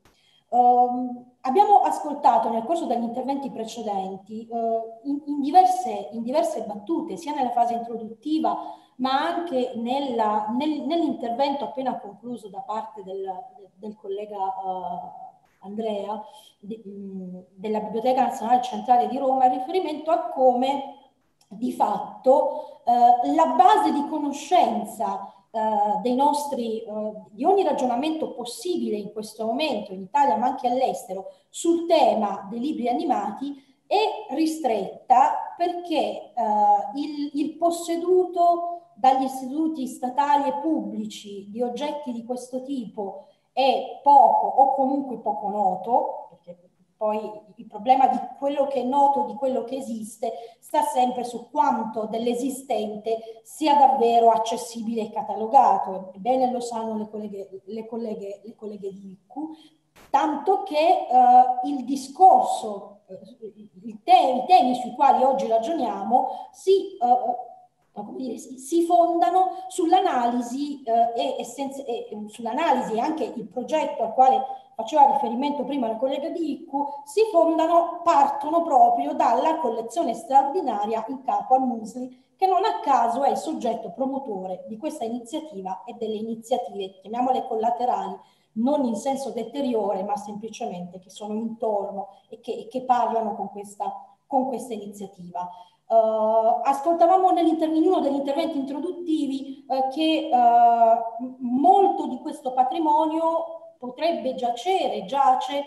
Um, abbiamo ascoltato nel corso degli interventi precedenti uh, in, in, diverse, in diverse battute, sia nella fase introduttiva ma anche nella, nel, nell'intervento appena concluso da parte del, del collega uh, Andrea, di, mh, della Biblioteca Nazionale Centrale di Roma, in riferimento a come di fatto eh, la base di conoscenza eh, dei nostri, eh, di ogni ragionamento possibile in questo momento in Italia ma anche all'estero sul tema dei libri animati è ristretta, perché eh, il, il posseduto dagli istituti statali e pubblici di oggetti di questo tipo è poco o comunque poco noto, perché poi il problema di quello che è noto, di quello che esiste, sta sempre su quanto dell'esistente sia davvero accessibile e catalogato. Bene lo sanno le colleghe, le colleghe, le colleghe di I C U, tanto che uh, il discorso, i temi, i temi sui quali oggi ragioniamo si... Uh, come dire, si fondano sull'analisi eh, e, e, e sull'analisi e anche il progetto al quale faceva riferimento prima la collega di I C U, si fondano, partono proprio dalla collezione straordinaria in capo al Musli, che non a caso è il soggetto promotore di questa iniziativa e delle iniziative, chiamiamole collaterali, non in senso deteriore, ma semplicemente che sono intorno e che, e che parlano con questa, con questa iniziativa. Uh, ascoltavamo in uno degli interventi introduttivi uh, che uh, molto di questo patrimonio potrebbe giacere, giace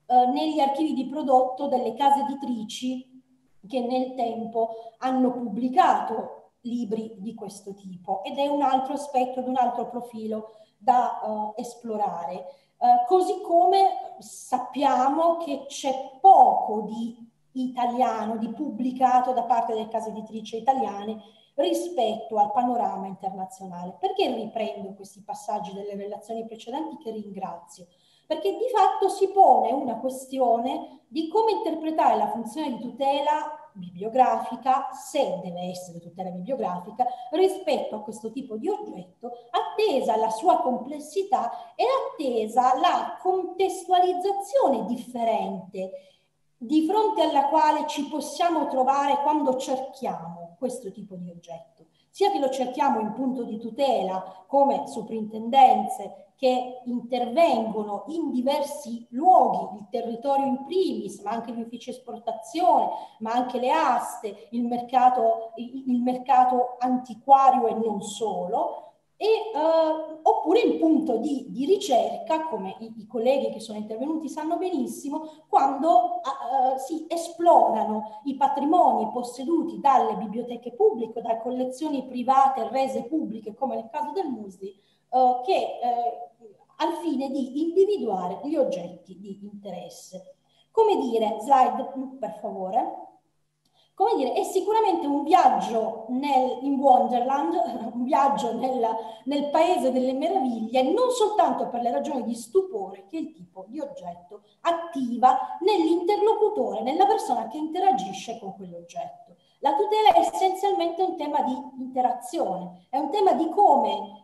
eh, negli archivi di prodotto delle case editrici che nel tempo hanno pubblicato libri di questo tipo, ed è un altro aspetto, un altro profilo da uh, esplorare. Uh, così come sappiamo che c'è poco di italiano, di pubblicato da parte delle case editrici italiane rispetto al panorama internazionale. Perché riprendo questi passaggi delle relazioni precedenti, che ringrazio? Perché di fatto si pone una questione di come interpretare la funzione di tutela bibliografica, se deve essere tutela bibliografica, rispetto a questo tipo di oggetto, attesa la sua complessità e attesa la contestualizzazione differente di fronte alla quale ci possiamo trovare quando cerchiamo questo tipo di oggetto, sia che lo cerchiamo in punto di tutela come soprintendenze che intervengono in diversi luoghi, il territorio in primis, ma anche gli uffici esportazione, ma anche le aste, il mercato, il mercato antiquario e non solo, e, eh, oppure in punto di, di ricerca, come i, i colleghi che sono intervenuti sanno benissimo, quando eh, si esplorano i patrimoni posseduti dalle biblioteche pubbliche, dalle collezioni private rese pubbliche, come nel caso del Musli, eh, che eh, al fine di individuare gli oggetti di interesse. Come dire, slide per favore. Come dire, è sicuramente un viaggio nel, in Wonderland, un viaggio nel, nel paese delle meraviglie, non soltanto per le ragioni di stupore che il tipo di oggetto attiva nell'interlocutore, nella persona che interagisce con quell'oggetto. La tutela è essenzialmente un tema di interazione, è un tema di come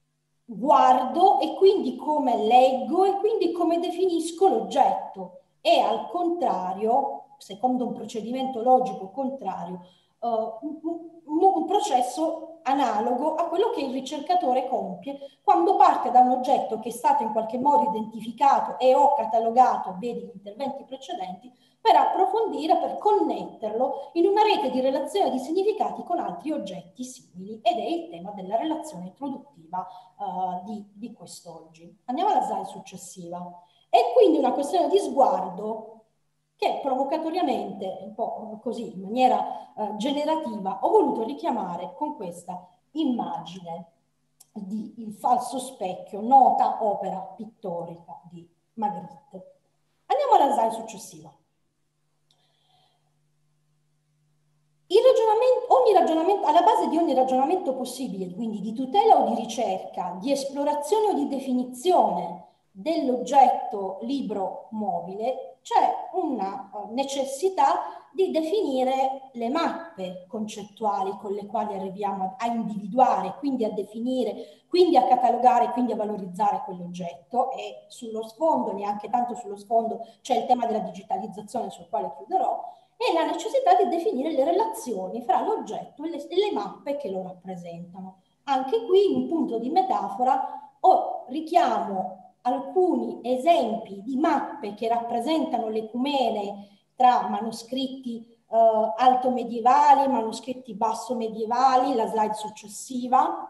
guardo e quindi come leggo e quindi come definisco l'oggetto, e al contrario, secondo un procedimento logico contrario, uh, un, un, un processo analogo a quello che il ricercatore compie quando parte da un oggetto che è stato in qualche modo identificato e o catalogato, vedi gli interventi precedenti, per approfondire, per connetterlo in una rete di relazione di significati con altri oggetti simili, ed è il tema della relazione introduttiva uh, di, di quest'oggi. Andiamo alla slide successiva. È quindi una questione di sguardo che provocatoriamente, un po' così, in maniera uh, generativa, ho voluto richiamare con questa immagine di Il falso specchio, nota opera pittorica di Magritte. Andiamo alla slide successiva. Il ragionamento, ogni ragionamento, alla base di ogni ragionamento possibile, quindi di tutela o di ricerca, di esplorazione o di definizione dell'oggetto libro mobile, c'è una necessità di definire le mappe concettuali con le quali arriviamo a individuare, quindi a definire, quindi a catalogare, quindi a valorizzare quell'oggetto. E sullo sfondo, neanche tanto sullo sfondo, c'è il tema della digitalizzazione, sul quale chiuderò, e la necessità di definire le relazioni fra l'oggetto e le, e le mappe che lo rappresentano. Anche qui, in punto di metafora, o richiamo alcuni esempi di mappe che rappresentano l'ecumene tra manoscritti eh, alto medievali, manoscritti basso medievali, la slide successiva,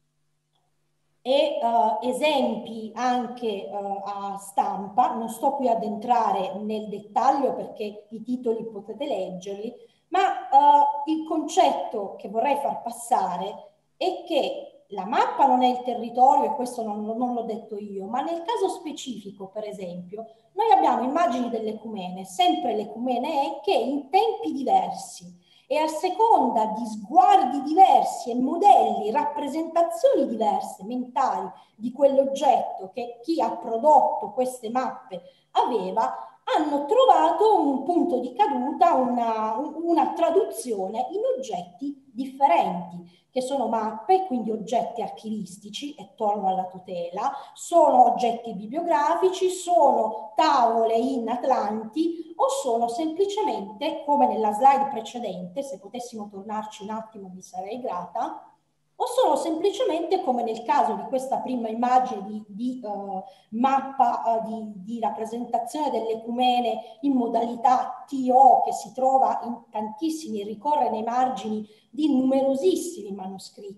e uh, esempi anche uh, a stampa. Non sto qui ad entrare nel dettaglio perché i titoli potete leggerli, ma uh, il concetto che vorrei far passare è che la mappa non è il territorio, e questo non, non l'ho detto io, ma nel caso specifico, per esempio, noi abbiamo immagini dell'ecumene, sempre l'ecumene è, che in tempi diversi e a seconda di sguardi diversi e modelli, rappresentazioni diverse mentali di quell'oggetto che chi ha prodotto queste mappe aveva, hanno trovato un punto di caduta, una, una traduzione in oggetti differenti, che sono mappe, quindi oggetti archivistici, e torno alla tutela, sono oggetti bibliografici, sono tavole in atlanti, o sono semplicemente, come nella slide precedente, se potessimo tornarci un attimo vi sarei grata, o sono semplicemente, come nel caso di questa prima immagine di, di uh, mappa uh, di, di rappresentazione dell'ecumene in modalità T O, che si trova in tantissimi, ricorre nei margini di numerosissimi manoscritti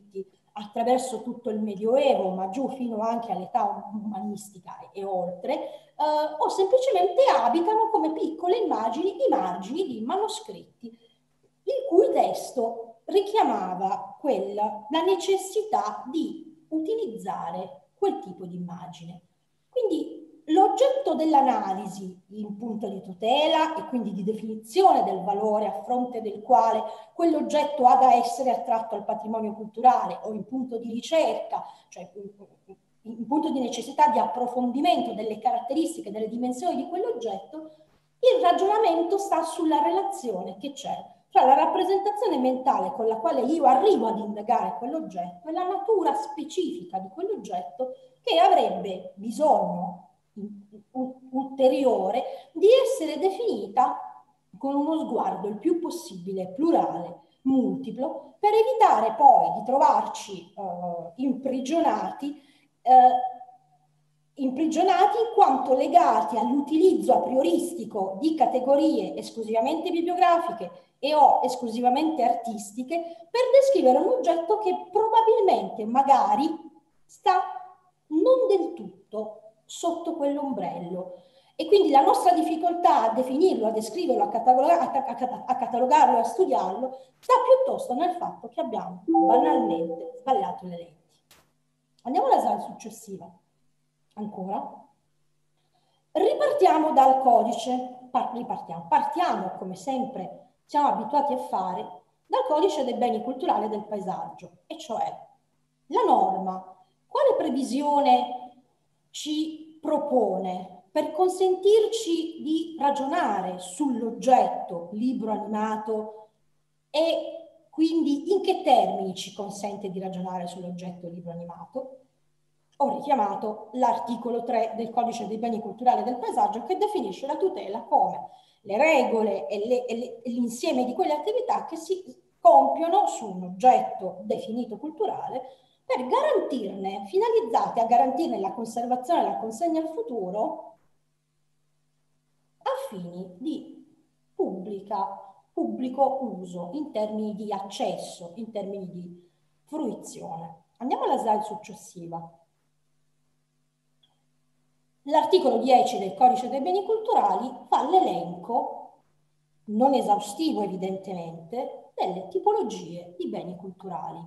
attraverso tutto il Medioevo, ma giù fino anche all'età umanistica e oltre, eh, o semplicemente abitano come piccole immagini i margini di manoscritti, il cui testo richiamava quella, la necessità di utilizzare quel tipo di immagine. Quindi l'oggetto dell'analisi in punto di tutela e quindi di definizione del valore a fronte del quale quell'oggetto ha da essere attratto al patrimonio culturale, o in punto di ricerca, cioè in punto di necessità di approfondimento delle caratteristiche, delle dimensioni di quell'oggetto, il ragionamento sta sulla relazione che c'è tra la rappresentazione mentale con la quale io arrivo ad indagare quell'oggetto e la natura specifica di quell'oggetto, che avrebbe bisogno ulteriore di essere definita con uno sguardo il più possibile plurale, multiplo, per evitare poi di trovarci eh, imprigionati, eh, imprigionati in quanto legati all'utilizzo a prioristico di categorie esclusivamente bibliografiche e o esclusivamente artistiche per descrivere un oggetto che probabilmente magari sta non del tutto sotto quell'ombrello. E quindi la nostra difficoltà a definirlo, a descriverlo, a, catalogar a, a catalogarlo, a studiarlo, sta piuttosto nel fatto che abbiamo banalmente sbagliato le lenti. Andiamo alla slide successiva. Ancora. Ripartiamo dal codice. Par ripartiamo. Partiamo, come sempre siamo abituati a fare, dal codice dei beni culturali e del paesaggio. E cioè, la norma, quale previsione ci propone per consentirci di ragionare sull'oggetto libro animato e quindi in che termini ci consente di ragionare sull'oggetto libro animato? Ho richiamato l'articolo tre del Codice dei beni culturali e del paesaggio, che definisce la tutela come le regole e l'insieme di quelle attività che si compiono su un oggetto definito culturale per garantirne, finalizzate a garantirne la conservazione e la consegna al futuro a fini di pubblica, pubblico uso, in termini di accesso, in termini di fruizione. Andiamo alla slide successiva. L'articolo dieci del Codice dei beni culturali fa l'elenco, non esaustivo evidentemente, delle tipologie di beni culturali.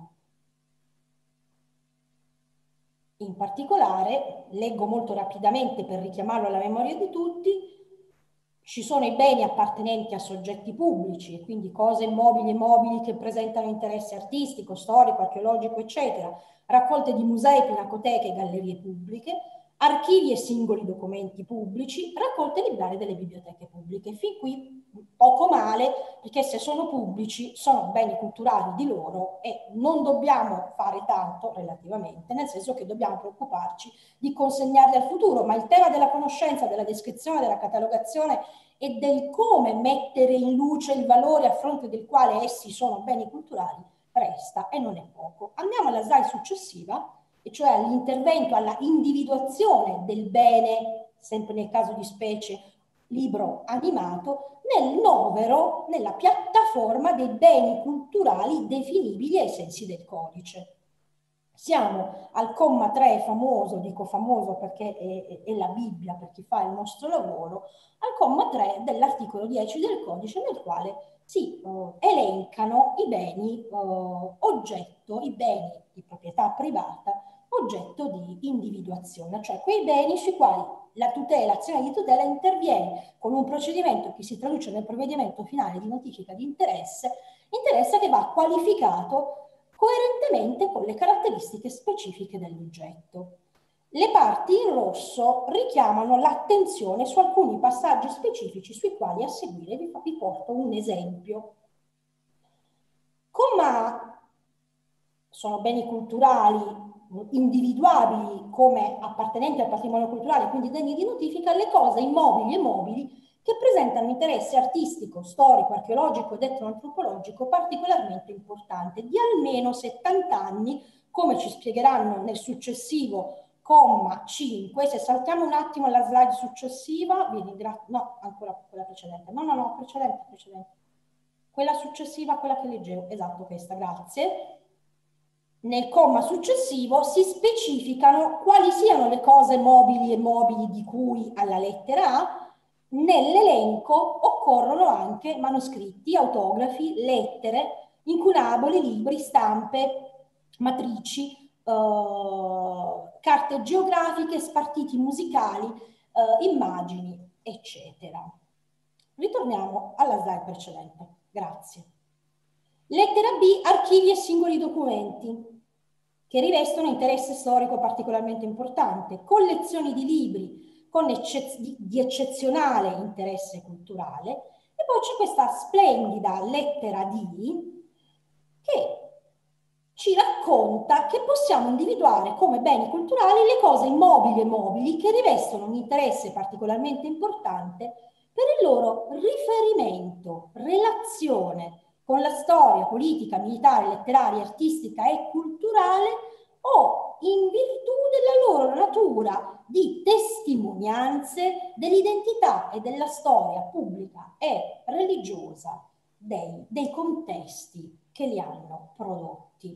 In particolare, leggo molto rapidamente per richiamarlo alla memoria di tutti, ci sono i beni appartenenti a soggetti pubblici, quindi cose mobili e mobili che presentano interesse artistico, storico, archeologico, eccetera, raccolte di musei, pinacoteche e gallerie pubbliche, archivi e singoli documenti pubblici, raccolte librarie delle biblioteche pubbliche. Fin qui poco male, perché se sono pubblici sono beni culturali di loro e non dobbiamo fare tanto relativamente, nel senso che dobbiamo preoccuparci di consegnarli al futuro, ma il tema della conoscenza, della descrizione, della catalogazione e del come mettere in luce il valore a fronte del quale essi sono beni culturali resta, e non è poco. Andiamo alla slide successiva, e cioè all'intervento, alla individuazione del bene, sempre nel caso di specie libro animato, nel novero, nella piattaforma dei beni culturali definibili ai sensi del codice. Siamo al comma tre famoso, dico famoso perché è, è la Bibbia per chi fa il nostro lavoro, al comma tre dell'articolo dieci del codice, nel quale si uh, elencano i beni uh, oggetto, i beni di proprietà privata, oggetto di individuazione, cioè quei beni sui quali la tutela, l'azione di tutela interviene con un procedimento che si traduce nel provvedimento finale di notifica di interesse, interesse che va qualificato coerentemente con le caratteristiche specifiche dell'oggetto. Le parti in rosso richiamano l'attenzione su alcuni passaggi specifici sui quali a seguire vi, vi porto un esempio. Comma sono beni culturali individuabili come appartenenti al patrimonio culturale, quindi degni di notifica, le cose immobili e mobili che presentano interesse artistico, storico, archeologico ed etnoantropologico particolarmente importante, di almeno settanta anni, come ci spiegheranno nel successivo comma cinque. Se saltiamo un attimo alla slide successiva, vi ringrazio, no, ancora quella precedente, no, no, no, precedente, precedente, quella successiva, quella che leggevo, esatto, questa, grazie. nel comma successivo si specificano quali siano le cose mobili e mobili di cui alla lettera A. Nell'elenco occorrono anche manoscritti, autografi, lettere, incunaboli, libri, stampe, matrici, eh, carte geografiche, spartiti musicali, eh, immagini, eccetera. Ritorniamo alla slide precedente. Grazie. Lettera B, archivi e singoli documenti che rivestono interesse storico particolarmente importante, collezioni di libri con eccez di, di eccezionale interesse culturale, e poi c'è questa splendida lettera D che ci racconta che possiamo individuare come beni culturali le cose immobili e mobili che rivestono un interesse particolarmente importante per il loro riferimento, relazione con la storia politica, militare, letteraria, artistica e culturale, o in virtù della loro natura di testimonianze dell'identità e della storia pubblica e religiosa dei, dei contesti che li hanno prodotti.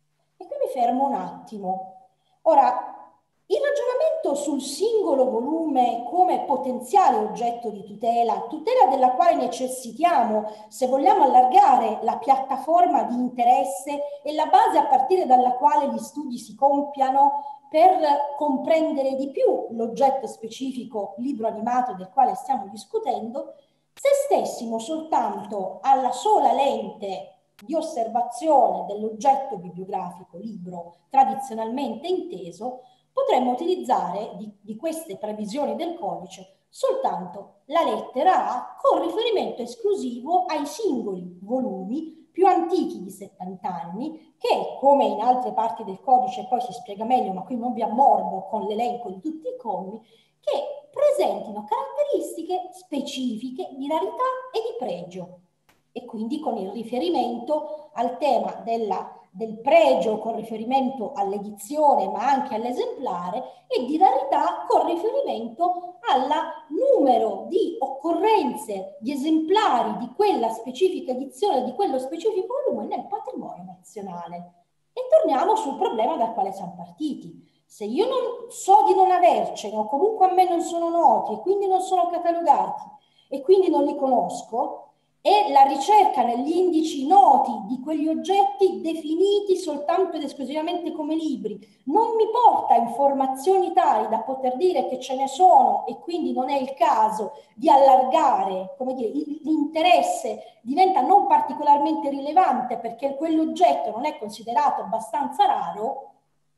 E qui mi fermo un attimo. Ora, il ragionamento sul singolo volume come potenziale oggetto di tutela, tutela della quale necessitiamo se vogliamo allargare la piattaforma di interesse e la base a partire dalla quale gli studi si compiano per comprendere di più l'oggetto specifico libro animato del quale stiamo discutendo, se stessimo soltanto alla sola lente di osservazione dell'oggetto bibliografico libro tradizionalmente inteso, potremmo utilizzare di, di queste previsioni del codice soltanto la lettera A con riferimento esclusivo ai singoli volumi più antichi di settanta anni che, come in altre parti del codice poi si spiega meglio, ma qui non vi ammorbo con l'elenco di tutti i commi, che presentino caratteristiche specifiche di rarità e di pregio, e quindi con il riferimento al tema della del pregio con riferimento all'edizione ma anche all'esemplare, e di rarità con riferimento al numero di occorrenze, di esemplari di quella specifica edizione, di quello specifico volume nel patrimonio nazionale. E torniamo sul problema dal quale siamo partiti. Se io non so di non avercene, o comunque a me non sono noti e quindi non sono catalogati e quindi non li conosco, e la ricerca negli indici noti di quegli oggetti definiti soltanto ed esclusivamente come libri non mi porta informazioni tali da poter dire che ce ne sono e quindi non è il caso di allargare, come dire, l'interesse diventa non particolarmente rilevante perché quell'oggetto non è considerato abbastanza raro,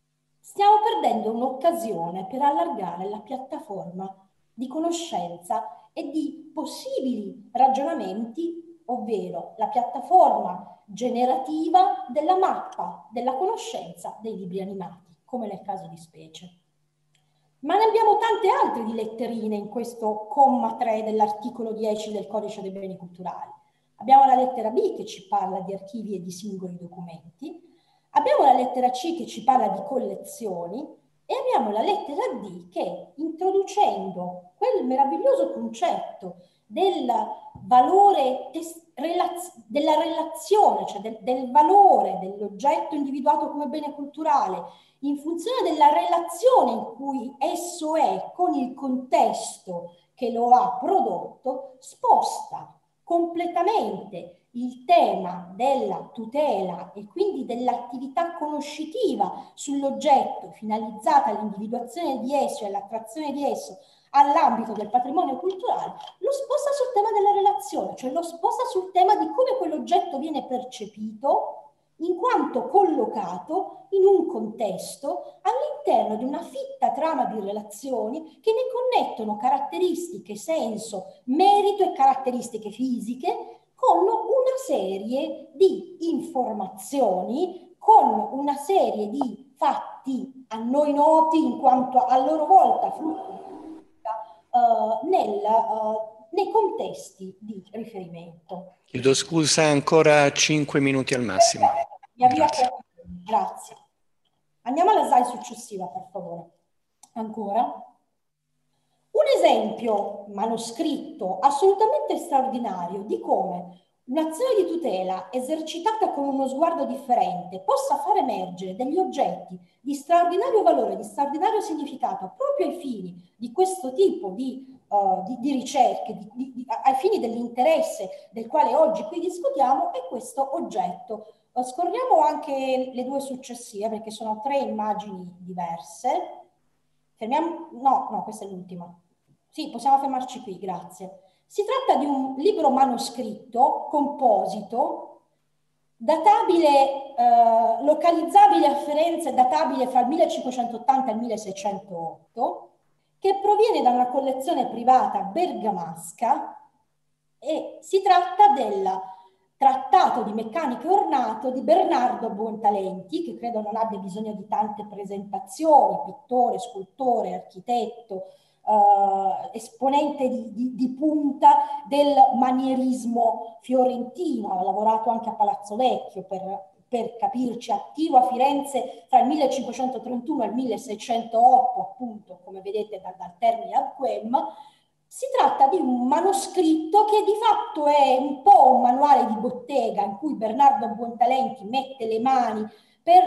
stiamo perdendo un'occasione per allargare la piattaforma di conoscenza e di possibili ragionamenti, ovvero la piattaforma generativa della mappa della conoscenza dei libri animati, come nel caso di specie. Ma ne abbiamo tante altre di letterine in questo comma tre dell'articolo dieci del Codice dei Beni Culturali. Abbiamo la lettera B che ci parla di archivi e di singoli documenti, abbiamo la lettera C che ci parla di collezioni, e abbiamo la lettera D che, introducendo quel meraviglioso concetto del valore, relaz della relazione, cioè del, del valore dell'oggetto individuato come bene culturale, in funzione della relazione in cui esso è con il contesto che lo ha prodotto, sposta completamente il tema della tutela e quindi dell'attività conoscitiva sull'oggetto finalizzata all'individuazione di esso e all'attrazione di esso all'ambito del patrimonio culturale, lo sposta sul tema della relazione, cioè lo sposta sul tema di come quell'oggetto viene percepito in quanto collocato in un contesto all'interno di una fitta trama di relazioni che ne connettono caratteristiche, senso, merito e caratteristiche fisiche con una serie di informazioni, con una serie di fatti a noi noti in quanto a loro volta frutto uh, nel, uh, nei contesti di riferimento. Chiedo scusa, ancora cinque minuti al massimo. Grazie. Grazie. Andiamo alla slide successiva, per favore. Ancora. Un esempio manoscritto assolutamente straordinario di come un'azione di tutela esercitata con uno sguardo differente possa far emergere degli oggetti di straordinario valore, di straordinario significato, proprio ai fini di questo tipo di, uh, di, di ricerche, di, di, di, ai fini dell'interesse del quale oggi qui discutiamo, è questo oggetto. Uh, scorriamo anche le due successive, perché sono tre immagini diverse. Fermiamo, no, no, questa è l'ultima. Sì, possiamo fermarci qui, grazie. Si tratta di un libro manoscritto, composito, databile, eh, localizzabile a Firenze, databile fra il millecinquecentottanta e il milleseicentotto, che proviene da una collezione privata bergamasca e si tratta del Trattato di meccanica ornato di Bernardo Buontalenti, che credo non abbia bisogno di tante presentazioni, pittore, scultore, architetto, Uh, esponente di, di, di punta del manierismo fiorentino, ha lavorato anche a Palazzo Vecchio per, per capirci, attivo a Firenze tra il millecinquecentotrentuno e il milleseicentotto, appunto, come vedete dal, dal termine al quem. Si tratta di un manoscritto che di fatto è un po' un manuale di bottega in cui Bernardo Buontalenti mette le mani per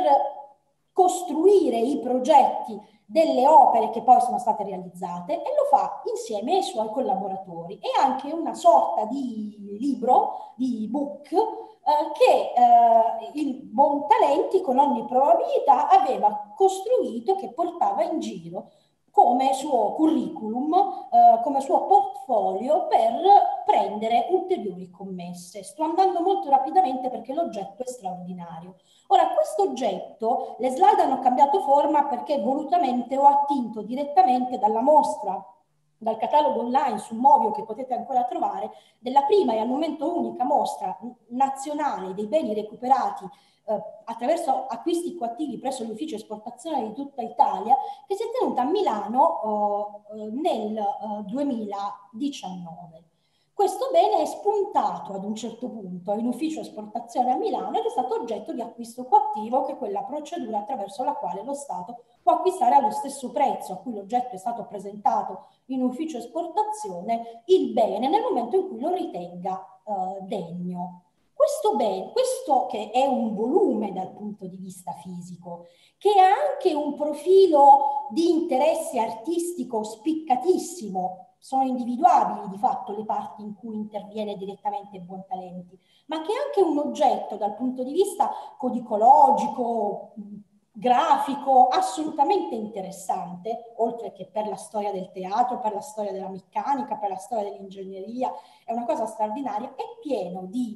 costruire i progetti delle opere che poi sono state realizzate, e lo fa insieme ai suoi collaboratori. È anche una sorta di libro, di book, eh, che eh, il Buontalenti con ogni probabilità aveva costruito, che portava in giro come suo curriculum, eh, come suo portfolio per prendere ulteriori commesse. Sto andando molto rapidamente perché l'oggetto è straordinario. Ora, questo oggetto, le slide hanno cambiato forma perché volutamente ho attinto direttamente dalla mostra, dal catalogo online su Movio che potete ancora trovare, della prima e al momento unica mostra nazionale dei beni recuperati eh, attraverso acquisti coattivi presso l'ufficio esportazione di tutta Italia, che si è tenuta a Milano eh, nel eh, duemiladiciannove. Questo bene è spuntato ad un certo punto in ufficio esportazione a Milano ed è stato oggetto di acquisto coattivo, che è quella procedura attraverso la quale lo Stato può acquistare allo stesso prezzo a cui l'oggetto è stato presentato in ufficio esportazione il bene nel momento in cui lo ritenga eh, degno. Questo bene, questo che è un volume dal punto di vista fisico, che ha anche un profilo di interesse artistico spiccatissimo, sono individuabili di fatto le parti in cui interviene direttamente Buontalenti, ma che è anche un oggetto dal punto di vista codicologico, grafico, assolutamente interessante, oltre che per la storia del teatro, per la storia della meccanica, per la storia dell'ingegneria, è una cosa straordinaria, è pieno di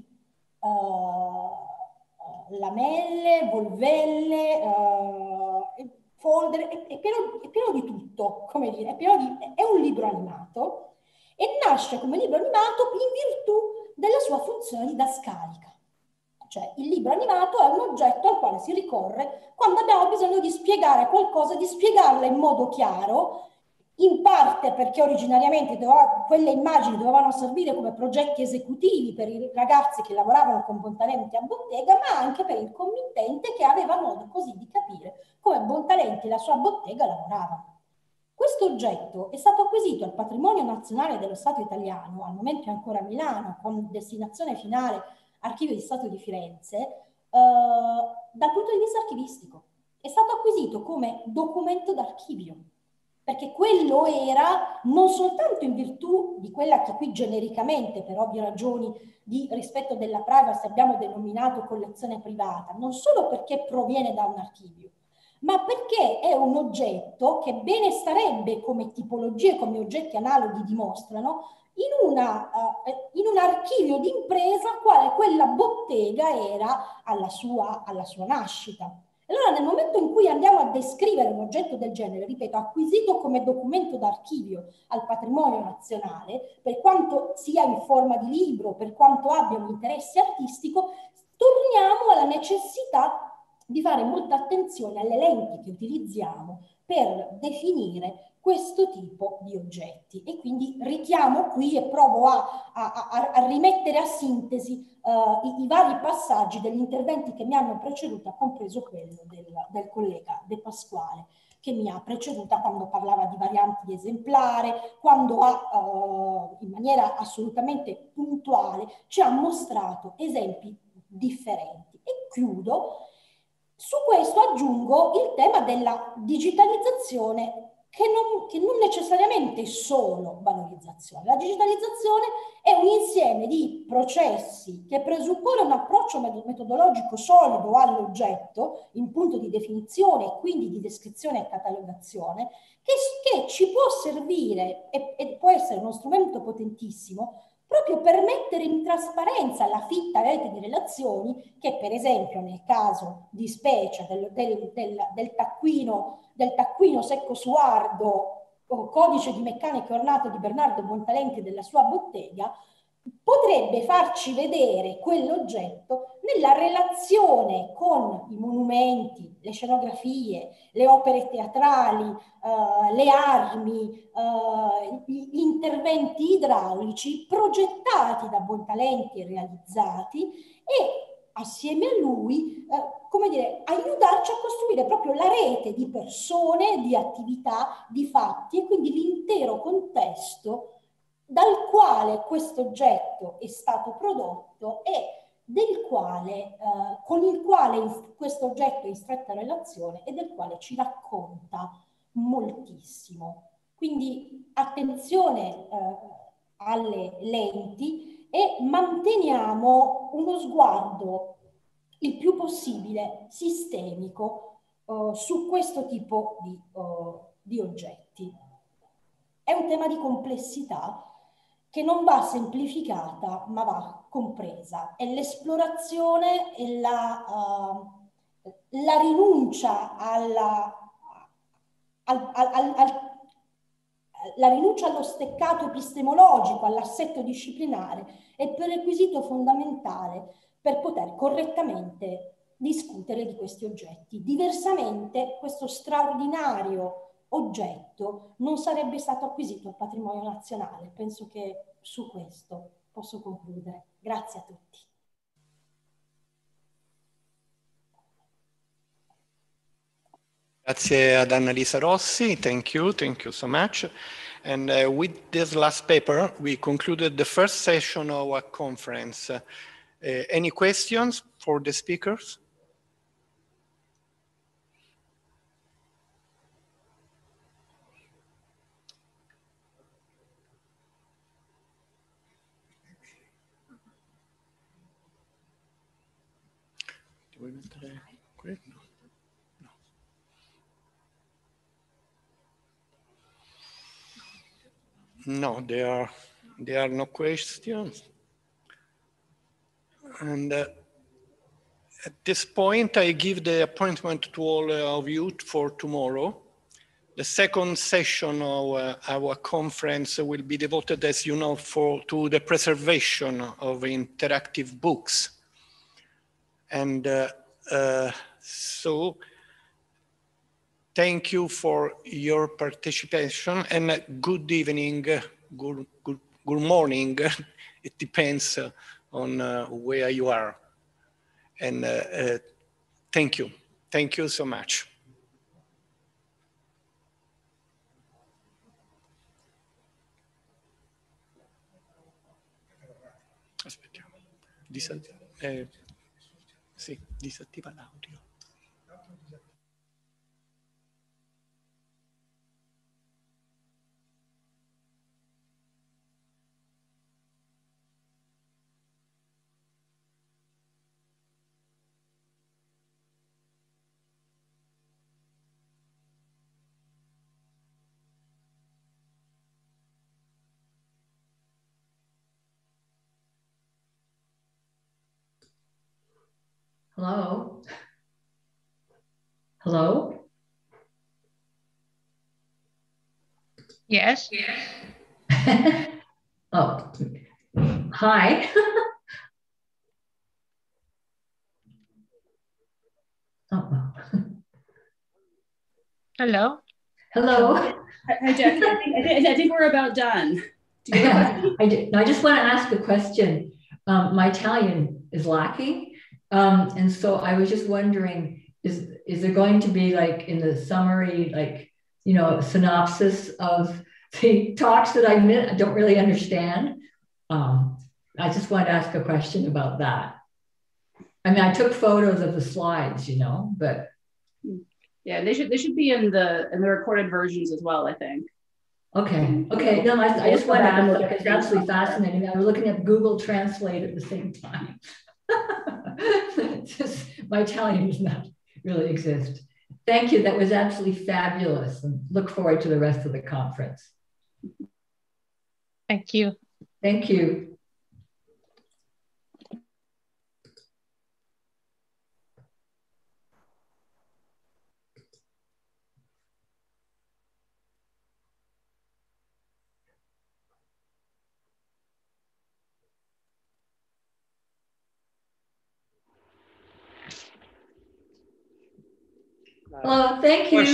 uh, lamelle, volvelle, uh, folder, è, è, pieno, è pieno di tutto, come dire, è, pieno di, è un libro animato e nasce come libro animato in virtù della sua funzione didascalica. Cioè il libro animato è un oggetto al quale si ricorre quando abbiamo bisogno di spiegare qualcosa, di spiegarla in modo chiaro, in parte perché originariamente doveva, quelle immagini dovevano servire come progetti esecutivi per i ragazzi che lavoravano con Buontalenti a bottega, ma anche per il committente che aveva modo così di capire come Buontalenti e la sua bottega lavoravano. Questo oggetto è stato acquisito al Patrimonio Nazionale dello Stato italiano, al momento è ancora a Milano, con destinazione finale Archivio di Stato di Firenze, eh, dal punto di vista archivistico. È stato acquisito come documento d'archivio, perché quello era non soltanto in virtù di quella che qui genericamente, per ovvie ragioni di rispetto della privacy, abbiamo denominato collezione privata, non solo perché proviene da un archivio, ma perché è un oggetto che bene starebbe, come tipologie, come oggetti analoghi dimostrano, in, una, uh, in un archivio di impresa quale quella bottega era alla sua, alla sua nascita. Allora nel momento in cui andiamo a descrivere un oggetto del genere, ripeto, acquisito come documento d'archivio al patrimonio nazionale, per quanto sia in forma di libro, per quanto abbia un interesse artistico, torniamo alla necessità di fare molta attenzione alle lenti che utilizziamo per definire questo tipo di oggetti. E quindi richiamo qui e provo a, a, a, a rimettere a sintesi uh, i, i vari passaggi degli interventi che mi hanno preceduta, compreso quello del, del collega De Pasquale, che mi ha preceduta quando parlava di varianti di esemplare, quando ha eh, in maniera assolutamente puntuale ci ha mostrato esempi differenti. E chiudo, su questo aggiungo il tema della digitalizzazione, che non, che non necessariamente è solo valorizzazione. La digitalizzazione è un insieme di processi che presuppone un approccio metodologico solido all'oggetto, in punto di definizione e quindi di descrizione e catalogazione, che, che ci può servire e, e può essere uno strumento potentissimo proprio per mettere in trasparenza la fitta rete di relazioni che, per esempio, nel caso di specie del, del, del, del taccuino del taccuino secco suardo o codice di meccanica ornato di Bernardo Bontalenti e della sua bottega, potrebbe farci vedere quell'oggetto nella relazione con i monumenti, le scenografie, le opere teatrali, eh, le armi, eh, gli interventi idraulici progettati da Bontalenti e realizzati, e assieme a lui, eh, come dire, aiutarci a costruire proprio la rete di persone, di attività, di fatti e quindi l'intero contesto dal quale questo oggetto è stato prodotto e del quale, eh, con il quale questo oggetto è in stretta relazione e del quale ci racconta moltissimo. Quindi attenzione eh, alle lenti e manteniamo uno sguardo il più possibile sistemico uh, su questo tipo di, uh, di oggetti. È un tema di complessità che non va semplificata ma va compresa. È l'esplorazione e la, uh, la rinuncia alla, al, al, al, al la rinuncia allo steccato epistemologico, all'assetto disciplinare è prerequisito fondamentale per poter correttamente discutere di questi oggetti. Diversamente questo straordinario oggetto non sarebbe stato acquisito al patrimonio nazionale. Penso che su questo posso concludere. Grazie a tutti. Grazie ad Annalisa Rossi. Thank you. Thank you so much. And uh, with this last paper, we concluded the first session of our conference. Uh, any questions for the speakers? Vuoi mettere qui? No. No, there are, there are no questions. And uh, at this point, I give the appointment to all of you for tomorrow. The second session of uh, our conference will be devoted, as you know, for, to the preservation of interactive books. And uh, uh, so, thank you for your participation and good evening, good, good, good morning. It depends on uh, where you are. And uh, uh, thank you. Thank you so much. Aspettiamo. Disattiva, eh, sì, disattiva l'audio. Hello? Hello? Yes. Oh, hi. Oh, well. Hello. Hello. Hi, Jackie. I think, I, think, I think we're about done. Do you have I, do, I just want to ask a question. Um, my Italian is lacking. Um, and so I was just wondering is, is there going to be like in the summary, like, you know, synopsis of the talks that I missed? I don't really understand. Um, I just wanted to ask a question about that. I mean, I took photos of the slides, you know, but. Yeah, they should they should be in the in the recorded versions as well, I think. Okay, okay. No, I, I just wanted to ask that because it's absolutely fascinating. I was looking at Google Translate at the same time. Just, my Italian does not really exist. Thank you. That was absolutely fabulous. And look forward to the rest of the conference. Thank you. Thank you. Well, thank you.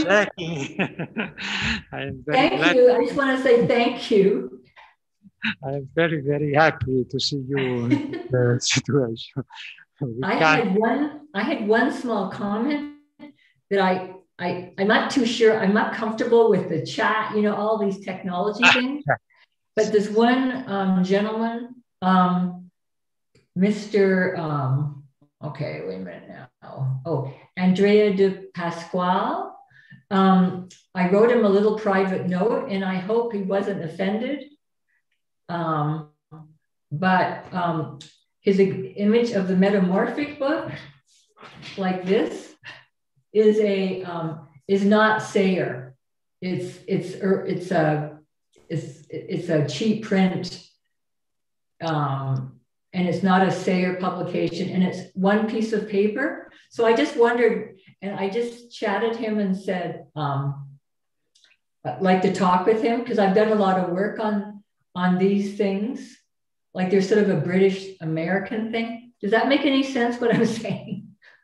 I am very thank glad. you. I just want to say thank you. I am very, very happy to see you in the situation. We I can't... had one. I had one small comment that I, I, I'm not too sure. I'm not comfortable with the chat. You know, all these technology things. But this one um, gentleman, um, Mister Um, okay, wait a minute now. Oh, Andrea de Pasquale. Um, I wrote him a little private note, and I hope he wasn't offended. Um, but um, his image of the metamorphic book, like this, is a um, is not Sayre. It's it's it's a it's it's a cheap print. Um, and it's not a Sayre publication, and it's one piece of paper. So I just wondered, and I just chatted him and said, um, I'd like to talk with him because I've done a lot of work on, on these things. Like there's sort of a British American thing. Does that make any sense what I'm saying?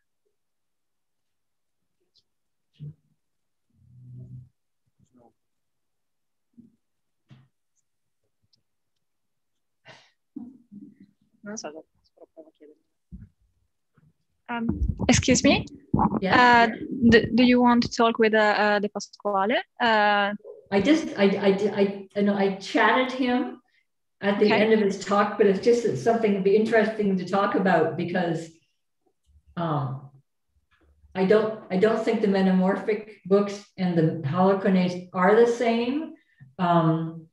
Um, excuse me. Yeah. Uh, do, do you want to talk with uh, uh, De Pasquale? Uh, I just, I, I, I, I know I chatted him at the okay. end of his talk, but it's just something to be interesting to talk about because um, I don't, I don't think the metamorphic books and the Harlequinades are the same. Um,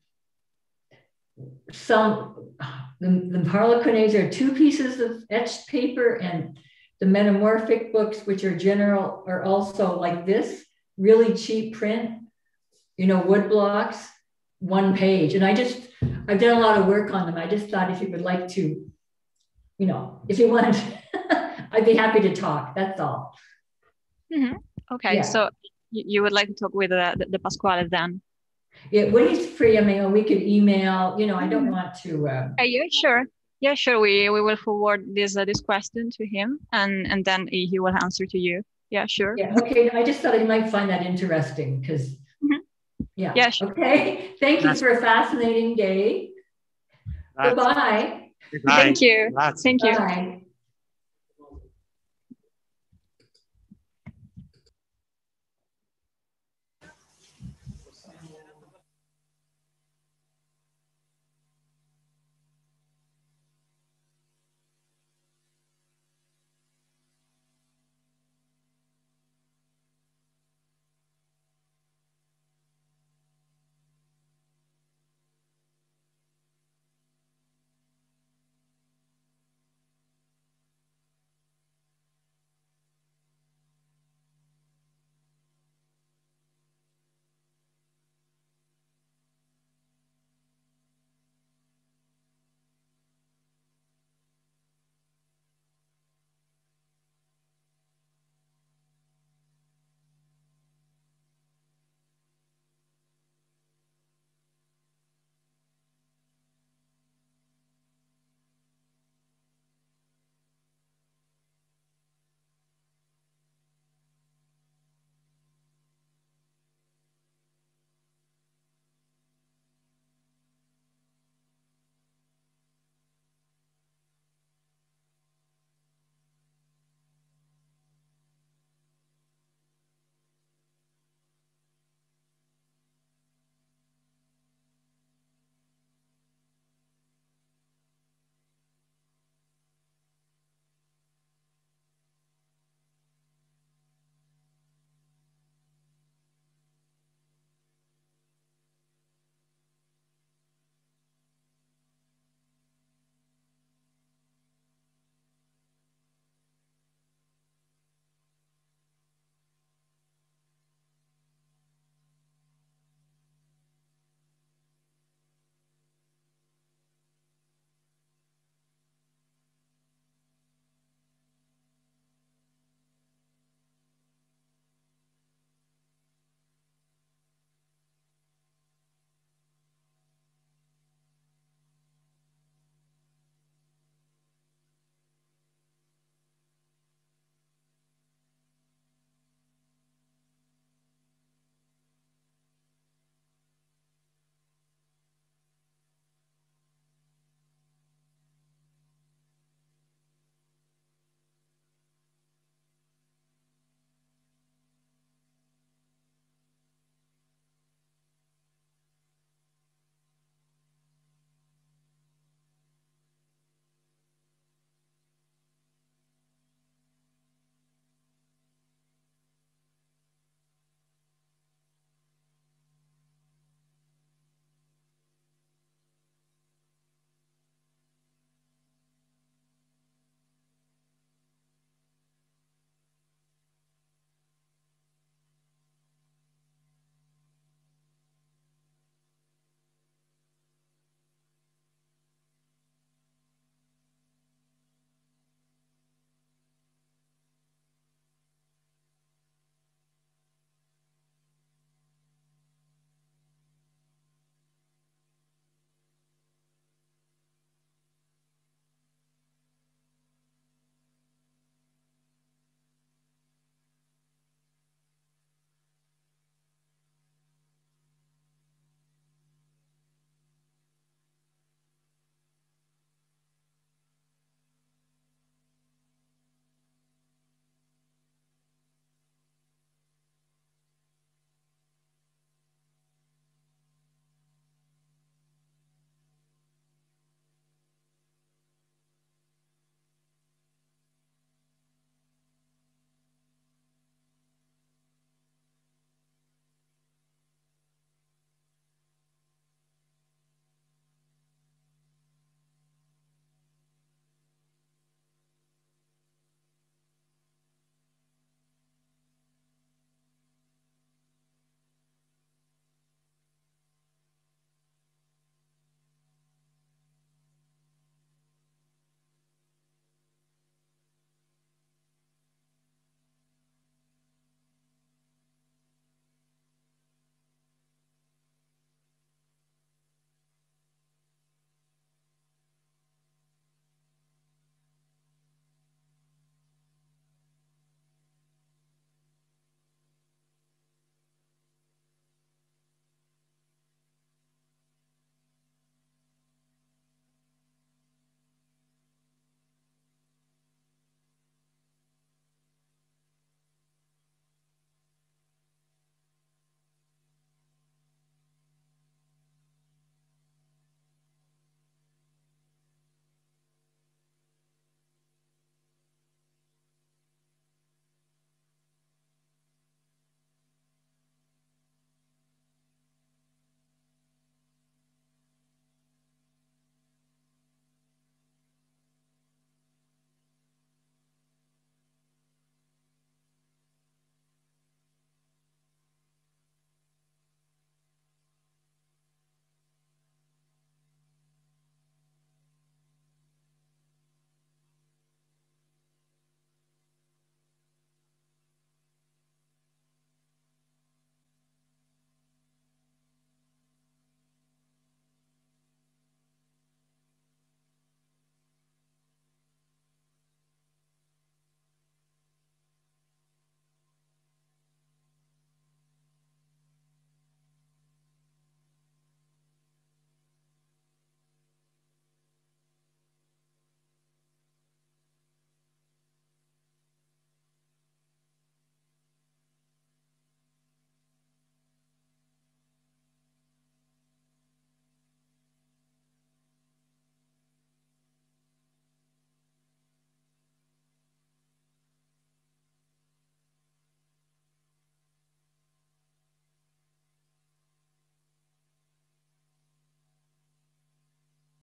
some, the, the Harlequinades are two pieces of etched paper, and the metamorphic books, which are general, are also like this, really cheap print, you know, wood blocks, one page. And I just, I've done a lot of work on them. I just thought if you would like to, you know, if you want, I'd be happy to talk. That's all. Mm-hmm. Okay, yeah. So you, you would like to talk with uh, the, the Pasquale then? Yeah, when he's free, I mean, we could email, you know, I don't want to. Uh, uh, yeah, sure. Yeah, sure. We we will forward this uh, this question to him, and and then he, he will answer to you. Yeah, sure. Yeah. Okay. I just thought you might find that interesting because. Mm-hmm. Yeah. Yeah. Sure. Okay. Thank you for a fascinating day. Bye bye. Thank you. Grazie. Thank you. Bye.